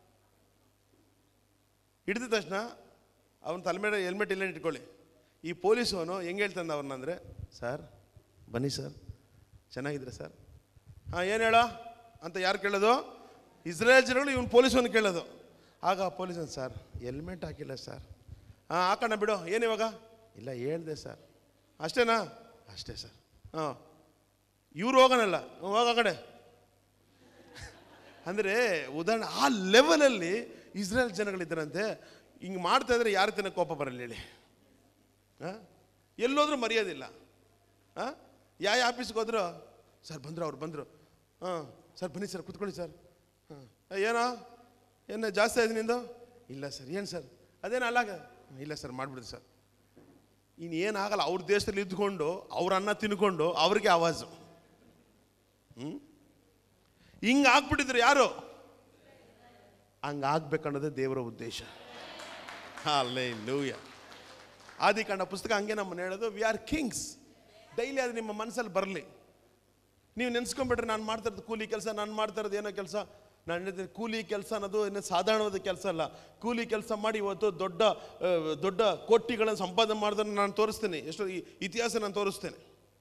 ಹಿಡಿದ ತಕ್ಷಣ ಅವನ ತಲೆ ಮೇಲೆ ಹೆಲ್ಮೆಟ್ ಇಲ್ಲ ಇಟ್ಕೊಳ್ಳಿ. ಈ ಪೊಲೀಸವನು ಹೆಂಗೆ ಹೇಳ್ತಾನೆ ಅವ್ರನ್ನ ಅಂದರೆ, ಸರ್ ಬನ್ನಿ ಸರ್, ಚೆನ್ನಾಗಿದ್ರೆ ಸರ್, ಹಾಂ ಏನು ಹೇಳೋ ಅಂತ ಯಾರು ಕೇಳೋದು? ಇಸ್ರೇಲ್ ಜನಗಳು ಇವನು ಪೊಲೀಸವನು ಕೇಳೋದು. ಆಗ ಪೊಲೀಸನ್, ಸರ್ ಹೆಲ್ಮೆಟ್ ಹಾಕಿಲ್ಲ ಸರ್. ಹಾಂ ಹಾಕೋಣ ಬಿಡು, ಏನು ಇವಾಗ? ಇಲ್ಲ ಹೇಳ್ದೆ ಸರ್. ಅಷ್ಟೇನಾ? ಅಷ್ಟೇ ಸರ್. ಹಾಂ ಇವ್ರು ಹೋಗೋಣಲ್ಲ, ಹೋಗ ಕಡೆ ಅಂದರೆ ಉದಾಹರಣೆ ಆ ಲೆವೆಲಲ್ಲಿ ಇಸ್ರೇಲ್ ಜನಗಳಿದ್ದರಂತೆ. ಹಿಂಗೆ ಮಾಡ್ತಾ ಇದ್ರೆ ಯಾರ ತನಕ ಕೋಪ ಬರಲ್ಲ ಹೇಳಿ? ಹಾಂ ಎಲ್ಲೋದ್ರೂ ಮರ್ಯಾದಿಲ್ಲ. ಹಾಂ ಯಾವ ಆಫೀಸ್ಗೆ ಹೋದ್ರು, ಸರ್ ಬಂದರು ಅವ್ರು ಬಂದರು, ಹಾಂ ಸರ್ ಬನ್ನಿ ಸರ್ ಕೂತ್ಕೊಳ್ಳಿ ಸರ್, ಹಾಂ ಏನೋ ಏನು ಜಾಸ್ತಿ ಆಯ್ತು ನಿಂದು? ಇಲ್ಲ ಸರ್. ಏನು ಸರ್? ಅದೇನು ಅಲ್ಲಾಗ? ಇಲ್ಲ ಸರ್ ಮಾಡಿಬಿಡ್ರಿ ಸರ್. ಇನ್ನು ಏನಾಗಲ್ಲ, ಅವ್ರ ದೇಶದಲ್ಲಿ ಇದ್ಕೊಂಡು ಅವ್ರ ಅನ್ನ ತಿನ್ಕೊಂಡು ಅವ್ರಿಗೆ ಆವಾಜು. ಹ್ಞೂ ಹಿಂಗೆ ಆಗ್ಬಿಟ್ಟಿದ್ರು ಯಾರು? ಹಂಗೆ ಆಗ್ಬೇಕನ್ನೋದೇ ದೇವರ ಉದ್ದೇಶ. ಹಲ್ಲೆಲೂಯಾ. ಆದಿಕಾಂಡ ಪುಸ್ತಕ ಹಂಗೆ ನಮ್ಮನ್ನು ಹೇಳೋದು, ವಿ ಆರ್ ಕಿಂಗ್ಸ್. ಡೈಲಿ ಅದು ನಿಮ್ಮ ಮನಸ್ಸಲ್ಲಿ ಬರಲಿ. ನೀವು ನೆನೆಸ್ಕೊಂಡ್ಬಿಟ್ರೆ ನಾನು ಮಾಡ್ತಾ ಇರೋದು ಕೂಲಿ ಕೆಲಸ, ನಾನು ಮಾಡ್ತಾ ಇರೋದು ಏನೋ ಕೆಲಸ. ನಾನು ಹೇಳಿದ್ರೆ ಕೂಲಿ ಕೆಲಸ ಅನ್ನೋದು ಏನು ಸಾಧಾರಣವಾದ ಕೆಲಸ ಅಲ್ಲ. ಕೂಲಿ ಕೆಲಸ ಮಾಡಿ ಇವತ್ತು ದೊಡ್ಡ ದೊಡ್ಡ ಕೋಟಿಗಳನ್ನು ಸಂಪಾದನೆ ಮಾಡಿದ್ರೆ ನಾನು ತೋರಿಸ್ತೇನೆ. ಎಷ್ಟೋ ಈ ಇತಿಹಾಸ ನಾನು ತೋರಿಸ್ತೇನೆ.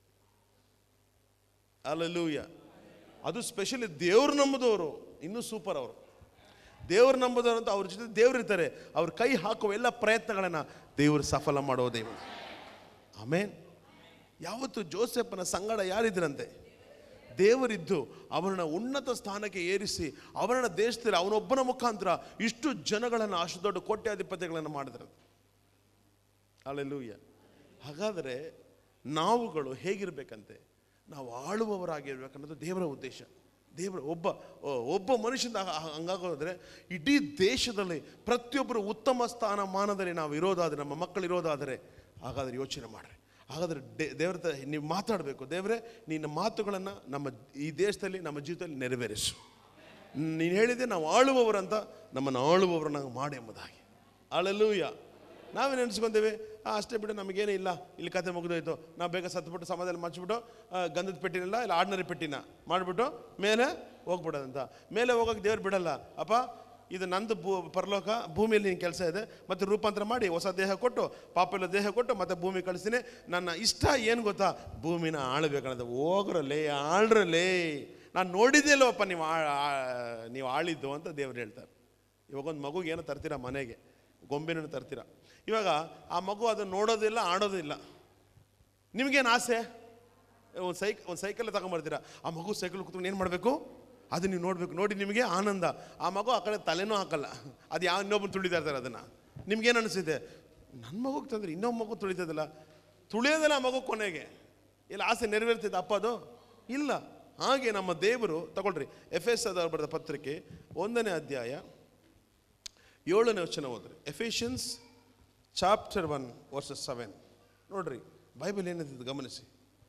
ಹಲ್ಲೆಲೂಯಾ. ಅದು ಸ್ಪೆಷಲಿ ದೇವ್ರು ನಂಬುದವರು ಇನ್ನೂ ಸೂಪರ್. ಅವರು ದೇವ್ರು ನಂಬುದವರು ಅಂತ ಅವ್ರ ಜೊತೆ ದೇವ್ರು ಇರ್ತಾರೆ. ಅವ್ರ ಕೈ ಹಾಕುವ ಎಲ್ಲ ಪ್ರಯತ್ನಗಳನ್ನು ದೇವರು ಸಫಲ ಮಾಡೋ ದೇವರು. ಆಮೇನ್. ಯಾವತ್ತು ಜೋಸೆಫನ ಸಂಗಡ ಯಾರಿದ್ರಂತೆ? ದೇವರಿದ್ದು ಅವರನ್ನ ಉನ್ನತ ಸ್ಥಾನಕ್ಕೆ ಏರಿಸಿ ಅವರನ್ನ ದೇಶದಲ್ಲಿ ಅವನೊಬ್ಬನ ಮುಖಾಂತರ ಇಷ್ಟು ಜನಗಳನ್ನು, ಅಷ್ಟು ದೊಡ್ಡ ಕೋಟ್ಯಾಧಿಪತಿಗಳನ್ನು ಮಾಡಿದ್ರಂತೆ. ಹಲ್ಲೆಲೂಯಾ. ಹಾಗಾದರೆ ನಾವುಗಳು ಹೇಗಿರ್ಬೇಕಂತೆ? ನಾವು ಆಳುವವರಾಗಿರ್ಬೇಕನ್ನೋದು ದೇವರ ಉದ್ದೇಶ. ದೇವರ ಒಬ್ಬ ಒಬ್ಬ ಮನುಷ್ಯನ ಹಂಗಾಗೋದ್ರೆ ಇಡೀ ದೇಶದಲ್ಲಿ ಪ್ರತಿಯೊಬ್ಬರು ಉತ್ತಮ ಸ್ಥಾನಮಾನದಲ್ಲಿ ನಾವು ಇರೋದಾದರೆ, ನಮ್ಮ ಮಕ್ಕಳು ಇರೋದಾದರೆ, ಹಾಗಾದರೆ ಯೋಚನೆ ಮಾಡಿರಿ. ಹಾಗಾದರೆ ದೇ ದೇವ್ರ ನೀವು ಮಾತಾಡಬೇಕು. ದೇವರೇ, ನಿನ್ನ ಮಾತುಗಳನ್ನು ನಮ್ಮ ಈ ದೇಶದಲ್ಲಿ ನಮ್ಮ ಜೀವಿತದಲ್ಲಿ ನೆರವೇರಿಸು. ನೀನು ಹೇಳಿದೆ ನಾವು ಆಳುವವರಂತ, ನಮ್ಮನ್ನು ಆಳುವವರನ್ನ ಮಾಡಿ ಎಂಬುದಾಗಿ. ಹಲ್ಲೆಲೂಯಾ. ನಾವೇ ನೆನೆಸ್ಕೊಂತೇವೆ, ಹಾಂ ಅಷ್ಟೇ ಬಿಡು, ನಮಗೇನೇ ಇಲ್ಲ, ಇಲ್ಲಿ ಕತೆ ಮುಗಿದೋಯ್ತು, ನಾವು ಬೇಗ ಸತ್ಬಿಟ್ಟು ಸಮಾಧಾನ ಮಚ್ಚಿಬಿಟ್ಟು ಗಂಧದ ಪೆಟ್ಟಿನಿಲ್ಲ ಇಲ್ಲ ಆರ್ಡಿನರಿ ಪೆಟ್ಟಿನ ಮಾಡಿಬಿಟ್ಟು ಮೇಲೆ ಹೋಗ್ಬಿಡೋದಂತ. ಮೇಲೆ ಹೋಗೋಕೆ ದೇವ್ರು ಬಿಡಲ್ಲ. ಅಪ್ಪ ಇದು ನಂದು ಭೂ ಪರಲೋಕ, ಭೂಮಿಯಲ್ಲಿ ನಿನ್ನ ಕೆಲಸ ಇದೆ, ಮತ್ತು ರೂಪಾಂತರ ಮಾಡಿ ಹೊಸ ದೇಹ ಕೊಟ್ಟು, ಪಾಪೆಲ್ಲ ದೇಹ ಕೊಟ್ಟು ಮತ್ತೆ ಭೂಮಿ ಕಳಿಸ್ತೀನಿ. ನನ್ನ ಇಷ್ಟ ಏನು ಗೊತ್ತಾ? ಭೂಮಿನ ಆಳ್ಬೇಕನ್ನೋದು. ಹೋಗ್ರಲ್ಲೇ, ಆಳ್ರಲ್ಲೇ, ನಾನು ನೋಡಿದ್ದೇ ಇಲ್ಲವಪ್ಪ ನೀವು ನೀವು ಆಳಿದ್ದು ಅಂತ ದೇವ್ರು ಹೇಳ್ತಾರೆ. ಇವಾಗೊಂದು ಮಗುಗೆ ಏನೋ ತರ್ತೀರಾ ಮನೆಗೆ, ಗೊಂಬೆನೂ ತರ್ತೀರ. ಇವಾಗ ಆ ಮಗು ಅದನ್ನು ನೋಡೋದಿಲ್ಲ, ಆಡೋದಿಲ್ಲ. ನಿಮಗೇನು ಆಸೆ? ಒಂದು ಸೈಕ್ ಒಂದು ಸೈಕಲ್ ತಗೊಂಬರ್ತೀರ, ಆ ಮಗು ಸೈಕಲ್ ಕೂತ್ಕೊಂಡು ಏನು ಮಾಡಬೇಕು? ಅದು ನೀವು ನೋಡಬೇಕು. ನೋಡಿ ನಿಮಗೆ ಆನಂದ. ಆ ಮಗು ಆ ಕಡೆ ತಲೆನೂ ಹಾಕಲ್ಲ, ಅದು ಯಾವ ಇನ್ನೊಬ್ಬರು ತುಳಿತಾ ಇರ್ತಾರೆ. ಅದನ್ನು ನಿಮ್ಗೇನು ಅನಿಸುತ್ತೆ? ನನ್ನ ಮಗುಗೆ ತಂದರೆ ಇನ್ನೊಬ್ಬ ಮಗು ತುಳಿತದಲ್ಲ, ತುಳಿಯೋದಿಲ್ಲ ಆ ಮಗು ಕೊನೆಗೆ. ಇಲ್ಲ ಆಸೆ ನೆರವೇರ್ತಿದ್ದ ಅಪ್ಪ ಅದು? ಇಲ್ಲ. ಹಾಗೆ ನಮ್ಮ ದೇವರು ತಗೊಳ್ರಿ, ಎಫ್ ಎಸ್ ಅದವ್ರು ಬರೆದ ಪತ್ರಿಕೆ ಒಂದನೇ ಅಧ್ಯಾಯ ಏಳನೇ ವಚನ ಓದ್ರಿ. Ephesians chapter one verses seven ನೋಡ್ರಿ. ಬೈಬಲ್ ಏನಿದೆ ಗಮನಿಸಿ.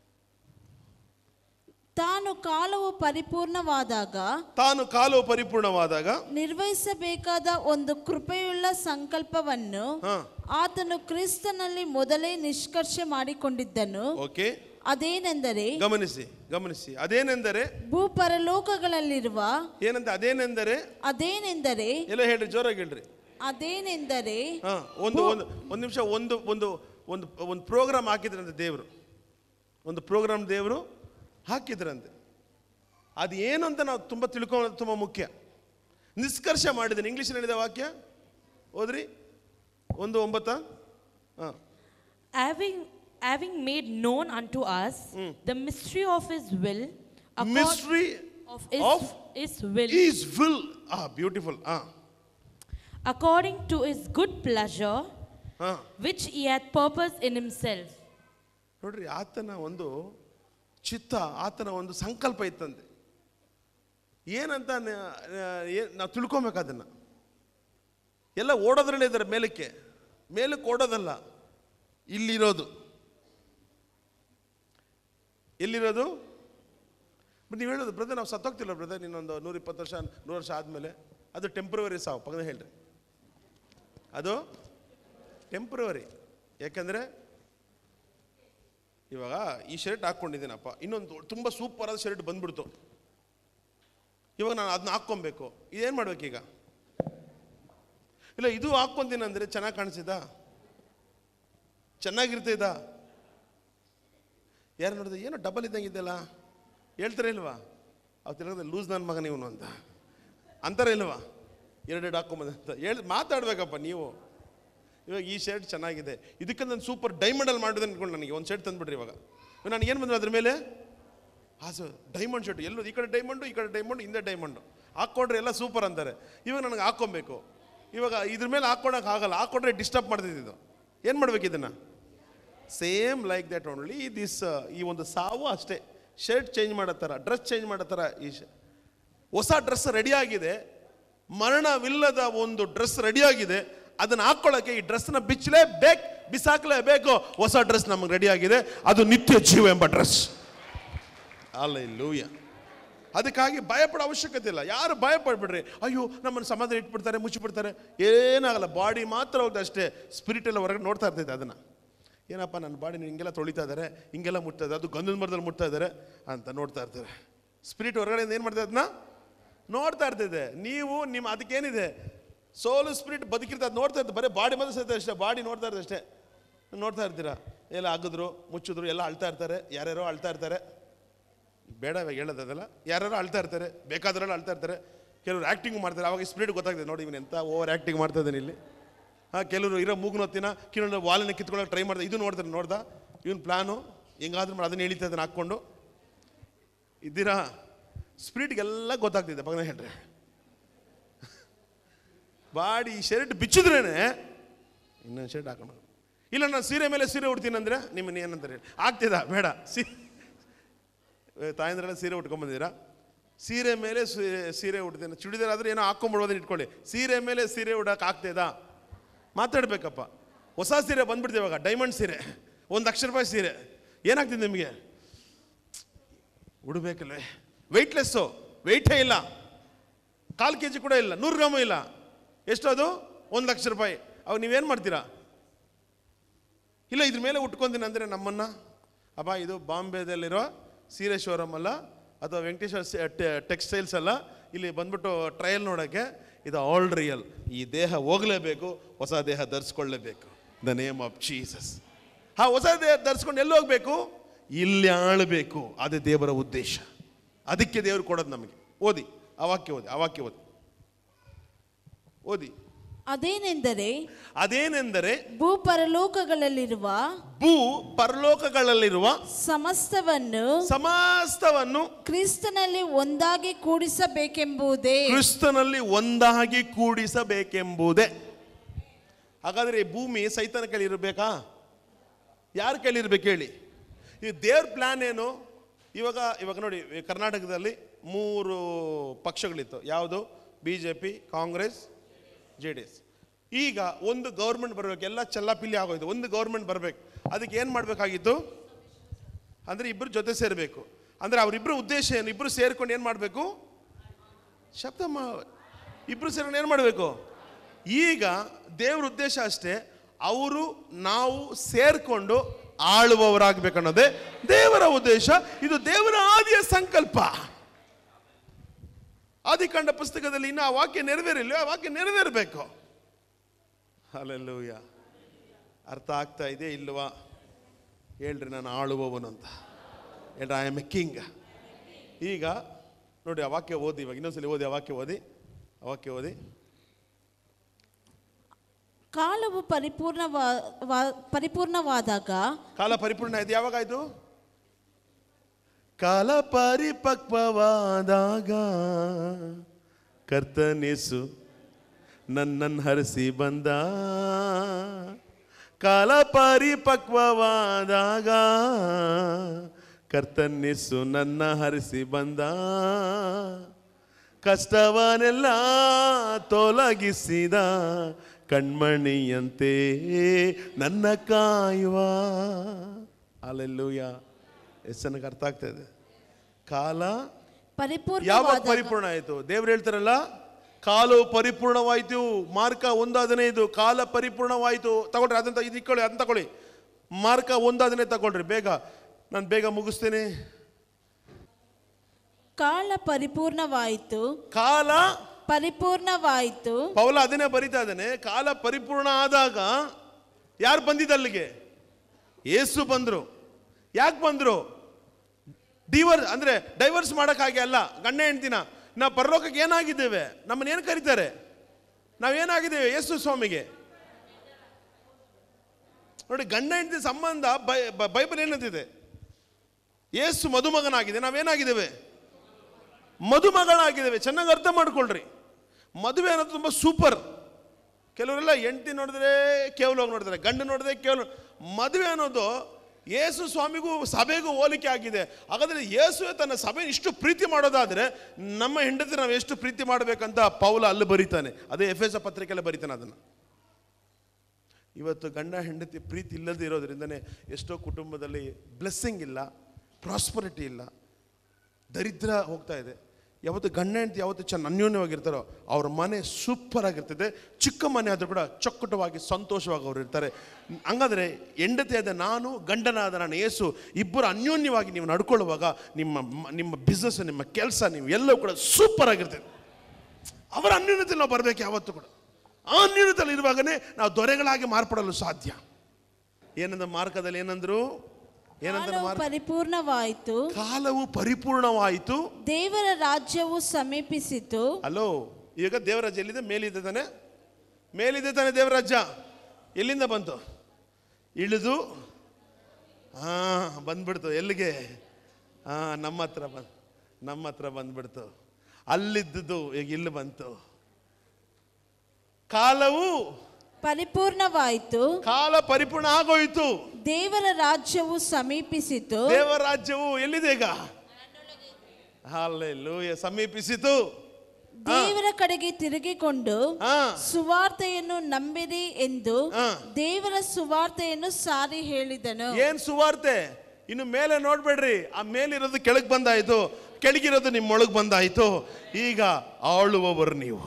ತಾನು ಕಾಲವು ಪರಿಪೂರ್ಣವಾದಾಗ ತಾನು ಕಾಲವು ಪರಿಪೂರ್ಣವಾದಾಗ ನಿರ್ವಹಿಸಬೇಕಾದ ಒಂದು ಕೃಪೆಯುಳ್ಳ ಸಂಕಲ್ಪವನ್ನು ಆತನು ಕ್ರಿಸ್ತನಲ್ಲಿ ಮೊದಲೇ ನಿಷ್ಕರ್ಷೆ ಮಾಡಿಕೊಂಡಿದ್ದನು. ಓಕೆ, ಅದೇನೆಂದರೆ, ಗಮನಿಸಿ ಗಮನಿಸಿ ಅದೇನೆಂದರೆ ಭೂಪರಲೋಕಗಳಲ್ಲಿರುವ ಏನಂತ ಅದೇನೆಂದರೆ ಅದೇನೆಂದರೆ ಎಲ್ಲ ಹೇಳ್ರಿ, ಜೋರಾಗಿ ಹೇಳ್ರಿ. ಅದೇನೆಂದರೆ ಹಾ ಒಂದು ಒಂದು ಒಂದು ನಿಮಿಷ ಒಂದು ಒಂದು ಒಂದು ಒಂದು ಪ್ರೋಗ್ರಾಮ್ ಹಾಕಿದ್ರಂತೆ ದೇವರು. ಒಂದು ಪ್ರೋಗ್ರಾಮ್ ದೇವರು ಹಾಕಿದ್ರಂತೆ. ಅದು ಏನು ಅಂತ ನಾವು ತುಂಬ ತಿಳ್ಕೊಳ್ಳೋದು ತುಂಬ ಮುಖ್ಯ. ನಿಷ್ಕರ್ಷ ಮಾಡಿದ್ದೇನೆ. ಇಂಗ್ಲೀಷ್ ಹೇಳಿದ ವಾಕ್ಯ ಓದ್ರಿ, ಒಂದು ಒಂಬತ್ತ. ಹಾಂ, having having made known unto us the mystery of his will, mystery of his, of his will, his will. Ah, beautiful. Ah, according to his good pleasure, ah, which he had purposed in himself. ನೋಡ್ರಿ, ಆತನ ಒಂದು ಚಿತ್ತ, ಆತನ ಒಂದು ಸಂಕಲ್ಪ ಇತ್ತಂತೆ. ಏನಂತ ನಾವು ತಿಳ್ಕೊಬೇಕು. ಅದನ್ನು ಎಲ್ಲ ಓಡೋದ್ರಲ್ಲೇ ಇದ್ದಾರೆ. ಮೇಲಕ್ಕೆ ಮೇಲಕ್ಕೆ ಓಡೋದಲ್ಲ, ಇಲ್ಲಿರೋದು. ಎಲ್ಲಿರೋದು? ಬಟ್ ನೀವು ಹೇಳೋದು ಬ್ರದರ್ ನಾವು ಸತ್ತೋಗ್ತಿಲ್ಲ ಬ್ರದರ್, ಇನ್ನೊಂದು ನೂರ ಇಪ್ಪತ್ತು ವರ್ಷ ನೂರು ವರ್ಷ ಆದಮೇಲೆ. ಅದು ಟೆಂಪ್ರವರಿ ಸಾವು, ಪಕ್ಕದ ಹೇಳ್ರಿ, ಅದು ಟೆಂಪ್ರವರಿ. ಯಾಕಂದರೆ ಇವಾಗ ಈ ಶರ್ಟ್ ಹಾಕ್ಕೊಂಡಿದ್ದೀನಪ್ಪ, ಇನ್ನೊಂದು ತುಂಬ ಸೂಪರಾದ ಶರ್ಟ್ ಬಂದ್ಬಿಡ್ತು, ಇವಾಗ ನಾನು ಅದನ್ನ ಹಾಕ್ಕೊಬೇಕು, ಇದೇನು ಮಾಡ್ಬೇಕೀಗ? ಇಲ್ಲ ಇದು ಹಾಕ್ಕೊಂತೀನಿ ಅಂದರೆ ಚೆನ್ನಾಗಿ ಕಾಣಿಸಿದ, ಚೆನ್ನಾಗಿರ್ತೈದ, ಯಾರು ನೋಡಿದೆ ಏನೋ ಡಬಲ್ ಇದ್ದಂಗೆ ಇದೆಯಲ್ಲ ಹೇಳ್ತಾರೆ ಇಲ್ವಾ? ಅವ್ರು ತಿರ್ಗದ ಲೂಸ್ ನನ್ನ ಮಗ ನೀವು ಅಂತ ಅಂತಾರೆ ಇಲ್ವಾ? ಎರಡೆರಡು ಹಾಕ್ಕೊಂಬಂದೆ ಅಂತ ಹೇಳಿ ಮಾತಾಡ್ಬೇಕಪ್ಪ ನೀವು. ಇವಾಗ ಈ ಶರ್ಟ್ ಚೆನ್ನಾಗಿದೆ, ಇದಕ್ಕೆ ನಾನು ಸೂಪರ್ ಡೈಮಂಡಲ್ಲಿ ಮಾಡಿದೆ ಅಂದ್ಕೊಂಡು ನನಗೆ ಒಂದು ಶರ್ಟ್ ತಂದುಬಿಡ್ರಿ. ಇವಾಗ ನನಗೆ ಏನು ಬಂದರೆ ಅದ್ರ ಮೇಲೆ ಹಾಂ ಸರ್ ಡೈಮಂಡ್ ಶರ್ಟ್, ಎಲ್ಲೂ ಈ ಕಡೆ ಡೈಮಂಡು ಈ ಕಡೆ ಡೈಮಂಡು ಹಿಂದೆ ಡೈಮಂಡು ಹಾಕ್ಕೊಂಡ್ರೆ ಎಲ್ಲ ಸೂಪರ್ ಅಂತಾರೆ. ಇವಾಗ ನನಗೆ ಹಾಕ್ಕೊಬೇಕು, ಇವಾಗ ಇದ್ರ ಮೇಲೆ ಹಾಕ್ಕೊಳಕ್ಕೆ ಆಗಲ್ಲ, ಹಾಕ್ಕೊಂಡ್ರೆ ಡಿಸ್ಟರ್ಬ್ ಮಾಡ್ತಿದ್ದು. ಏನು ಮಾಡ್ಬೇಕು ಇದನ್ನು? Same like that only this. ಈ ಒಂದು ಸಾವು ಅಷ್ಟೇ, ಶರ್ಟ್ ಚೇಂಜ್ ಮಾಡೋ ಥರ, ಡ್ರೆಸ್ ಚೇಂಜ್ ಮಾಡೋ ಥರ. ಈ ಹೊಸ ಡ್ರೆಸ್ ರೆಡಿಯಾಗಿದೆ, ಮರಣವಿಲ್ಲದ ಒಂದು ಡ್ರೆಸ್ ರೆಡಿಯಾಗಿದೆ, ಅದನ್ನು ಹಾಕ್ಕೊಳ್ಳೋಕ್ಕೆ ಈ ಡ್ರೆಸ್ನ ಬಿಚ್ಚಲೇಬೇಕು, ಬಿಸಾಕಲೇಬೇಕು. ಹೊಸ ಡ್ರೆಸ್ ನಮಗೆ ರೆಡಿಯಾಗಿದೆ, ಅದು ನಿತ್ಯ ಜೀವ ಎಂಬ ಡ್ರೆಸ್. ಹಲ್ಲೆಲೂಯಾ. ಅದಕ್ಕಾಗಿ ಭಯಪಡೋ ಅವಶ್ಯಕತೆ ಇಲ್ಲ. ಯಾರು ಭಯಪಡ್ಬಿಡ್ರಿ, ಅಯ್ಯೋ ನಮ್ಮನ್ನು ಸಮಾಧಾನ ಇಟ್ಬಿಡ್ತಾರೆ, ಮುಚ್ಚಿಬಿಡ್ತಾರೆ, ಏನಾಗಲ್ಲ. ಬಾಡಿ ಮಾತ್ರ ಹೋಗ್ತದೆ ಅಷ್ಟೇ, ಸ್ಪಿರಿಟ್ ಎಲ್ಲ ಹೊರಗಡೆ ನೋಡ್ತಾ ಇರ್ತೈತೆ ಅದನ್ನು. ಏನಪ್ಪ ನನ್ನ ಬಾಡಿ ಹಿಂಗೆಲ್ಲ ತೊಳಿತಾ ಇದ್ದಾರೆ, ಹಿಂಗೆಲ್ಲ ಮುಟ್ತಾ ಇದ್ದಾರೆ, ಅದು ಗಂಧದ ಮರದಲ್ಲಿ ಮುಟ್ತಾ ಇದ್ದಾರೆ ಅಂತ ನೋಡ್ತಾ ಇರ್ತಾರೆ. ಸ್ಪಿರಿಟ್ ಹೊರಗಡೆಯಿಂದ ಏನು ಮಾಡ್ತಾ ಅದನ್ನ ನೋಡ್ತಾ ಇರ್ತೈತೆ. ನೀವು ನಿಮ್ಮ ಅದಕ್ಕೇನಿದೆ, ಸೋಲು ಸ್ಪಿರಿಟ್ ಬದುಕಿರ್ತದೆ, ಅದು ನೋಡ್ತಾ ಇರ್ತದೆ. ಬರೀ ಬಾಡಿ ಮಾತ್ರ ಸಹಿತ ಅಷ್ಟೇ, ಬಾಡಿ ನೋಡ್ತಾ ಇರ್ತದೆ ಅಷ್ಟೇ, ನೋಡ್ತಾ ಇರ್ತೀರಾ. ಎಲ್ಲ ಆಗಿದ್ರು ಮುಚ್ಚಿದ್ರು ಎಲ್ಲ ಅಳ್ತಾ ಇರ್ತಾರೆ, ಯಾರ್ಯಾರೋ ಅಳ್ತಾ ಇರ್ತಾರೆ. ಬೇಡ ಇವಾಗ ಹೇಳೋದಲ್ಲ, ಯಾರ್ಯಾರೋ ಅಳ್ತಾ ಇರ್ತಾರೆ, ಬೇಕಾದ್ರೆಲ್ಲ ಅಳ್ತಾ ಇರ್ತಾರೆ. ಕೆಲವರು ಆ್ಯಕ್ಟಿಂಗ್ ಮಾಡ್ತಾರೆ, ಅವಾಗ ಸ್ಪಿರಿಟ್ ಗೊತ್ತಾಗ್ತದೆ, ನೋಡಿ ಇವನು ಎಂಥ ಓವರ್ ಆ್ಯಕ್ಟಿಂಗ್ ಮಾಡ್ತಾ ಇದ್ದಾನೆ ಇಲ್ಲಿ. ಹಾಂ, ಕೆಲವರು ಇರೋ ಮೂಗ್ನೊತ್ತಿನ ಕಿನ್ನೊಂದು ವಾಲಿನ ಕಿತ್ಕೊಳ್ಳೋಕೆ ಟ್ರೈ ಮಾಡ್ತಾರೆ, ಇದು ನೋಡ್ತಾರೆ, ನೋಡ್ದ ಇವನು ಪ್ಲಾನು ಹೆಂಗಾದ್ರೂ ಮಾಡಿ ಅದನ್ನ ಎಳಿತಾ ಇದನ್ನು ಹಾಕ್ಕೊಂಡು ಇದ್ದೀರಾ. ಸ್ಪಿರಿಟ್ಗೆಲ್ಲ ಗೊತ್ತಾಗ್ತಿದೆ. ಪಕ್ಕದ ಹೇಳ್ರಿ, ಬಾಡಿ ಶರ್ಟ್ ಬಿಚ್ಚಿದ್ರೇನೆ ಇನ್ನೊಂದು ಶರ್ಟ್ ಹಾಕೊಂಡು, ಇಲ್ಲ ನಾನು ಸೀರೆ ಮೇಲೆ ಸೀರೆ ಉಡ್ತೀನಿ ಅಂದರೆ ನಿಮ್ಮನ್ನ ಏನಂತಾರೆ ಆಗ್ತಿದ? ಬೇಡ, ಸಿ ತಾಯಂದ್ರೆಲ್ಲ ಸೀರೆ ಉಟ್ಕೊಂಬಂದಿದ್ದೀರಾ, ಸೀರೆ ಮೇಲೆ ಸೀರೆ ಉಡ್ತೀನಿ, ಚುಡಿದಾರ ಆದರೆ ಏನೋ ಹಾಕ್ಕೊಂಬಿಡೋದನ್ನ ಇಟ್ಕೊಳ್ಳಿ, ಸೀರೆ ಮೇಲೆ ಸೀರೆ ಉಡೋಕೆ ಆಗ್ತಿದಾ? ಮಾತಾಡ್ಬೇಕಪ್ಪ. ಹೊಸ ಸೀರೆ ಬಂದ್ಬಿಡ್ತೀವಿ ಇವಾಗ, ಡೈಮಂಡ್ ಸೀರೆ, ಒಂದು ಲಕ್ಷ ರೂಪಾಯಿ ಸೀರೆ, ಏನಾಗ್ತಿದೆ ನಿಮಗೆ? ಉಡಬೇಕಲ್ವೇ? ವೆಯ್ಟ್ಲೆಸ್ಸು, ವೆಯ್ಟೇ ಇಲ್ಲ, ಕಾಲು ಕೆ ಜಿ ಕೂಡ ಇಲ್ಲ, ನೂರು ಗ್ರಾಮು ಇಲ್ಲ. ಎಷ್ಟು ಅದು? ಒಂದು ಲಕ್ಷ ರೂಪಾಯಿ. ಅವಾಗ ನೀವೇನು ಮಾಡ್ತೀರಾ? ಇಲ್ಲ ಇದ್ರ ಮೇಲೆ ಉಟ್ಕೊಂತೀನಿ ಅಂದರೆ ನಮ್ಮನ್ನು, ಅಪ್ಪ ಇದು ಬಾಂಬೆದಲ್ಲಿರೋ ಸೀರೆ ಶೋರೂಮ್ ಅಲ್ಲ, ಅಥವಾ ವೆಂಕಟೇಶ್ವರ ಟೆಕ್ಸ್ಟೈಲ್ಸ್ ಅಲ್ಲ, ಇಲ್ಲಿ ಬಂದ್ಬಿಟ್ಟು ಟ್ರಯಲ್ ನೋಡೋಕ್ಕೆ, ಇದು ಆಲ್ ರಿಯಲ್. ಈ ದೇಹ ಹೋಗಲೇಬೇಕು, ಹೊಸ ದೇಹ ಧರಿಸ್ಕೊಳ್ಳೇಬೇಕು. The name of Jesus. ಹಾ, ಹೊಸ ದೇಹ ಧರಿಸ್ಕೊಂಡು ಎಲ್ಲಿ ಹೋಗ್ಬೇಕು? ಇಲ್ಲಿ ಆಳಬೇಕು. ಅದೇ ದೇವರ ಉದ್ದೇಶ. ಅದಕ್ಕೆ ದೇವರು ಕೊಡೋದು ನಮಗೆ. ಓದಿ ಆ ವಾಕ್ಯ, ಓದಿ ಆ ವಾಕ್ಯ, ಓದಿ ಓದಿ. ಅದೇನೆಂದರೆ ಅದೇನೆಂದರೆ ಭೂ ಪರಲೋಕಗಳಲ್ಲಿರುವ ಭೂ ಪರಲೋಕಗಳಲ್ಲಿರುವ ಸಮಸ್ತವನ್ನು ಸಮಸ್ತವನ್ನು ಕ್ರಿಸ್ತನಲ್ಲಿ ಒಂದಾಗಿ ಕೂಡಿಸಬೇಕೆಂಬುದೇ. ಕ್ರಿಸ್ತನಲ್ಲಿ ಒಂದಾಗಿ ಕೂಡಿಸಬೇಕೆಂಬುದೇ. ಹಾಗಾದ್ರೆ ಈ ಭೂಮಿ ಸೈತನ ಕೈಲಿರಬೇಕಾ? ಯಾರ ಕೈಲಿರ್ಬೇಕು ಹೇಳಿ? ಈ ದೇವ್ರ ಪ್ಲಾನ್ ಏನು? ಇವಾಗ ಇವಾಗ ನೋಡಿ, ಕರ್ನಾಟಕದಲ್ಲಿ ಮೂರು ಪಕ್ಷಗಳಿತ್ತು. ಯಾವುದು? B J P, Congress, J D S. ಈಗ ಒಂದು ಗೌರ್ಮೆಂಟ್ ಬರಬೇಕು, ಎಲ್ಲ ಚಲ್ಲಾಪಿಲ್ಲಿ ಆಗೋಯ್ತು. ಒಂದು ಗೌರ್ಮೆಂಟ್ ಬರಬೇಕು, ಅದಕ್ಕೆ ಏನು ಮಾಡಬೇಕಾಗಿತ್ತು ಅಂದರೆ ಇಬ್ಬರು ಜೊತೆ ಸೇರಬೇಕು. ಅಂದರೆ ಅವರಿಬ್ಬರು ಉದ್ದೇಶ ಏನು? ಇಬ್ಬರು ಸೇರ್ಕೊಂಡು ಏನು ಮಾಡಬೇಕು? ಶಬ್ದ ಮಾ ಇಬ್ಬರು ಸೇರ್ಕೊಂಡು ಏನು ಮಾಡಬೇಕು? ಈಗ ದೇವ್ರ ಉದ್ದೇಶ ಅಷ್ಟೇ, ಅವರು ನಾವು ಸೇರ್ಕೊಂಡು ಆಳುವವರಾಗಬೇಕನ್ನೋದೇ ದೇವರ ಉದ್ದೇಶ. ಇದು ದೇವರ ಆದಿಯ ಸಂಕಲ್ಪ. ಆದಿಕಾಂಡ ಪುಸ್ತಕದಲ್ಲಿ ಇನ್ನು ಆ ವಾಕ್ಯ ನೆರವೇರಿಲ್ಲ, ಆ ವಾಕ್ಯ ನೆರವೇರಬೇಕು. ಹಲ್ಲೆಲೂಯಾ. ಅರ್ಥ ಆಗ್ತಾ ಇದೆ ಇಲ್ವಾ? ಹೇಳ್ರಿ, ನಾನು ಆಳುವವನು ಅಂತ ಹೇಳ್ರಿ. I am a king. ಈಗ ನೋಡಿ ಆ ವಾಕ್ಯ ಓದಿ, ಇವಾಗ ಇನ್ನೊಂದ್ಸಲಿ ಓದಿ ಆ ವಾಕ್ಯ ಓದಿ ಆ ವಾಕ್ಯ ಓದಿ. ಕಾಲವು ಪರಿಪೂರ್ಣವಾ ಪರಿಪೂರ್ಣವಾದಾಗ. ಕಾಲ ಪರಿಪೂರ್ಣ ಆಯ್ತು. ಯಾವಾಗಾಯ್ತು? ಕಾಲ ಪರಿಪಕ್ವವಾದಾಗ ಕರ್ತನೇಸು ನನ್ನನ್ನು ಹರಿಸಿ ಬಂದ. ಕಾಲ ಪರಿಪಕ್ವವಾದಾಗ ಕರ್ತನೇಸು ನನ್ನ ಹರಿಸಿ ಬಂದ. ಕಷ್ಟವನ್ನೆಲ್ಲ ತೊಲಗಿಸಿದ ಕಣ್ಮಣಿಯಂತೆ ನನ್ನ ಕಾಯುವ. ಹಲ್ಲೆಲೂಯಾ. ಎಷ್ಟು ಜನಕ್ಕೆ ಅರ್ಥ ಆಗ್ತಾ ಇದೆ? ಕಾಲ ಪರಿಪೂರ್ಣ ಯಾವಾಗ ಪರಿಪೂರ್ಣ ಆಯಿತು? ದೇವ್ರು ಹೇಳ್ತಾರಲ್ಲ, ಕಾಲವು ಪರಿಪೂರ್ಣವಾಯಿತು. ಮಾರ್ಕ ಒಂದು ಹದಿನೈದು, ಕಾಲ ಪರಿಪೂರ್ಣವಾಯಿತು. ತಗೊಳ್ರಿ ಅದಂತ, ಇದು ಇಕ್ಕೊಳ್ಳಿ, ಅದನ್ನ ತಗೊಳ್ಳಿ. ಮಾರ್ಕ ಒಂದು ಹದಿನೈದು ತಗೊಳ್ರಿ ಬೇಗ, ನಾನು ಬೇಗ ಮುಗಿಸ್ತೇನೆ. ಕಾಲ ಪರಿಪೂರ್ಣವಾಯಿತು, ಕಾಲ ಪರಿಪೂರ್ಣವಾಯಿತು. ಪೌಲ ಅದನ್ನೇ ಬರಿತಾ ಇದ್ದಾನೆ. ಕಾಲ ಪರಿಪೂರ್ಣ ಆದಾಗ ಯಾರು ಬಂದಿದ್ದ ಅಲ್ಲಿಗೆ? ಯೇಸು ಬಂದ್ರು. ಯಾಕೆ ಬಂದ್ರು? ಡಿವರ್ ಅಂದ್ರೆ ಡೈವರ್ಸ್ ಮಾಡೋಕ್ಕಾಗಿ ಅಲ್ಲ. ಗಂಡ ಹೆಂಡ್ತಿನ ನಾವು ಪರಲೋಕಕ್ಕೆ ಏನಾಗಿದ್ದೇವೆ? ನಮ್ಮನ್ನ ಏನು ಕರೀತಾರೆ? ನಾವೇನಾಗಿದ್ದೇವೆ ಯೇಸು ಸ್ವಾಮಿಗೆ? ನೋಡಿ, ಗಂಡ ಹೆಂಡತಿ ಸಂಬಂಧ ಬೈಬಲ್ ಏನಂತಿದೆ? ಯೇಸು ಮದುಮಗನಾಗಿದೆ, ನಾವೇನಾಗಿದ್ದೇವೆ? ಮದುಮಗಳಾಗಿದ್ದೇವೆ. ಚೆನ್ನಾಗಿ ಅರ್ಥ ಮಾಡ್ಕೊಳ್ರಿ. ಮದುವೆ ಅನ್ನೋದು ತುಂಬ ಸೂಪರ್. ಕೆಲವರೆಲ್ಲ ಹೆಂಡತಿ ನೋಡಿದ್ರೆ ಕೇವಲವಾಗಿ ನೋಡ್ತಾರೆ, ಗಂಡು ನೋಡಿದ್ರೆ ಕೇವಲ. ಮದುವೆ ಅನ್ನೋದು ಯೇಸು ಸ್ವಾಮಿಗೂ ಸಭೆಗೂ ಹೋಲಿಕೆ ಆಗಿದೆ. ಹಾಗಾದರೆ ಯೇಸುವೆ ತನ್ನ ಸಭೆನ ಇಷ್ಟು ಪ್ರೀತಿ ಮಾಡೋದಾದರೆ ನಮ್ಮ ಹೆಂಡತಿ ನಾವು ಎಷ್ಟು ಪ್ರೀತಿ ಮಾಡಬೇಕಂತ ಪೌಲ ಅಲ್ಲಿ ಬರೀತಾನೆ. ಅದೇ ಎಫೆಸ ಪತ್ರಿಕೆಯಲ್ಲಿ ಬರೀತಾನೆ ಅದನ್ನು. ಇವತ್ತು ಗಂಡ ಹೆಂಡತಿ ಪ್ರೀತಿ ಇಲ್ಲದೆ ಇರೋದ್ರಿಂದನೇ ಎಷ್ಟೋ ಕುಟುಂಬದಲ್ಲಿ ಬ್ಲೆಸ್ಸಿಂಗ್ ಇಲ್ಲ, ಪ್ರಾಸ್ಪರಿಟಿ ಇಲ್ಲ, ದರಿದ್ರ ಹೋಗ್ತಾ ಇದೆ. ಯಾವತ್ತು ಗಂಡ ಹೆಂಡತಿ ಯಾವತ್ತು ಚೆನ್ನ ಅನ್ಯೋನ್ಯವಾಗಿರ್ತಾರೋ ಅವ್ರ ಮನೆ ಸೂಪರ್ ಆಗಿರ್ತದೆ. ಚಿಕ್ಕ ಮನೆ ಆದರೂ ಕೂಡ ಚೊಕ್ಕಟವಾಗಿ ಸಂತೋಷವಾಗಿ ಅವ್ರು ಇರ್ತಾರೆ. ಹಂಗಾದರೆ ಹೆಂಡತಿಯಾದ ನಾನು, ಗಂಡನಾದ ನಾನು ಯೇಸು ಇಬ್ಬರು ಅನ್ಯೋನ್ಯವಾಗಿ ನೀವು ನಡ್ಕೊಳ್ಳುವಾಗ ನಿಮ್ಮ ನಿಮ್ಮ ಬಿಸ್ನೆಸ್, ನಿಮ್ಮ ಕೆಲಸ, ನೀವು ಎಲ್ಲವೂ ಕೂಡ ಸೂಪರ್ ಆಗಿರ್ತದೆ. ಅವರ ಅನ್ಯೋನ್ಯತೆಯಲ್ಲಿ ನಾವು ಬರಬೇಕು ಯಾವತ್ತೂ ಕೂಡ. ಆ ಅನ್ಯೋನ್ಯತೆಯಲ್ಲಿ ಇರುವಾಗಲೇ ನಾವು ದೊರೆಗಳಾಗಿ ಮಾರ್ಪಡಲು ಸಾಧ್ಯ. ಏನಂದ ಮಾರ್ಕದಲ್ಲಿ ಏನಂದ್ರು? ಏನಂತ? ಪರಿಪೂರ್ಣವಾಯಿತು, ಕಾಲವು ಪರಿಪೂರ್ಣವಾಯಿತು, ದೇವರ ರಾಜ್ಯವು ಸಮೀಪಿಸಿತು. ಅಲೋ, ಈಗ ದೇವರ ರಾಜ್ಯ ಎಲ್ಲಿದೆ? ಮೇಲಿದೆ ತಾನೆ? ಮೇಲಿದೆ ತಾನೆ ದೇವರ ರಾಜ್ಯ? ಎಲ್ಲಿಂದ ಬಂತು? ಇಳಿದು ಹಾ ಬಂದ್ಬಿಡ್ತು. ಎಲ್ಲಿಗೆ? ಹಾ ನಮ್ಮ ಹತ್ರ ಬಂದ್ ನಮ್ಮ ಹತ್ರ ಬಂದ್ಬಿಡ್ತು. ಅಲ್ಲಿದ್ದುದು ಈಗ ಇಲ್ಲಿ ಬಂತು. ಕಾಲವು ಪರಿಪೂರ್ಣವಾಯಿತು, ಕಾಲ ಪರಿಪೂರ್ಣ ಆಗೋಯ್ತು, ದೇವರ ರಾಜ್ಯವು ಸಮೀಪಿಸಿತು. ದೇವರ ರಾಜ್ಯವು ಎಲ್ಲಿದೆ ಈಗ? ಹಲ್ಲೆಲೂಯಾ, ಸಮೀಪಿಸಿತು. ದೇವರ ಕಡೆಗೆ ತಿರುಗಿಕೊಂಡು ಸುವಾರ್ತೆಯನ್ನು ನಂಬಿರಿ ಎಂದು ದೇವರ ಸುವಾರ್ತೆಯನ್ನು ಸಾರಿ ಹೇಳಿದನು. ಏನ್ ಸುವಾರ್ತೆ? ಇನ್ನು ಮೇಲೆ ನೋಡ್ಬೇಡ್ರಿ. ಆ ಮೇಲಿರೋದು ಕೆಳಗೆ ಬಂದಾಯ್ತು, ಕೆಳಗಿರೋದು ನಿಮ್ಮೊಳಗೆ ಬಂದಾಯ್ತು. ಈಗ ಆಳುವವರು ನೀವು.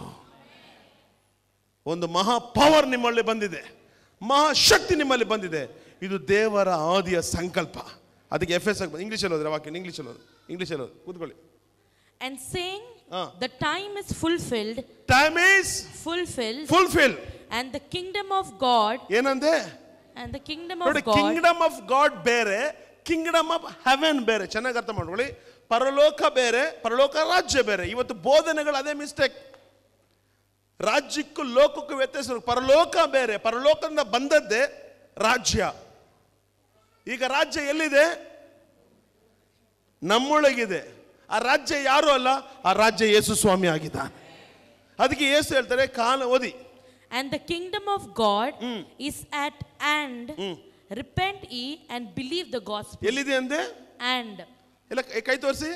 ಒಂದು ಮಹಾ ಪವರ್ ನಿಮ್ಮಲ್ಲಿ ಬಂದಿದೆ, ಮಹಾಶಕ್ತಿ ನಿಮ್ಮಲ್ಲಿ ಬಂದಿದೆ. ಇದು ದೇವರ ಆದಿಯ ಸಂಕಲ್ಪ. ಅದಕ್ಕೆ ಎಫ್ ಎಸ್ ಇಂಗ್ಲಿಷಲ್ಲಿ ಹೋದ್ರೆ ವಾಕ್ಯ, ಇಂಗ್ಲಿಷಲ್ಲಿ ಹೋದ್ರೆ ಇಂಗ್ಲಿಷಲ್ಲಿ ಹೋದ್ರೆ ಕೂತ್ಕೊಳ್ಳಿ. And saying, the time is fulfilled. Time is fulfilled. Fulfilled. And the kingdom of God. ಏನಂದೆ? And the kingdom of God. Kingdom of God ಬೇರೆ, ಕಿಂಗ್ಡಮ್ ಆಫ್ ಹೆವೆನ್ ಬೇರೆ. ಚೆನ್ನಾಗಿ ಅರ್ಥ ಮಾಡ್ಕೊಳ್ಳಿ. ಪರಲೋಕ ಬೇರೆ, ಪರಲೋಕ ರಾಜ್ಯ ಬೇರೆ. ಇವತ್ತು ಬೋಧನೆಗಳು ಅದೇ ಮಿಸ್ಟೇಕ್. ರಾಜ್ಯಕ್ಕೂ ಲೋಕಕ್ಕೂ ವ್ಯತ್ಯಾಸ. ಪರಲೋಕ ಬೇರೆ, ಪರಲೋಕದಿಂದ ಬಂದದ್ದೇ ರಾಜ್ಯ. ಈಗ ರಾಜ್ಯ ಎಲ್ಲಿದೆ? ನಮ್ಮೊಳಗಿದೆ. ಆ ರಾಜ್ಯ ಯಾರು ಅಲ್ಲ, ಆ ರಾಜ್ಯ ಯೇಸು ಸ್ವಾಮಿ ಆಗಿದ್ದಾನೆ. ಅದಕ್ಕೆ ಯೇಸು ಹೇಳ್ತಾರೆ, ಕಾಲ ಓದಿ. And the kingdom of God is at hand. Repent ye and believe the gospel. ಎಲ್ಲಿದೆ ಅಂದೆ? And ಎಲ್ಲ ಕೈ ತೋರಿಸಿ.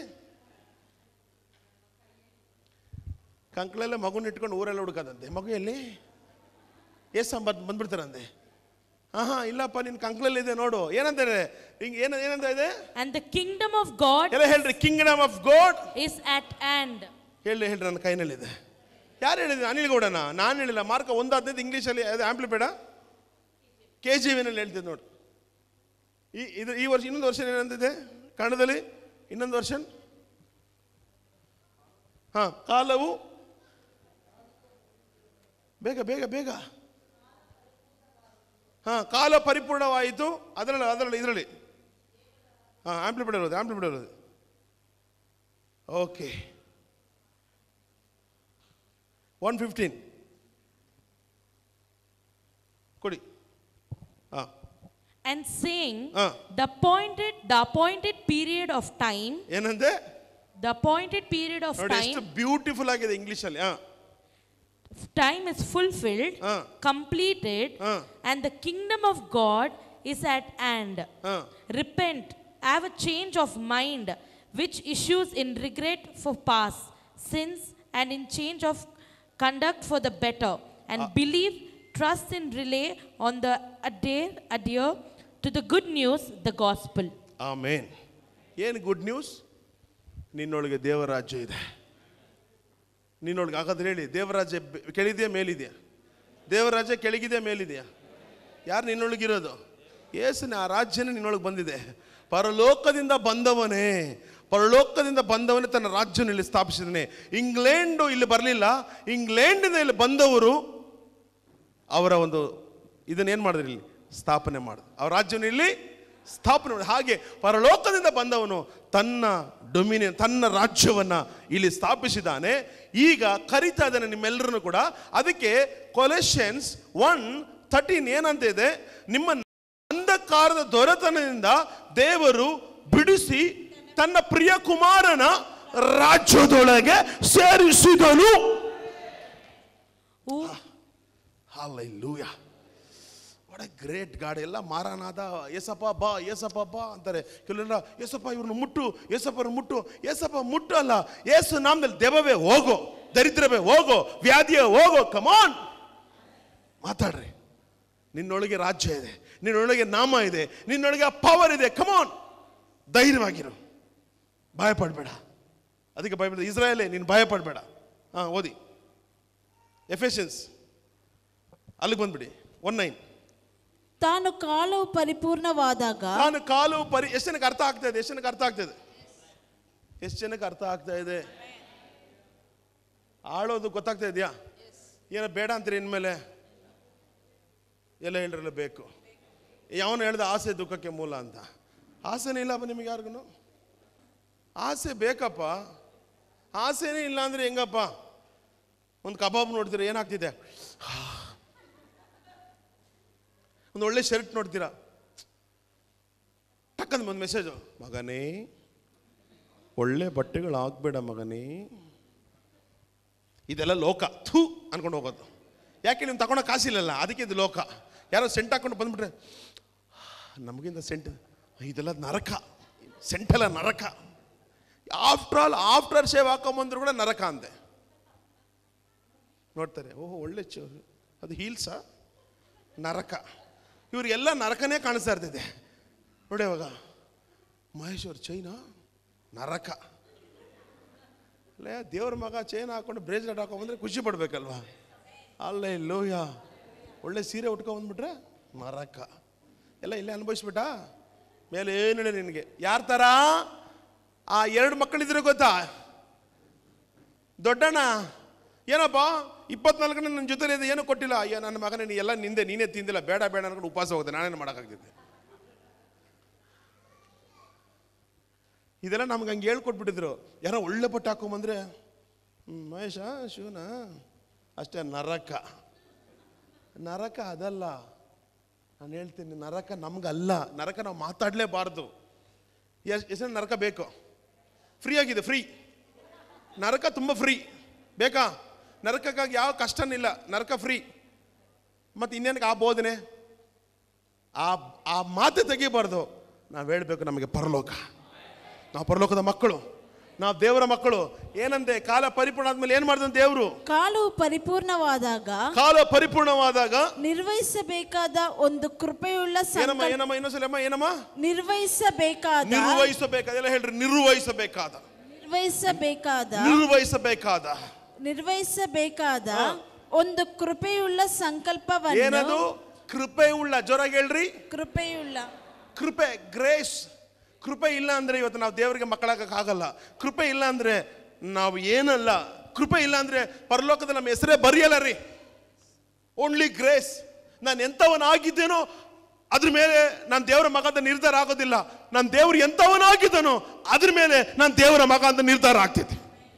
ಕಂಕ್ಳಲ್ಲೇ ಮಗುನ ಇಟ್ಕೊಂಡು ಊರೆಲ್ಲ ಹುಡುಕದಂತೆ. ಮಗು ಎಲ್ಲಿ? ಏಸು ಬಂದು ಬಂದ್ಬಿಡ್ತಾರಂತೆ. ಹಾ ಹಾ ಇಲ್ಲಪ್ಪ, ನಿನ್ ಕಂಕ್ಳಲ್ಲಿ ಇದೆ ನೋಡು. ಏನಂತಾರೆ? ಹಿಂಗೆ ಏನ ಏನಂತ ಇದೆ? And the kingdom of God. ಎಲ್ಲ ಹೇಳ್ರಿ, kingdom of God is at hand. ಹೇಳಿ ಹೇಳ್ರಿ, ನನ್ನ ಕೈನಲ್ಲಿದೆ. ಯಾರು ಹೇಳಿದ್ರು? ಅನಿಲ್ ಗೌಡನ? ನಾನು ಹೇಳಿಲ್ಲ. ಮಾರ್ಕ ಒಂದು ಹದಿನೈದು ಇಂಗ್ಲೀಷಲ್ಲಿ, ಅದು ಆಂಪ್ಲಿಬೇಡ, ಕೆ ಜಿ ವಿನಲ್ಲಿ ಹೇಳ್ತಿದ್ದೆ ನೋಡಿ. ಈ ಇದು ಈ ವರ್ಷ ಇನ್ನೊಂದು ವರ್ಷ ಏನಂತಿದೆ ಕನ್ನಡದಲ್ಲಿ? ಇನ್ನೊಂದು ವರ್ಷ ಹಾ ಕಾಲವು ಬೇಗ ಬೇಗ ಬೇಗ ಹಾ ಕಾಲ ಪರಿಪೂರ್ಣವಾಯಿತು. ಅದರಲ್ಲಿ ಅದರಲ್ಲಿ ಇದರಲ್ಲಿ ಹಾ ಆಂಪ್ಲಿಫೈಡ್ ಇರೋದು ಆಂಪ್ಲಿಫೈಡ್ ಇರೋದು ಓಕೆ. ಒನ್ ಫಿಫ್ಟೀನ್ ಕೊಡಿ. ಹಾ And saying, the appointed the appointed period of time. ಏನಂದೆ? The appointed period of ನೋಡಿ time. ಎಷ್ಟು ಬ್ಯೂಟಿಫುಲ್ ಆಗಿದೆ ಇಂಗ್ಲಿಷ್ ಅಲ್ಲಿ. ಹಾ Time is fulfilled, uh, completed, uh, and the kingdom of God is at hand. uh, Repent, have a change of mind, which issues in regret for past sins and in change of conduct for the better, and uh, believe, trust, and rely on the adhere, adhere to the good news, the gospel. Amen. ಏನು good news? ನಿನ್ನೊಳಗೆ ದೇವರಾಜ್ಯ ಇದೆ. ನಿನ್ನೊಳಗೆ ಹಾಗಾದ್ರೆ ಹೇಳಿ, ದೇವರಾಜ್ಯ ಕೆಳಗಿದೆಯಾ ಮೇಲಿದೆಯಾ? ದೇವರಾಜ್ಯ ಕೆಳಗಿದೆಯಾ ಮೇಲಿದೆಯಾ? ಯಾರು ನಿನ್ನೊಳಗಿರೋದು? ಯೇಸುನೇ ಆ ರಾಜ್ಯನೇ ನಿನ್ನೊಳಗೆ ಬಂದಿದೆ. ಪರಲೋಕದಿಂದ ಬಂದವನೇ, ಪರಲೋಕದಿಂದ ಬಂದವನೇ ತನ್ನ ರಾಜ್ಯವನ್ನು ಇಲ್ಲಿ ಸ್ಥಾಪಿಸಿದ್ದಾನೆ. ಇಂಗ್ಲೆಂಡು ಇಲ್ಲಿ ಬರಲಿಲ್ಲ, ಇಂಗ್ಲೆಂಡಿಂದ ಇಲ್ಲಿ ಬಂದವರು ಅವರ ಒಂದು ಇದನ್ನೇನು ಮಾಡಿದ್ರು, ಇಲ್ಲಿ ಸ್ಥಾಪನೆ ಮಾಡಿದ್ರು. ಅವ್ರ ರಾಜ್ಯವನ್ನು ಇಲ್ಲಿ ಸ್ಥಾಪನೆ ಮಾಡಿ. ಹಾಗೆ ಪರಲೋಕದಿಂದ ಬಂದವನು ತನ್ನ ಡೊಮಿನಿಯನ್, ತನ್ನ ರಾಜ್ಯವನ್ನು ಇಲ್ಲಿ ಸ್ಥಾಪಿಸಿದ್ದಾನೆ. ಈಗ ಕರಿತಾ ಇದ್ದಾನೆ ನಿಮ್ಮೆಲ್ಲರನ್ನು ಕೂಡ. ಅದಕ್ಕೆ ಕೊಲೆಷನ್ಸ್ ಒನ್ ಥರ್ಟೀನ್ ಏನಂತ ಇದೆ, ನಿಮ್ಮ ಅಂಧಕಾರದ ದೊರೆತನದಿಂದ ದೇವರು ಬಿಡಿಸಿ ತನ್ನ ಪ್ರಿಯ ಕುಮಾರನ ರಾಜ್ಯದೊಳಗೆ ಸೇರಿಸಿದನು. Hallelujah, what a great God. ಎಲ್ಲ ಮಾರನಾದ, ಏಸಪ್ಪ ಬಾ, ಏಸಪ್ಪ ಬಾ ಅಂತಾರೆ. ಕೆಲವೆಲ್ಲ ಏಸಪ್ಪ ಇವ್ರನ್ನ ಮುಟ್ಟು, ಏಸಪ್ಪನ ಮುಟ್ಟು. ಏಸಪ್ಪ ಮುಟ್ಟು ಅಲ್ಲ, ಏಸು ನಾಮದಲ್ಲಿ ದೆವ್ವವೇ ಹೋಗೋ, ದರಿದ್ರವೇ ಹೋಗೋ, ವ್ಯಾಧಿಯೇ ಹೋಗೋ. ಕಮಾನ್, ಮಾತಾಡ್ರಿ. ನಿನ್ನೊಳಗೆ ರಾಜ್ಯ ಇದೆ, ನಿನ್ನೊಳಗೆ ನಾಮ ಇದೆ, ನಿನ್ನೊಳಗೆ ಪವರ್ ಇದೆ. ಕಮಾನ್, ಧೈರ್ಯವಾಗಿರು, ಭಯ ಪಡಬೇಡ. ಅದಕ್ಕೆ ಭಯ, ಇಸ್ರಾಯೇಲೇ ನೀನು ಭಯ ಪಡಬೇಡ. ಹಾಂ, ಓದಿ ಎಫೆಷನ್ಸ್, ಅಲ್ಲಿಗೆ ಬಂದ್ಬಿಡಿ. One nine. ತಾನು ಕಾಲವು ಪರಿಪೂರ್ಣವಾದಾಗ, ತಾನು ಕಾಲವು ಪರಿ ಎಷ್ಟು ಜನಕ್ಕೆ ಅರ್ಥ ಆಗ್ತಾ ಇದೆ? ಎಷ್ಟು ಜನಕ್ಕೆ ಅರ್ಥ ಆಗ್ತಾ ಇದೆ? ಎಷ್ಟು ಜನಕ್ಕೆ ಅರ್ಥ ಆಗ್ತಾ ಇದೆ? ಆಳೋದು ಗೊತ್ತಾಗ್ತಾ ಇದೆಯಾ? ಏನೋ ಬೇಡ ಅಂತೀರಿ ಇನ್ಮೇಲೆ? ಎಲ್ಲ ಹೇಳ್ರಲ್ಲ ಬೇಕು. ಯಾವನು ಹೇಳ್ದ ಆಸೆ ದುಃಖಕ್ಕೆ ಮೂಲ ಅಂತ? ಆಸೆನೇ ಇಲ್ಲಪ್ಪ ನಿಮಗೆ ಯಾರಿಗೂ. ಆಸೆ ಬೇಕಪ್ಪ, ಆಸೆನೇ ಇಲ್ಲ ಅಂದರೆ ಹೆಂಗಪ್ಪ? ಒಂದು ಕಬಾಬ್ ನೋಡ್ತೀರಾ, ಏನಾಗ್ತಿದೆ? ಒಂದು ಒಳ್ಳೆ ಶರ್ಟ್ ನೋಡ್ತೀರಾ, ಟಕ್ಕಂದ ಒಂದು ಮೆಸೇಜು, ಮಗನೇ ಒಳ್ಳೆ ಬಟ್ಟೆಗಳು ಹಾಕ್ಬೇಡ ಮಗನೇ. ಇದೆಲ್ಲ ಲೋಕ, ಥೂ ಅನ್ಕೊಂಡು ಹೋಗೋದು. ಯಾಕೆ ನೀವು ತಗೊಂಡೋ ಕಾಸಿಲ್ಲಲ್ಲ, ಅದಕ್ಕೆ ಇದು ಲೋಕ. ಯಾರೋ ಸೆಂಟ್ ಹಾಕೊಂಡು ಬಂದ್ಬಿಟ್ರೆ, ನಮಗಿಂತ ಸೆಂಟ್, ಇದೆಲ್ಲ ನರಕ, ಸೆಂಟೆಲ್ಲ ನರಕ. ಆಫ್ಟರ್ ಆಲ್ ಆಫ್ಟರ್ ಶೇವ್ ಹಾಕೊಂಬಂದ್ರು ಕೂಡ ನರಕ ಅಂತೆ. ನೋಡ್ತಾರೆ, ಓಹೋ ಒಳ್ಳೆ ಚ ಅದು ಹೀಲ್ಸಾ, ನರಕ. ಇವ್ರಿಗೆಲ್ಲ ನರಕನೇ ಕಾಣಿಸ್ತಾ ಇರ್ತಿದೆ ನೋಡಿ. ಅವಾಗ ಮಹೇಶ್ ಅವ್ರ ಚೈನಾ ನರಕ. ಅಲ್ಲೇ ದೇವ್ರ ಮಗ ಚೈನ್ ಹಾಕೊಂಡು ಬ್ರೇಸ್ಲೆಟ್ ಹಾಕೊಂಡ್ಬಂದ್ರೆ ಖುಷಿ ಪಡ್ಬೇಕಲ್ವಾ? ಅಲ್ಲೇ ಲೋಯ ಒಳ್ಳೆ ಸೀರೆ ಉಟ್ಕೊಂಡ್ಬಂದ್ಬಿಟ್ರೆ ನರಕ. ಎಲ್ಲ ಇಲ್ಲೇ ಅನುಭವಿಸ್ಬಿಟ್ಟ. ಮೇಲೆ ಏನು ಹೇಳಿ ನಿನಗೆ? ಯಾರ ಥರ? ಆ ಎರಡು ಮಕ್ಕಳಿದ್ರೆ ಗೊತ್ತಾ? ದೊಡ್ಡಣ್ಣ ಏನಪ್ಪ ಇಪ್ಪತ್ನಾಲ್ಕು ಗಂಟೆ ನನ್ನ ಜೊತೆ ಇದೆ, ಏನೂ ಕೊಟ್ಟಿಲ್ಲ. ಅಯ್ಯೋ ನನ್ನ ಮಗನೇ, ನೀ ಎಲ್ಲ ನಿಂದೆ, ನೀನೇ ತಿಂದಿಲ್ಲ, ಬೇಡ ಬೇಡ ಅನ್ಕೊಂಡು ಉಪವಾಸ ಹೋಗುತ್ತೆ, ನಾನೇನು ಮಾಡೋಕ್ಕಾಗ್ತಿದ್ದೆ. ಇದೆಲ್ಲ ನಮ್ಗೆ ಹಂಗೆ ಹೇಳ್ಕೊಟ್ಬಿಟ್ಟಿದ್ರು. ಯಾರೋ ಒಳ್ಳೆ ಬಟ್ಟೆ ಹಾಕೊಂಬಂದ್ರೆ, ಹ್ಞೂ ಮಹೇಶ ಶಿವನ ಅಷ್ಟೇ. ನರಕ, ನರಕ ಅದಲ್ಲ. ನಾನು ಹೇಳ್ತೀನಿ, ನರಕ ನಮ್ಗಲ್ಲ. ನರಕ ನಾವು ಮಾತಾಡಲೇಬಾರ್ದು. ಎಷ್ಟು ಎಷ್ಟು ನರಕ ಬೇಕು? ಫ್ರೀ ಆಗಿದೆ, ಫ್ರೀ. ನರಕ ತುಂಬ ಫ್ರೀ. ಬೇಕಾ? ನರಕಕ್ಕಾಗಿ ಯಾವ ಕಷ್ಟನಿಲ್ಲ, ನರಕ ಫ್ರೀ. ಮತ್ತು ಇನ್ನೇನಕ್ಕೆ ಆ ಬೋಧನೆ, ಆ ಆ ಮಾತು ತೆಗಿಬಾರ್ದು. ನಾವು ಹೇಳಬೇಕು, ನಮಗೆ ಪರಲೋಕ, ನಾವು ಪರಲೋಕದ ಮಕ್ಕಳು, ನಾವು ದೇವರ ಮಕ್ಕಳು. ಏನಂತೆ? ಕಾಲ ಪರಿಪೂರ್ಣ ಆದ್ಮೇಲೆ ಏನ್ ಮಾಡಿದ ದೇವರು? ಕಾಲವು ಪರಿಪೂರ್ಣವಾದಾಗ, ಕಾಲ ಪರಿಪೂರ್ಣವಾದಾಗ ನಿರ್ವಹಿಸಬೇಕಾದ ಒಂದು ಕೃಪೆಯುಳ್ಳ ಏನಮ್ಮ ಏನಮ್ಮ ಇನ್ನೊಂದ್ಸಲಮ್ಮ ಏನಮ್ಮ ನಿರ್ವಹಿಸಬೇಕಾದ ನಿರ್ವಹಿಸಬೇಕಾದ ಎಲ್ಲ ಹೇಳ್ರಿ. ನಿರ್ವಹಿಸಬೇಕಾದ ನಿರ್ವಹಿಸಬೇಕಾದ ನಿರ್ವಹಿಸಬೇಕಾದ ನಿರ್ವಹಿಸಬೇಕಾದ ಒಂದು ಕೃಪೆಯುಳ್ಳ ಸಂಕಲ್ಪವನ್ನು. ಏನದು? ಕೃಪೆಯುಳ್ಳ. ಜೋರಾಗಿ ಹೇಳ್ರಿ. ಕೃಪೆಯುಳ್ಳ. ಕೃಪೆ, ಗ್ರೇಸ್. ಕೃಪೆ ಇಲ್ಲ ಅಂದ್ರೆ ಇವತ್ತು ನಾವು ದೇವರಿಗೆ ಮಕ್ಕಳಾಗಕ್ಕಾಗಲ್ಲ. ಕೃಪೆ ಇಲ್ಲ ಅಂದ್ರೆ ನಾವು ಏನಲ್ಲ. ಕೃಪೆ ಇಲ್ಲ ಅಂದ್ರೆ ಪರಲೋಕದ ನಮ್ಮ ಹೆಸರೇ ಬರೆಯಲ್ಲ ರೀ. Only grace. ನಾನು ಎಂಥವನಾಗಿದ್ದೇನೋ ಅದ್ರ ಮೇಲೆ ನಾನು ದೇವರ ಮಗ ಅಂತ ನಿರ್ಧಾರ ಆಗೋದಿಲ್ಲ. ನಾನು ದೇವರು ಎಂಥವನಾಗಿದ್ದಾನೋ ಅದ್ರ ಮೇಲೆ ನಾನು ದೇವರ ಮಗ ಅಂತ ನಿರ್ಧಾರ ಆಗ್ತಿದ್ದೆ.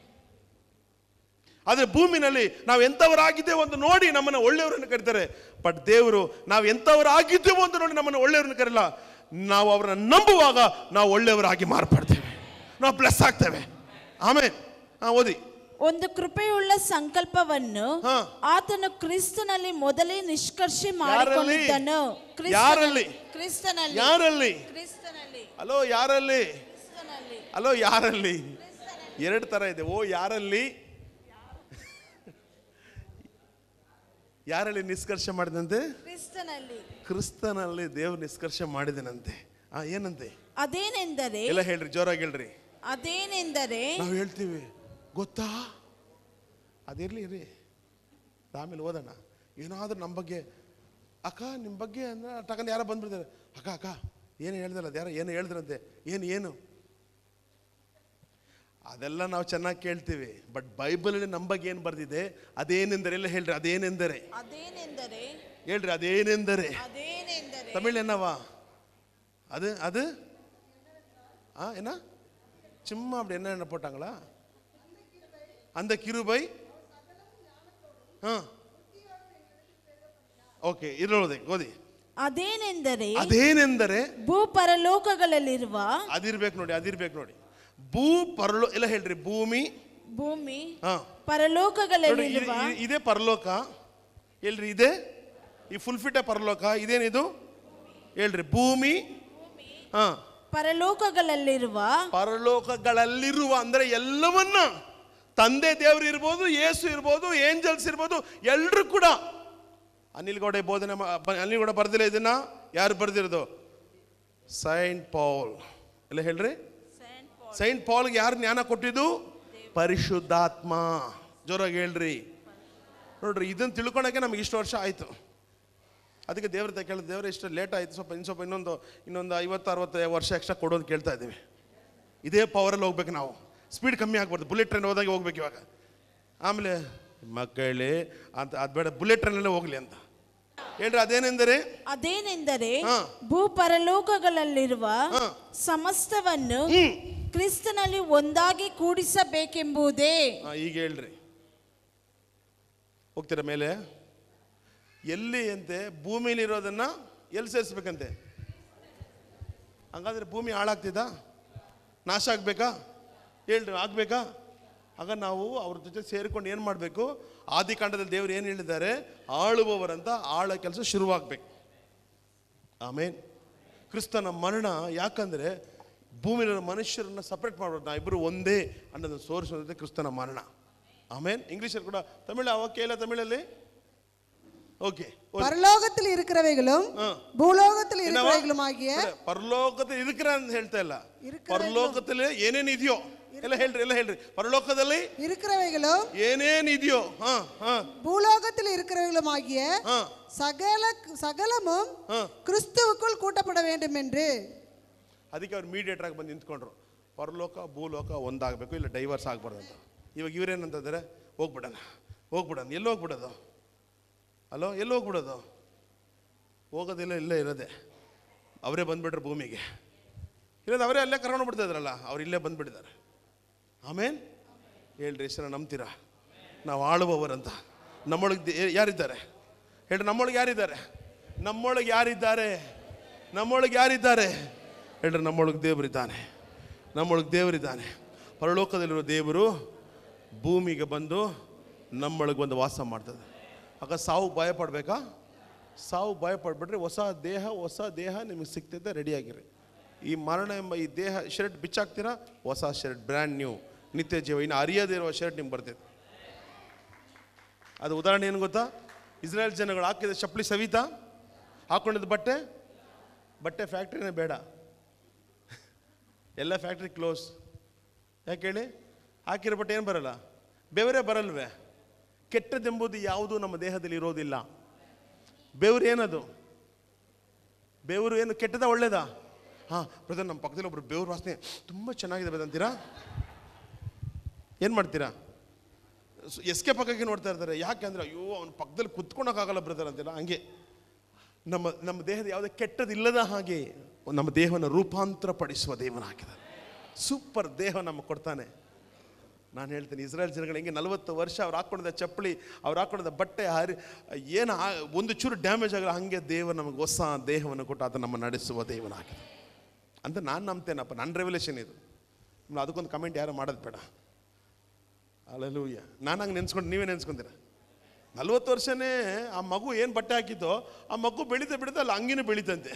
ಆದರೆ ಭೂಮಿನಲ್ಲಿ ನಾವು ಎಂಥವರಾಗಿದ್ದೇವೆ ಅಂತ ನೋಡಿ ನಮ್ಮನ್ನು ಒಳ್ಳೆಯವರನ್ನು ಕರೀತಾರೆ. ಬಟ್ ದೇವರು ನಾವು ಎಂಥವರಾಗಿದ್ದೇವೆ ಅಂತ ನೋಡಿ ನಮ್ಮನ್ನು ಒಳ್ಳೆಯವರನ್ನು ಕರೀಲ್ಲ. ನಾವು ಅವರನ್ನು ನಂಬುವಾಗ ನಾವು ಒಳ್ಳೆಯವರಾಗಿ ಮಾರ್ಪಡ್ತೇವೆ, ನಾವು ಬ್ಲೆಸ್ ಆಗ್ತೇವೆ. ಆಮೇಲೆ ಓದಿ. ಒಂದು ಕೃಪೆಯುಳ್ಳ ಸಂಕಲ್ಪವನ್ನು ಆತನು ಕ್ರಿಸ್ತನಲ್ಲಿ ಮೊದಲೇ ನಿಷ್ಕರ್ಷೆ ಮಾಡಿಕೊಂಡಿದ್ದನು. ಯಾರಲ್ಲಿ? ಕ್ರಿಸ್ತನಲ್ಲಿ. ಯಾರಲ್ಲಿ? ಕ್ರಿಸ್ತನಲ್ಲಿ. ಅಲೋ ಯಾರಲ್ಲಿ? ಅಲೋ ಯಾರಲ್ಲಿ? ಎರಡು ತರ ಇದೆ. ಓ ಯಾರಲ್ಲಿ? ಯಾರಲ್ಲಿ ನಿಷ್ಕರ್ಷ ಮಾಡಿದಂತೆ? ಕ್ರಿಸ್ತನಲ್ಲಿ. ಕ್ರಿಸ್ತನಲ್ಲಿ ದೇವರು ನಿಷ್ಕರ್ಷ ಮಾಡಿದನಂತೆ. ಆ ಏನಂತೆ? ಅದೇನೆಂದರೆ, ಎಲ್ಲ ಹೇಳ್ರಿ, ಜೋರಾಗಿ ಹೇಳ್ರಿ. ಅದೇನೆಂದರೆ ನಾವು ಹೇಳ್ತೀವಿ ಗೊತ್ತಾ, ಅದಿರಲಿ ರೀ, ಆಮೇಲೆ ಓದೋಣ. ಏನಾದರೂ ನಮ್ಮ ಬಗ್ಗೆ, ಅಕ್ಕ ನಿಮ್ಮ ಬಗ್ಗೆ ಅಂದ್ರೆ ಟಕನ್ ಯಾರೋ ಬಂದ್ಬಿಡ್ತಾರೆ, ಅಕ್ಕ ಅಕ್ಕ ಏನು ಹೇಳ್ದಲ್ಲ ಅದು ಯಾರೋ ಏನು ಹೇಳಿದ್ರಂತೆ, ಏನು ಏನು ಅದೆಲ್ಲ ನಾವು ಚೆನ್ನಾಗಿ ಕೇಳ್ತೀವಿ. ಬಟ್ ಬೈಬಲಲ್ಲಿ ನಮ್ಮ ಬಗ್ಗೆ ಏನು ಬರ್ದಿದೆ, ಅದೇನೆಂದರೆ ಎಲ್ಲ ಹೇಳ್ರಿ, ಅದೇನೆಂದರೆ ಅದೇನೆಂದರೆ ಹೇಳ್ರಿ, ಅದೇನೆಂದರೆ ಅದೇನೆಂದರೆ ತಮಿಳ್ ಏನವ அது அது ஆ என்ன சும்மா அப்படி என்ன என்ன போட்டாங்களா, அந்த கிருபை. ஆ ಓಕೆ, ಇರೋದೆ ಓದಿ. ಅದೇನೆಂದರೆ ಅದೇನೆಂದರೆ ಭೂ ಪರಲೋಕಗಳಲ್ಲಿರುವ, ಅದಿರ್ಬೇಕು ನೋಡಿ, ಅದಿರ್ಬೇಕು ನೋಡಿ. ಭೂ ಪರಲೋ ಎಲ್ಲ ಹೇಳ್ರಿ, ಭೂಮಿ ಭೂಮಿ ಹಾ ಪರಲೋಕಗಳಲ್ಲಿರುವ. ಇದೇ ಪರಲೋಕ ಹೇಳ್ರಿ, ಇದೆ ಈ ಫುಲ್ ಫಿಟ್ ಪರಲೋಕ. ಇದೇನಿದು ಹೇಳ್ರಿ, ಭೂಮಿ ಹಾ ಪರಲೋಕಗಳಲ್ಲಿರುವ. ಪರಲೋಕಗಳಲ್ಲಿರುವ ಅಂದ್ರೆ ಎಲ್ಲವನ್ನ, ತಂದೆ ದೇವರು ಇರ್ಬೋದು, ಯೇಸು ಇರ್ಬೋದು, ಏಂಜಲ್ಸ್ ಇರ್ಬೋದು, ಎಲ್ಲರೂ ಕೂಡ. ಅನಿಲ್ ಗೌಡ ಬೋಧನೆ, ಅನಿಲ್ ಗೌಡ ಬರ್ದಿಲ್ಲ ಇದನ್ನ, ಯಾರು ಬರ್ದಿರೋದು? ಸೈಂಟ್ ಪಾಲ್. ಎಲ್ಲ ಹೇಳ್ರಿ, ಸೈಂಟ್ ಪಾಲ್ಗೆ ಯಾರು ಜ್ಞಾನ ಕೊಟ್ಟಿದ್ದು? ಪರಿಶುದ್ಧಾತ್ಮ. ಜೋರಾಗಿ ಹೇಳ್ರಿ. ನೋಡ್ರಿ, ಇದನ್ನು ತಿಳ್ಕೊಳಕ್ಕೆ ನಮ್ಗೆ ಇಷ್ಟು ವರ್ಷ ಆಯ್ತು. ಅದಕ್ಕೆ ದೇವ್ರ ಕೇಳಿದ, ದೇವ್ರ ಇಷ್ಟು ಲೇಟ್ ಆಯ್ತು, ಸ್ವಲ್ಪ ಇನ್ನು ಸ್ವಲ್ಪ ಇನ್ನೊಂದು ಇನ್ನೊಂದು ಐವತ್ತು ಅರವತ್ತು ವರ್ಷ ಎಕ್ಸ್ಟ್ರಾ ಕೊಡೋದು ಕೇಳ್ತಾ ಇದ್ದೀವಿ. ಇದೇ ಪವರಲ್ಲಿ ಹೋಗ್ಬೇಕು ನಾವು, ಸ್ಪೀಡ್ ಕಮ್ಮಿ ಆಗ್ಬಾರ್ದು. ಬುಲೆಟ್ ಟ್ರೈನ್ ಹೋದಾಗ ಹೋಗ್ಬೇಕು ಇವಾಗ. ಆಮೇಲೆ ಮಕ್ಕಳೇ ಅಂತ ಅದು ಬೇಡ, ಬುಲೆಟ್ ಟ್ರೈನಲ್ಲೇ ಹೋಗ್ಲಿ ಅಂತ ಹೇಳ್ರಿ. ಅದೇನೆಂದರೆ ಅದೇನೆಂದರೆ ಭೂ ಪರಲೋಕಗಳಲ್ಲಿರುವ ಸಮಸ್ತವನ್ನು ಕ್ರಿಸ್ತನಲ್ಲಿ ಒಂದಾಗಿ ಕೂಡಿಸಬೇಕೆಂಬುದೇ. ಈಗ ಹೇಳ್ರಿ, ಹೋಗ್ತೀರ ಮೇಲೆ ಎಲ್ಲಿ ಅಂತೆ? ಭೂಮಿಲಿರೋದನ್ನ ಎಲ್ಲಿ ಸೇರಿಸ್ಬೇಕಂತೆ? ಹಂಗಾದ್ರೆ ಭೂಮಿ ಹಾಳಾಗ್ತಿದ್ದ, ನಾಶ ಆಗ್ಬೇಕಾ? ಹೇಳ್ರಿ, ಆಗ್ಬೇಕಾ? ಆಗ ನಾವು ಅವ್ರ ಜೊತೆ ಸೇರಿಕೊಂಡು ಏನು ಮಾಡಬೇಕು? ಆದಿಕಾಂಡದಲ್ಲಿ ದೇವರು ಏನು ಹೇಳಿದ್ದಾರೆ? ಆಳುವವರಂತ ಆಳ ಕೆಲಸ ಶುರುವಾಗಬೇಕು. ಆಮೇನ್. ಕ್ರಿಸ್ತನ ಮರಣ ಯಾಕಂದರೆ ಭೂಮಿಲಿರೋ ಮನುಷ್ಯರನ್ನ ಸಪ್ರೇಟ್ ಮಾಡ್ಬೋದು, ನಾ ಇಬ್ಬರು ಒಂದೇ ಅನ್ನೋದನ್ನು ತೋರಿಸೋದೇ ಕ್ರಿಸ್ತನ ಮರಣ. ಆಮೇನ್. ಇಂಗ್ಲೀಷಲ್ಲಿ ಕೂಡ, ತಮಿಳು ಅವಕ್ಕೆ ಇಲ್ಲ, ತಮಿಳಲ್ಲಿ ஓகே. பரலோகத்தில் இருக்கிறவைகளும் பூலோகத்தில் இருக்கிறவைகளும் ஆகிய. ಪರಲೋಕದಲ್ಲಿ இருக்கிற ಅಂತ ಹೇಳ್ತಾ ಇಲ್ಲ, ಪರಲೋಕದಲ್ಲಿ ಏನೇನು ಇದೆಯೋ ಎಲ್ಲ ಹೇಳ್ರಿ, ಎಲ್ಲ ಹೇಳ್ರಿ. ಪರಲೋಕದಲ್ಲಿ இருக்கிறவைகளும் ಏನೇನು ಇದೆಯೋ, ಹಾ ಹಾ பூலோகத்தில் இருக்கிறவைகளும் ஆகிய சகல சகலமும் கிறிஸ்துவுக்குள் கூட்டப்பட வேண்டும் என்று. ಅದಕ್ಕೆ ಅವ್ರು ಮೀಡಿಯೇಟರ್ ಆಗಿ ಬಂದು ನಿಂತ್ಕೊಂಡ್ರು. ಪರಲೋಕ ಭೂಲೋಕ ಒಂದಾಗಬೇಕು, ಇಲ್ಲ ಡೈವರ್ಸ್ ಆಗ್ಬಾರ್ದು ಅಂತ. ಇವಾಗ ಇವ್ರೇನಂತಿದ್ದಾರೆ? ಹೋಗ್ಬಿಡೋಣ ಹೋಗ್ಬಿಡೋಣ ಎಲ್ಲಿ ಹೋಗ್ಬಿಡೋದು? ಅಲೋ, ಎಲ್ಲಿ ಹೋಗ್ಬಿಡೋದು? ಹೋಗೋದಿಲ್ಲ, ಇಲ್ಲೇ ಇರೋದೆ. ಅವರೇ ಬಂದ್ಬಿಟ್ರೆ ಭೂಮಿಗೆ, ಇರೋದು ಅವರೇ ಅಲ್ಲೇ ಕರ್ಕೊಂಡು ಬಿಡ್ತಾ ಇದ್ರಲ್ಲ, ಅವ್ರು ಇಲ್ಲೇ ಬಂದ್ಬಿಟ್ಟಿದ್ದಾರೆ. ಆಮೇನ್. ಹೇಳ್ರಿ, ಹೆಸರು ನಂಬ್ತೀರಾ? ನಾವು ಆಳುವವರಂತ ನಮ್ಮೊಳಗೆ ಯಾರಿದ್ದಾರೆ ಹೇಳ್ರಿ? ನಮ್ಮೊಳಗೆ ಯಾರಿದ್ದಾರೆ? ನಮ್ಮೊಳಗೆ ಯಾರಿದ್ದಾರೆ? ನಮ್ಮೊಳಗೆ ಯಾರಿದ್ದಾರೆ ಹೇಳ್ರಿ? ನಮ್ಮೊಳಗೆ ದೇವರಿದ್ದಾನೆ, ನಮ್ಮೊಳಗೆ ದೇವರಿದ್ದಾನೆ. ಪರಲೋಕದಲ್ಲಿರೋ ದೇವರು ಭೂಮಿಗೆ ಬಂದು ನಮ್ಮೊಳಗೆ ಬಂದು ವಾಸ ಮಾಡ್ತದೆ. ಆಗ ಸಾವು ಭಯ ಪಡಬೇಕಾ? ಸಾವು ಭಯ ಪಡ್ಬಿಟ್ರೆ ಹೊಸ ದೇಹ, ಹೊಸ ದೇಹ ನಿಮಗೆ ಸಿಗ್ತೈತೆ, ರೆಡಿಯಾಗಿರಿ. ಈ ಮರಣ ಎಂಬ ಈ ದೇಹ ಶರ್ಟ್ ಬಿಚ್ಚಾಕ್ತೀರಾ, ಹೊಸ ಶರ್ಟ್, ಬ್ರ್ಯಾಂಡ್ ನ್ಯೂ, ನಿತ್ಯ ಜೀವ, ಇನ್ನು ಅರಿಯದೇ ಇರುವ ಶರ್ಟ್ ನಿಮ್ಗೆ ಬರ್ತೈತೆ. ಅದು ಉದಾಹರಣೆ ಏನು ಗೊತ್ತಾ? ಇಸ್ರೇಲ್ ಜನಗಳು ಹಾಕಿದ ಚಪ್ಪಲಿ ಸವಿತಾ, ಹಾಕೊಂಡಿದ್ದ ಬಟ್ಟೆ ಬಟ್ಟೆ ಫ್ಯಾಕ್ಟ್ರಿನೇ ಬೇಡ, ಎಲ್ಲ ಫ್ಯಾಕ್ಟ್ರಿ ಕ್ಲೋಸ್. ಯಾಕೆ ಹೇಳಿ? ಹಾಕಿರೋ ಬಟ್ಟೆ ಏನು ಬರಲ್ಲ, ಬೆವರೇ ಬರಲ್ವೇ? ಕೆಟ್ಟದೆಂಬುದು ಯಾವುದೂ ನಮ್ಮ ದೇಹದಲ್ಲಿ ಇರೋದಿಲ್ಲ. ಬೆವರು ಏನದು? ಬೆವರು ಏನು ಕೆಟ್ಟದ ಒಳ್ಳೇದಾ? ಹಾಂ ಬ್ರದರ್, ನಮ್ಮ ಪಕ್ಕದಲ್ಲಿ ಒಬ್ರು ಬೆವರು ವಾಸನೆ ತುಂಬ ಚೆನ್ನಾಗಿದೆ ಬ್ರದರ್ ಅಂತೀರಾ? ಏನು ಮಾಡ್ತೀರಾ? ಎಸ್ಕೆ ಪಕ್ಕಕ್ಕೆ ನೋಡ್ತಾ ಇರ್ತಾರೆ. ಯಾಕೆ ಅಂದರೆ, ಅಯ್ಯೋ ಅವ್ನ ಪಕ್ಕದಲ್ಲಿ ಕುತ್ಕೊಳಕ್ಕಾಗಲ್ಲ ಬ್ರದರ್ ಅಂತೀರಾ? ಹಂಗೆ ನಮ್ಮ ನಮ್ಮ ದೇಹದ ಯಾವುದೇ ಕೆಟ್ಟದಿಲ್ಲದ ಹಾಗೆ ನಮ್ಮ ದೇಹವನ್ನು ರೂಪಾಂತರ ಪಡಿಸುವ ದೇವನ ಹಾಕಿದ ಸೂಪರ್ ದೇಹ ನಮಗೆ ಕೊಡ್ತಾನೆ. ನಾನು ಹೇಳ್ತೀನಿ, ಇಸ್ರೇಲ್ ಜನಗಳು ಹೆಂಗೆ ನಲವತ್ತು ವರ್ಷ ಅವ್ರು ಹಾಕ್ಕೊಂಡಿದ್ದ ಚಪ್ಪಲಿ, ಅವ್ರು ಹಾಕ್ಕೊಂಡಿದ್ದ ಬಟ್ಟೆ ಹರಿ ಏನು ಒಂದು ಚೂರು ಡ್ಯಾಮೇಜ್ ಆಗಲ್ಲ, ಹಾಗೆ ದೇವರು ನಮಗೆ ಹೊಸ ದೇಹವನ್ನು ಕೊಟ್ಟು ಆತ ನಮ್ಮ ನಡೆಸುವ ದೇವನ ಹಾಕಿದ ಅಂತ ನಾನು ನಂಬ್ತೇನಪ್ಪ. ನನ್ನ ರೆವಲ್ಯೂಷನ್ ಇದು. ಅದಕ್ಕೊಂದು ಕಮೆಂಟ್ ಯಾರು ಮಾಡೋದು ಬೇಡ. ಅಲ್ಲೂಯ್ಯ, ನಾನು ಹಂಗೆ ನೆನ್ಸ್ಕೊಂಡು ನೀವೇ ನೆನ್ಸ್ಕೊಂತೀರ. ನಲ್ವತ್ತು ವರ್ಷನೇ ಆ ಮಗು ಏನು ಬಟ್ಟೆ ಹಾಕಿತ್ತೋ ಆ ಮಗು ಬೆಳೀತಾ ಬೆಳೀತಾ ಅಲ್ಲಿ ಹಂಗಿನೂ ಬೆಳೀತಂತೆ.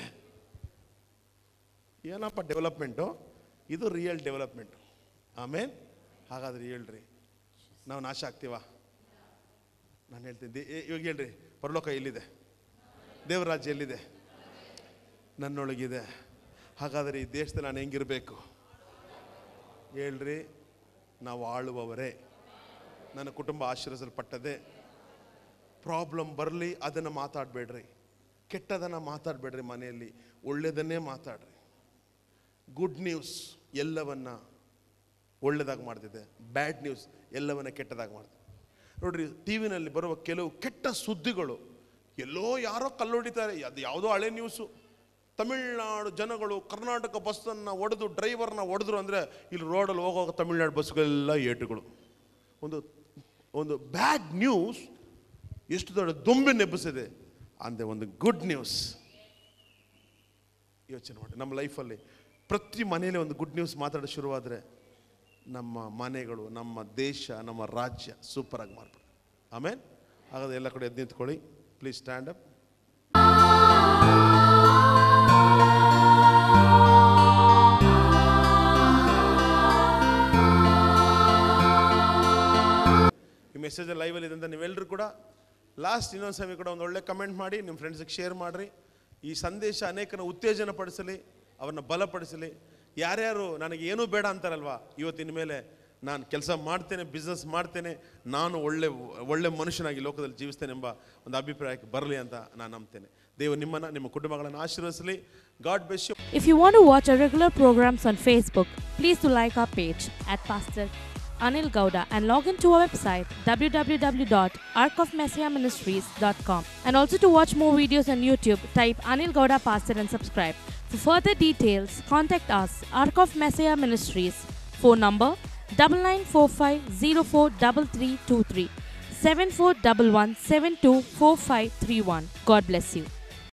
ಏನಪ್ಪ ಡೆವಲಪ್ಮೆಂಟು ಇದು? Real development. ಆಮೇಲೆ ಹಾಗಾದ್ರೆ ಹೇಳ್ರಿ, ನಾವು ನಾಶ ಆಗ್ತೀವ? ನಾನು ಹೇಳ್ತೀನಿ, ಇವಾಗ ಹೇಳ್ರಿ, ಪರಲೋಕ ಎಲ್ಲಿದೆ? ದೇವರ ರಾಜ್ಯ ಎಲ್ಲಿದೆ? ನನ್ನೊಳಗಿದೆ. ಹಾಗಾದರೆ ಈ ದೇಶದಲ್ಲಿ ನಾನು ಹೆಂಗಿರಬೇಕು? ಹೇಳ್ರಿ, ನಾವು ಆಳುವವರೇ. ನನ್ನ ಕುಟುಂಬ ಆಶೀರ್ವದಿಸಲ್ಪಟ್ಟದೆ. ಪ್ರಾಬ್ಲಮ್ ಬರಲಿ, ಅದನ್ನು ಮಾತಾಡಬೇಡ್ರಿ. ಕೆಟ್ಟದನ್ನು ಮಾತಾಡಬೇಡ್ರಿ. ಮನೆಯಲ್ಲಿ ಒಳ್ಳೆಯದನ್ನೇ ಮಾತಾಡ್ರಿ. ಗುಡ್ ನ್ಯೂಸ್ ಎಲ್ಲವನ್ನ ಒಳ್ಳೆಯದಾಗಿ ಮಾಡ್ತಿದೆ, ಬ್ಯಾಡ್ ನ್ಯೂಸ್ ಎಲ್ಲವನ್ನ ಕೆಟ್ಟದಾಗಿ ಮಾಡ್ತಿದೆ. ನೋಡ್ರಿ, ಟಿ ವಿನಲ್ಲಿ ಬರುವ ಕೆಲವು ಕೆಟ್ಟ ಸುದ್ದಿಗಳು, ಎಲ್ಲೋ ಯಾರೋ ಕಲ್ಲೊಡಿತಾರೆ, ಅದು ಯಾವುದೋ ಹಳೆ ನ್ಯೂಸು. ತಮಿಳ್ನಾಡು ಜನಗಳು ಕರ್ನಾಟಕ ಬಸ್ಸನ್ನು ಒಡೆದು ಡ್ರೈವರ್ನ ಹೊಡೆದ್ರು ಅಂದರೆ ಇಲ್ಲಿ ರೋಡಲ್ಲಿ ಹೋಗುವಾಗ ತಮಿಳ್ನಾಡು ಬಸ್ಗಳೆಲ್ಲ ಏಟುಗಳು. ಒಂದು ಒಂದು ಬ್ಯಾಡ್ ನ್ಯೂಸ್ ಎಷ್ಟು ದೊಡ್ಡ ದೊಂಬೆ ನೆಬ್ಬಿಸಿದೆ ಅಂದರೆ ಒಂದು ಗುಡ್ ನ್ಯೂಸ್. ಯೋಚನೆ ಮಾಡಿ, ನಮ್ಮ ಲೈಫಲ್ಲಿ ಪ್ರತಿ ಮನೆಯಲ್ಲಿ ಒಂದು ಗುಡ್ ನ್ಯೂಸ್ ಮಾತಾಡೋ ಶುರುವಾದರೆ ನಮ್ಮ ಮನೆಗಳು, ನಮ್ಮ ದೇಶ, ನಮ್ಮ ರಾಜ್ಯ ಸೂಪರಾಗಿ ಮಾರ್ಬಿಡ್ತಾರೆ. ಆಮೇಲೆ ಹಾಗಾದ್ರೆ ಎಲ್ಲ ಕಡೆ ಎದ್ದು ನಿಂತ್ಕೊಳ್ಳಿ. Please stand up. ಈ ಮೆಸೇಜ್ ಲೈವಲ್ಲಿ ಇದೆ ಅಂತ ನೀವೆಲ್ಲರೂ ಕೂಡ ಲಾಸ್ಟ್ ಇನ್ನೊಂದು ಸಮಯ ಕೂಡ ಒಂದು ಒಳ್ಳೆ ಕಮೆಂಟ್ ಮಾಡಿ ನಿಮ್ಮ ಫ್ರೆಂಡ್ಸಿಗೆ ಶೇರ್ ಮಾಡಿರಿ. ಈ ಸಂದೇಶ ಅನೇಕನ ಉತ್ತೇಜನ ಪಡಿಸಲಿ, ಅವ್ರನ್ನ ಬಲಪಡಿಸಲಿ. ಯಾರ್ಯಾರು ನನಗೆ ಏನೂ ಬೇಡ ಅಂತಾರಲ್ವಾ, ಇವತ್ತಿನ ಮೇಲೆ ನಾನು ಕೆಲಸ ಮಾಡ್ತೇನೆ, ಬಿಸ್ನೆಸ್ ಮಾಡ್ತೇನೆ, ನಾನು ಒಳ್ಳೆ ಒಳ್ಳೆ ಮನುಷ್ಯನಾಗಿ ಲೋಕದಲ್ಲಿ ಜೀವಿಸ್ತೇನೆ ಎಂಬ ಒಂದು ಅಭಿಪ್ರಾಯಕ್ಕೆ ಬರಲಿ ಅಂತ ನಾನು ನಂಬ್ತೇನೆ. ದೇವರು ನಿಮ್ಮನ್ನು, ನಿಮ್ಮ ಕುಟುಂಬಗಳನ್ನು ಆಶೀರ್ವದಿಸಲಿ. God bless you. If you want to watch our regular programs on Facebook, please do like our page at Pastor Anil Gowda and log into our website w w w dot ark of messiah ministries dot com. And also to watch more videos on YouTube, type Anil Gowda Pastor and subscribe. For further details, contact us, Ark of Messiah Ministries, phone number nine nine four five zero four three three two three, seven four one one seven two four five three one. God bless you.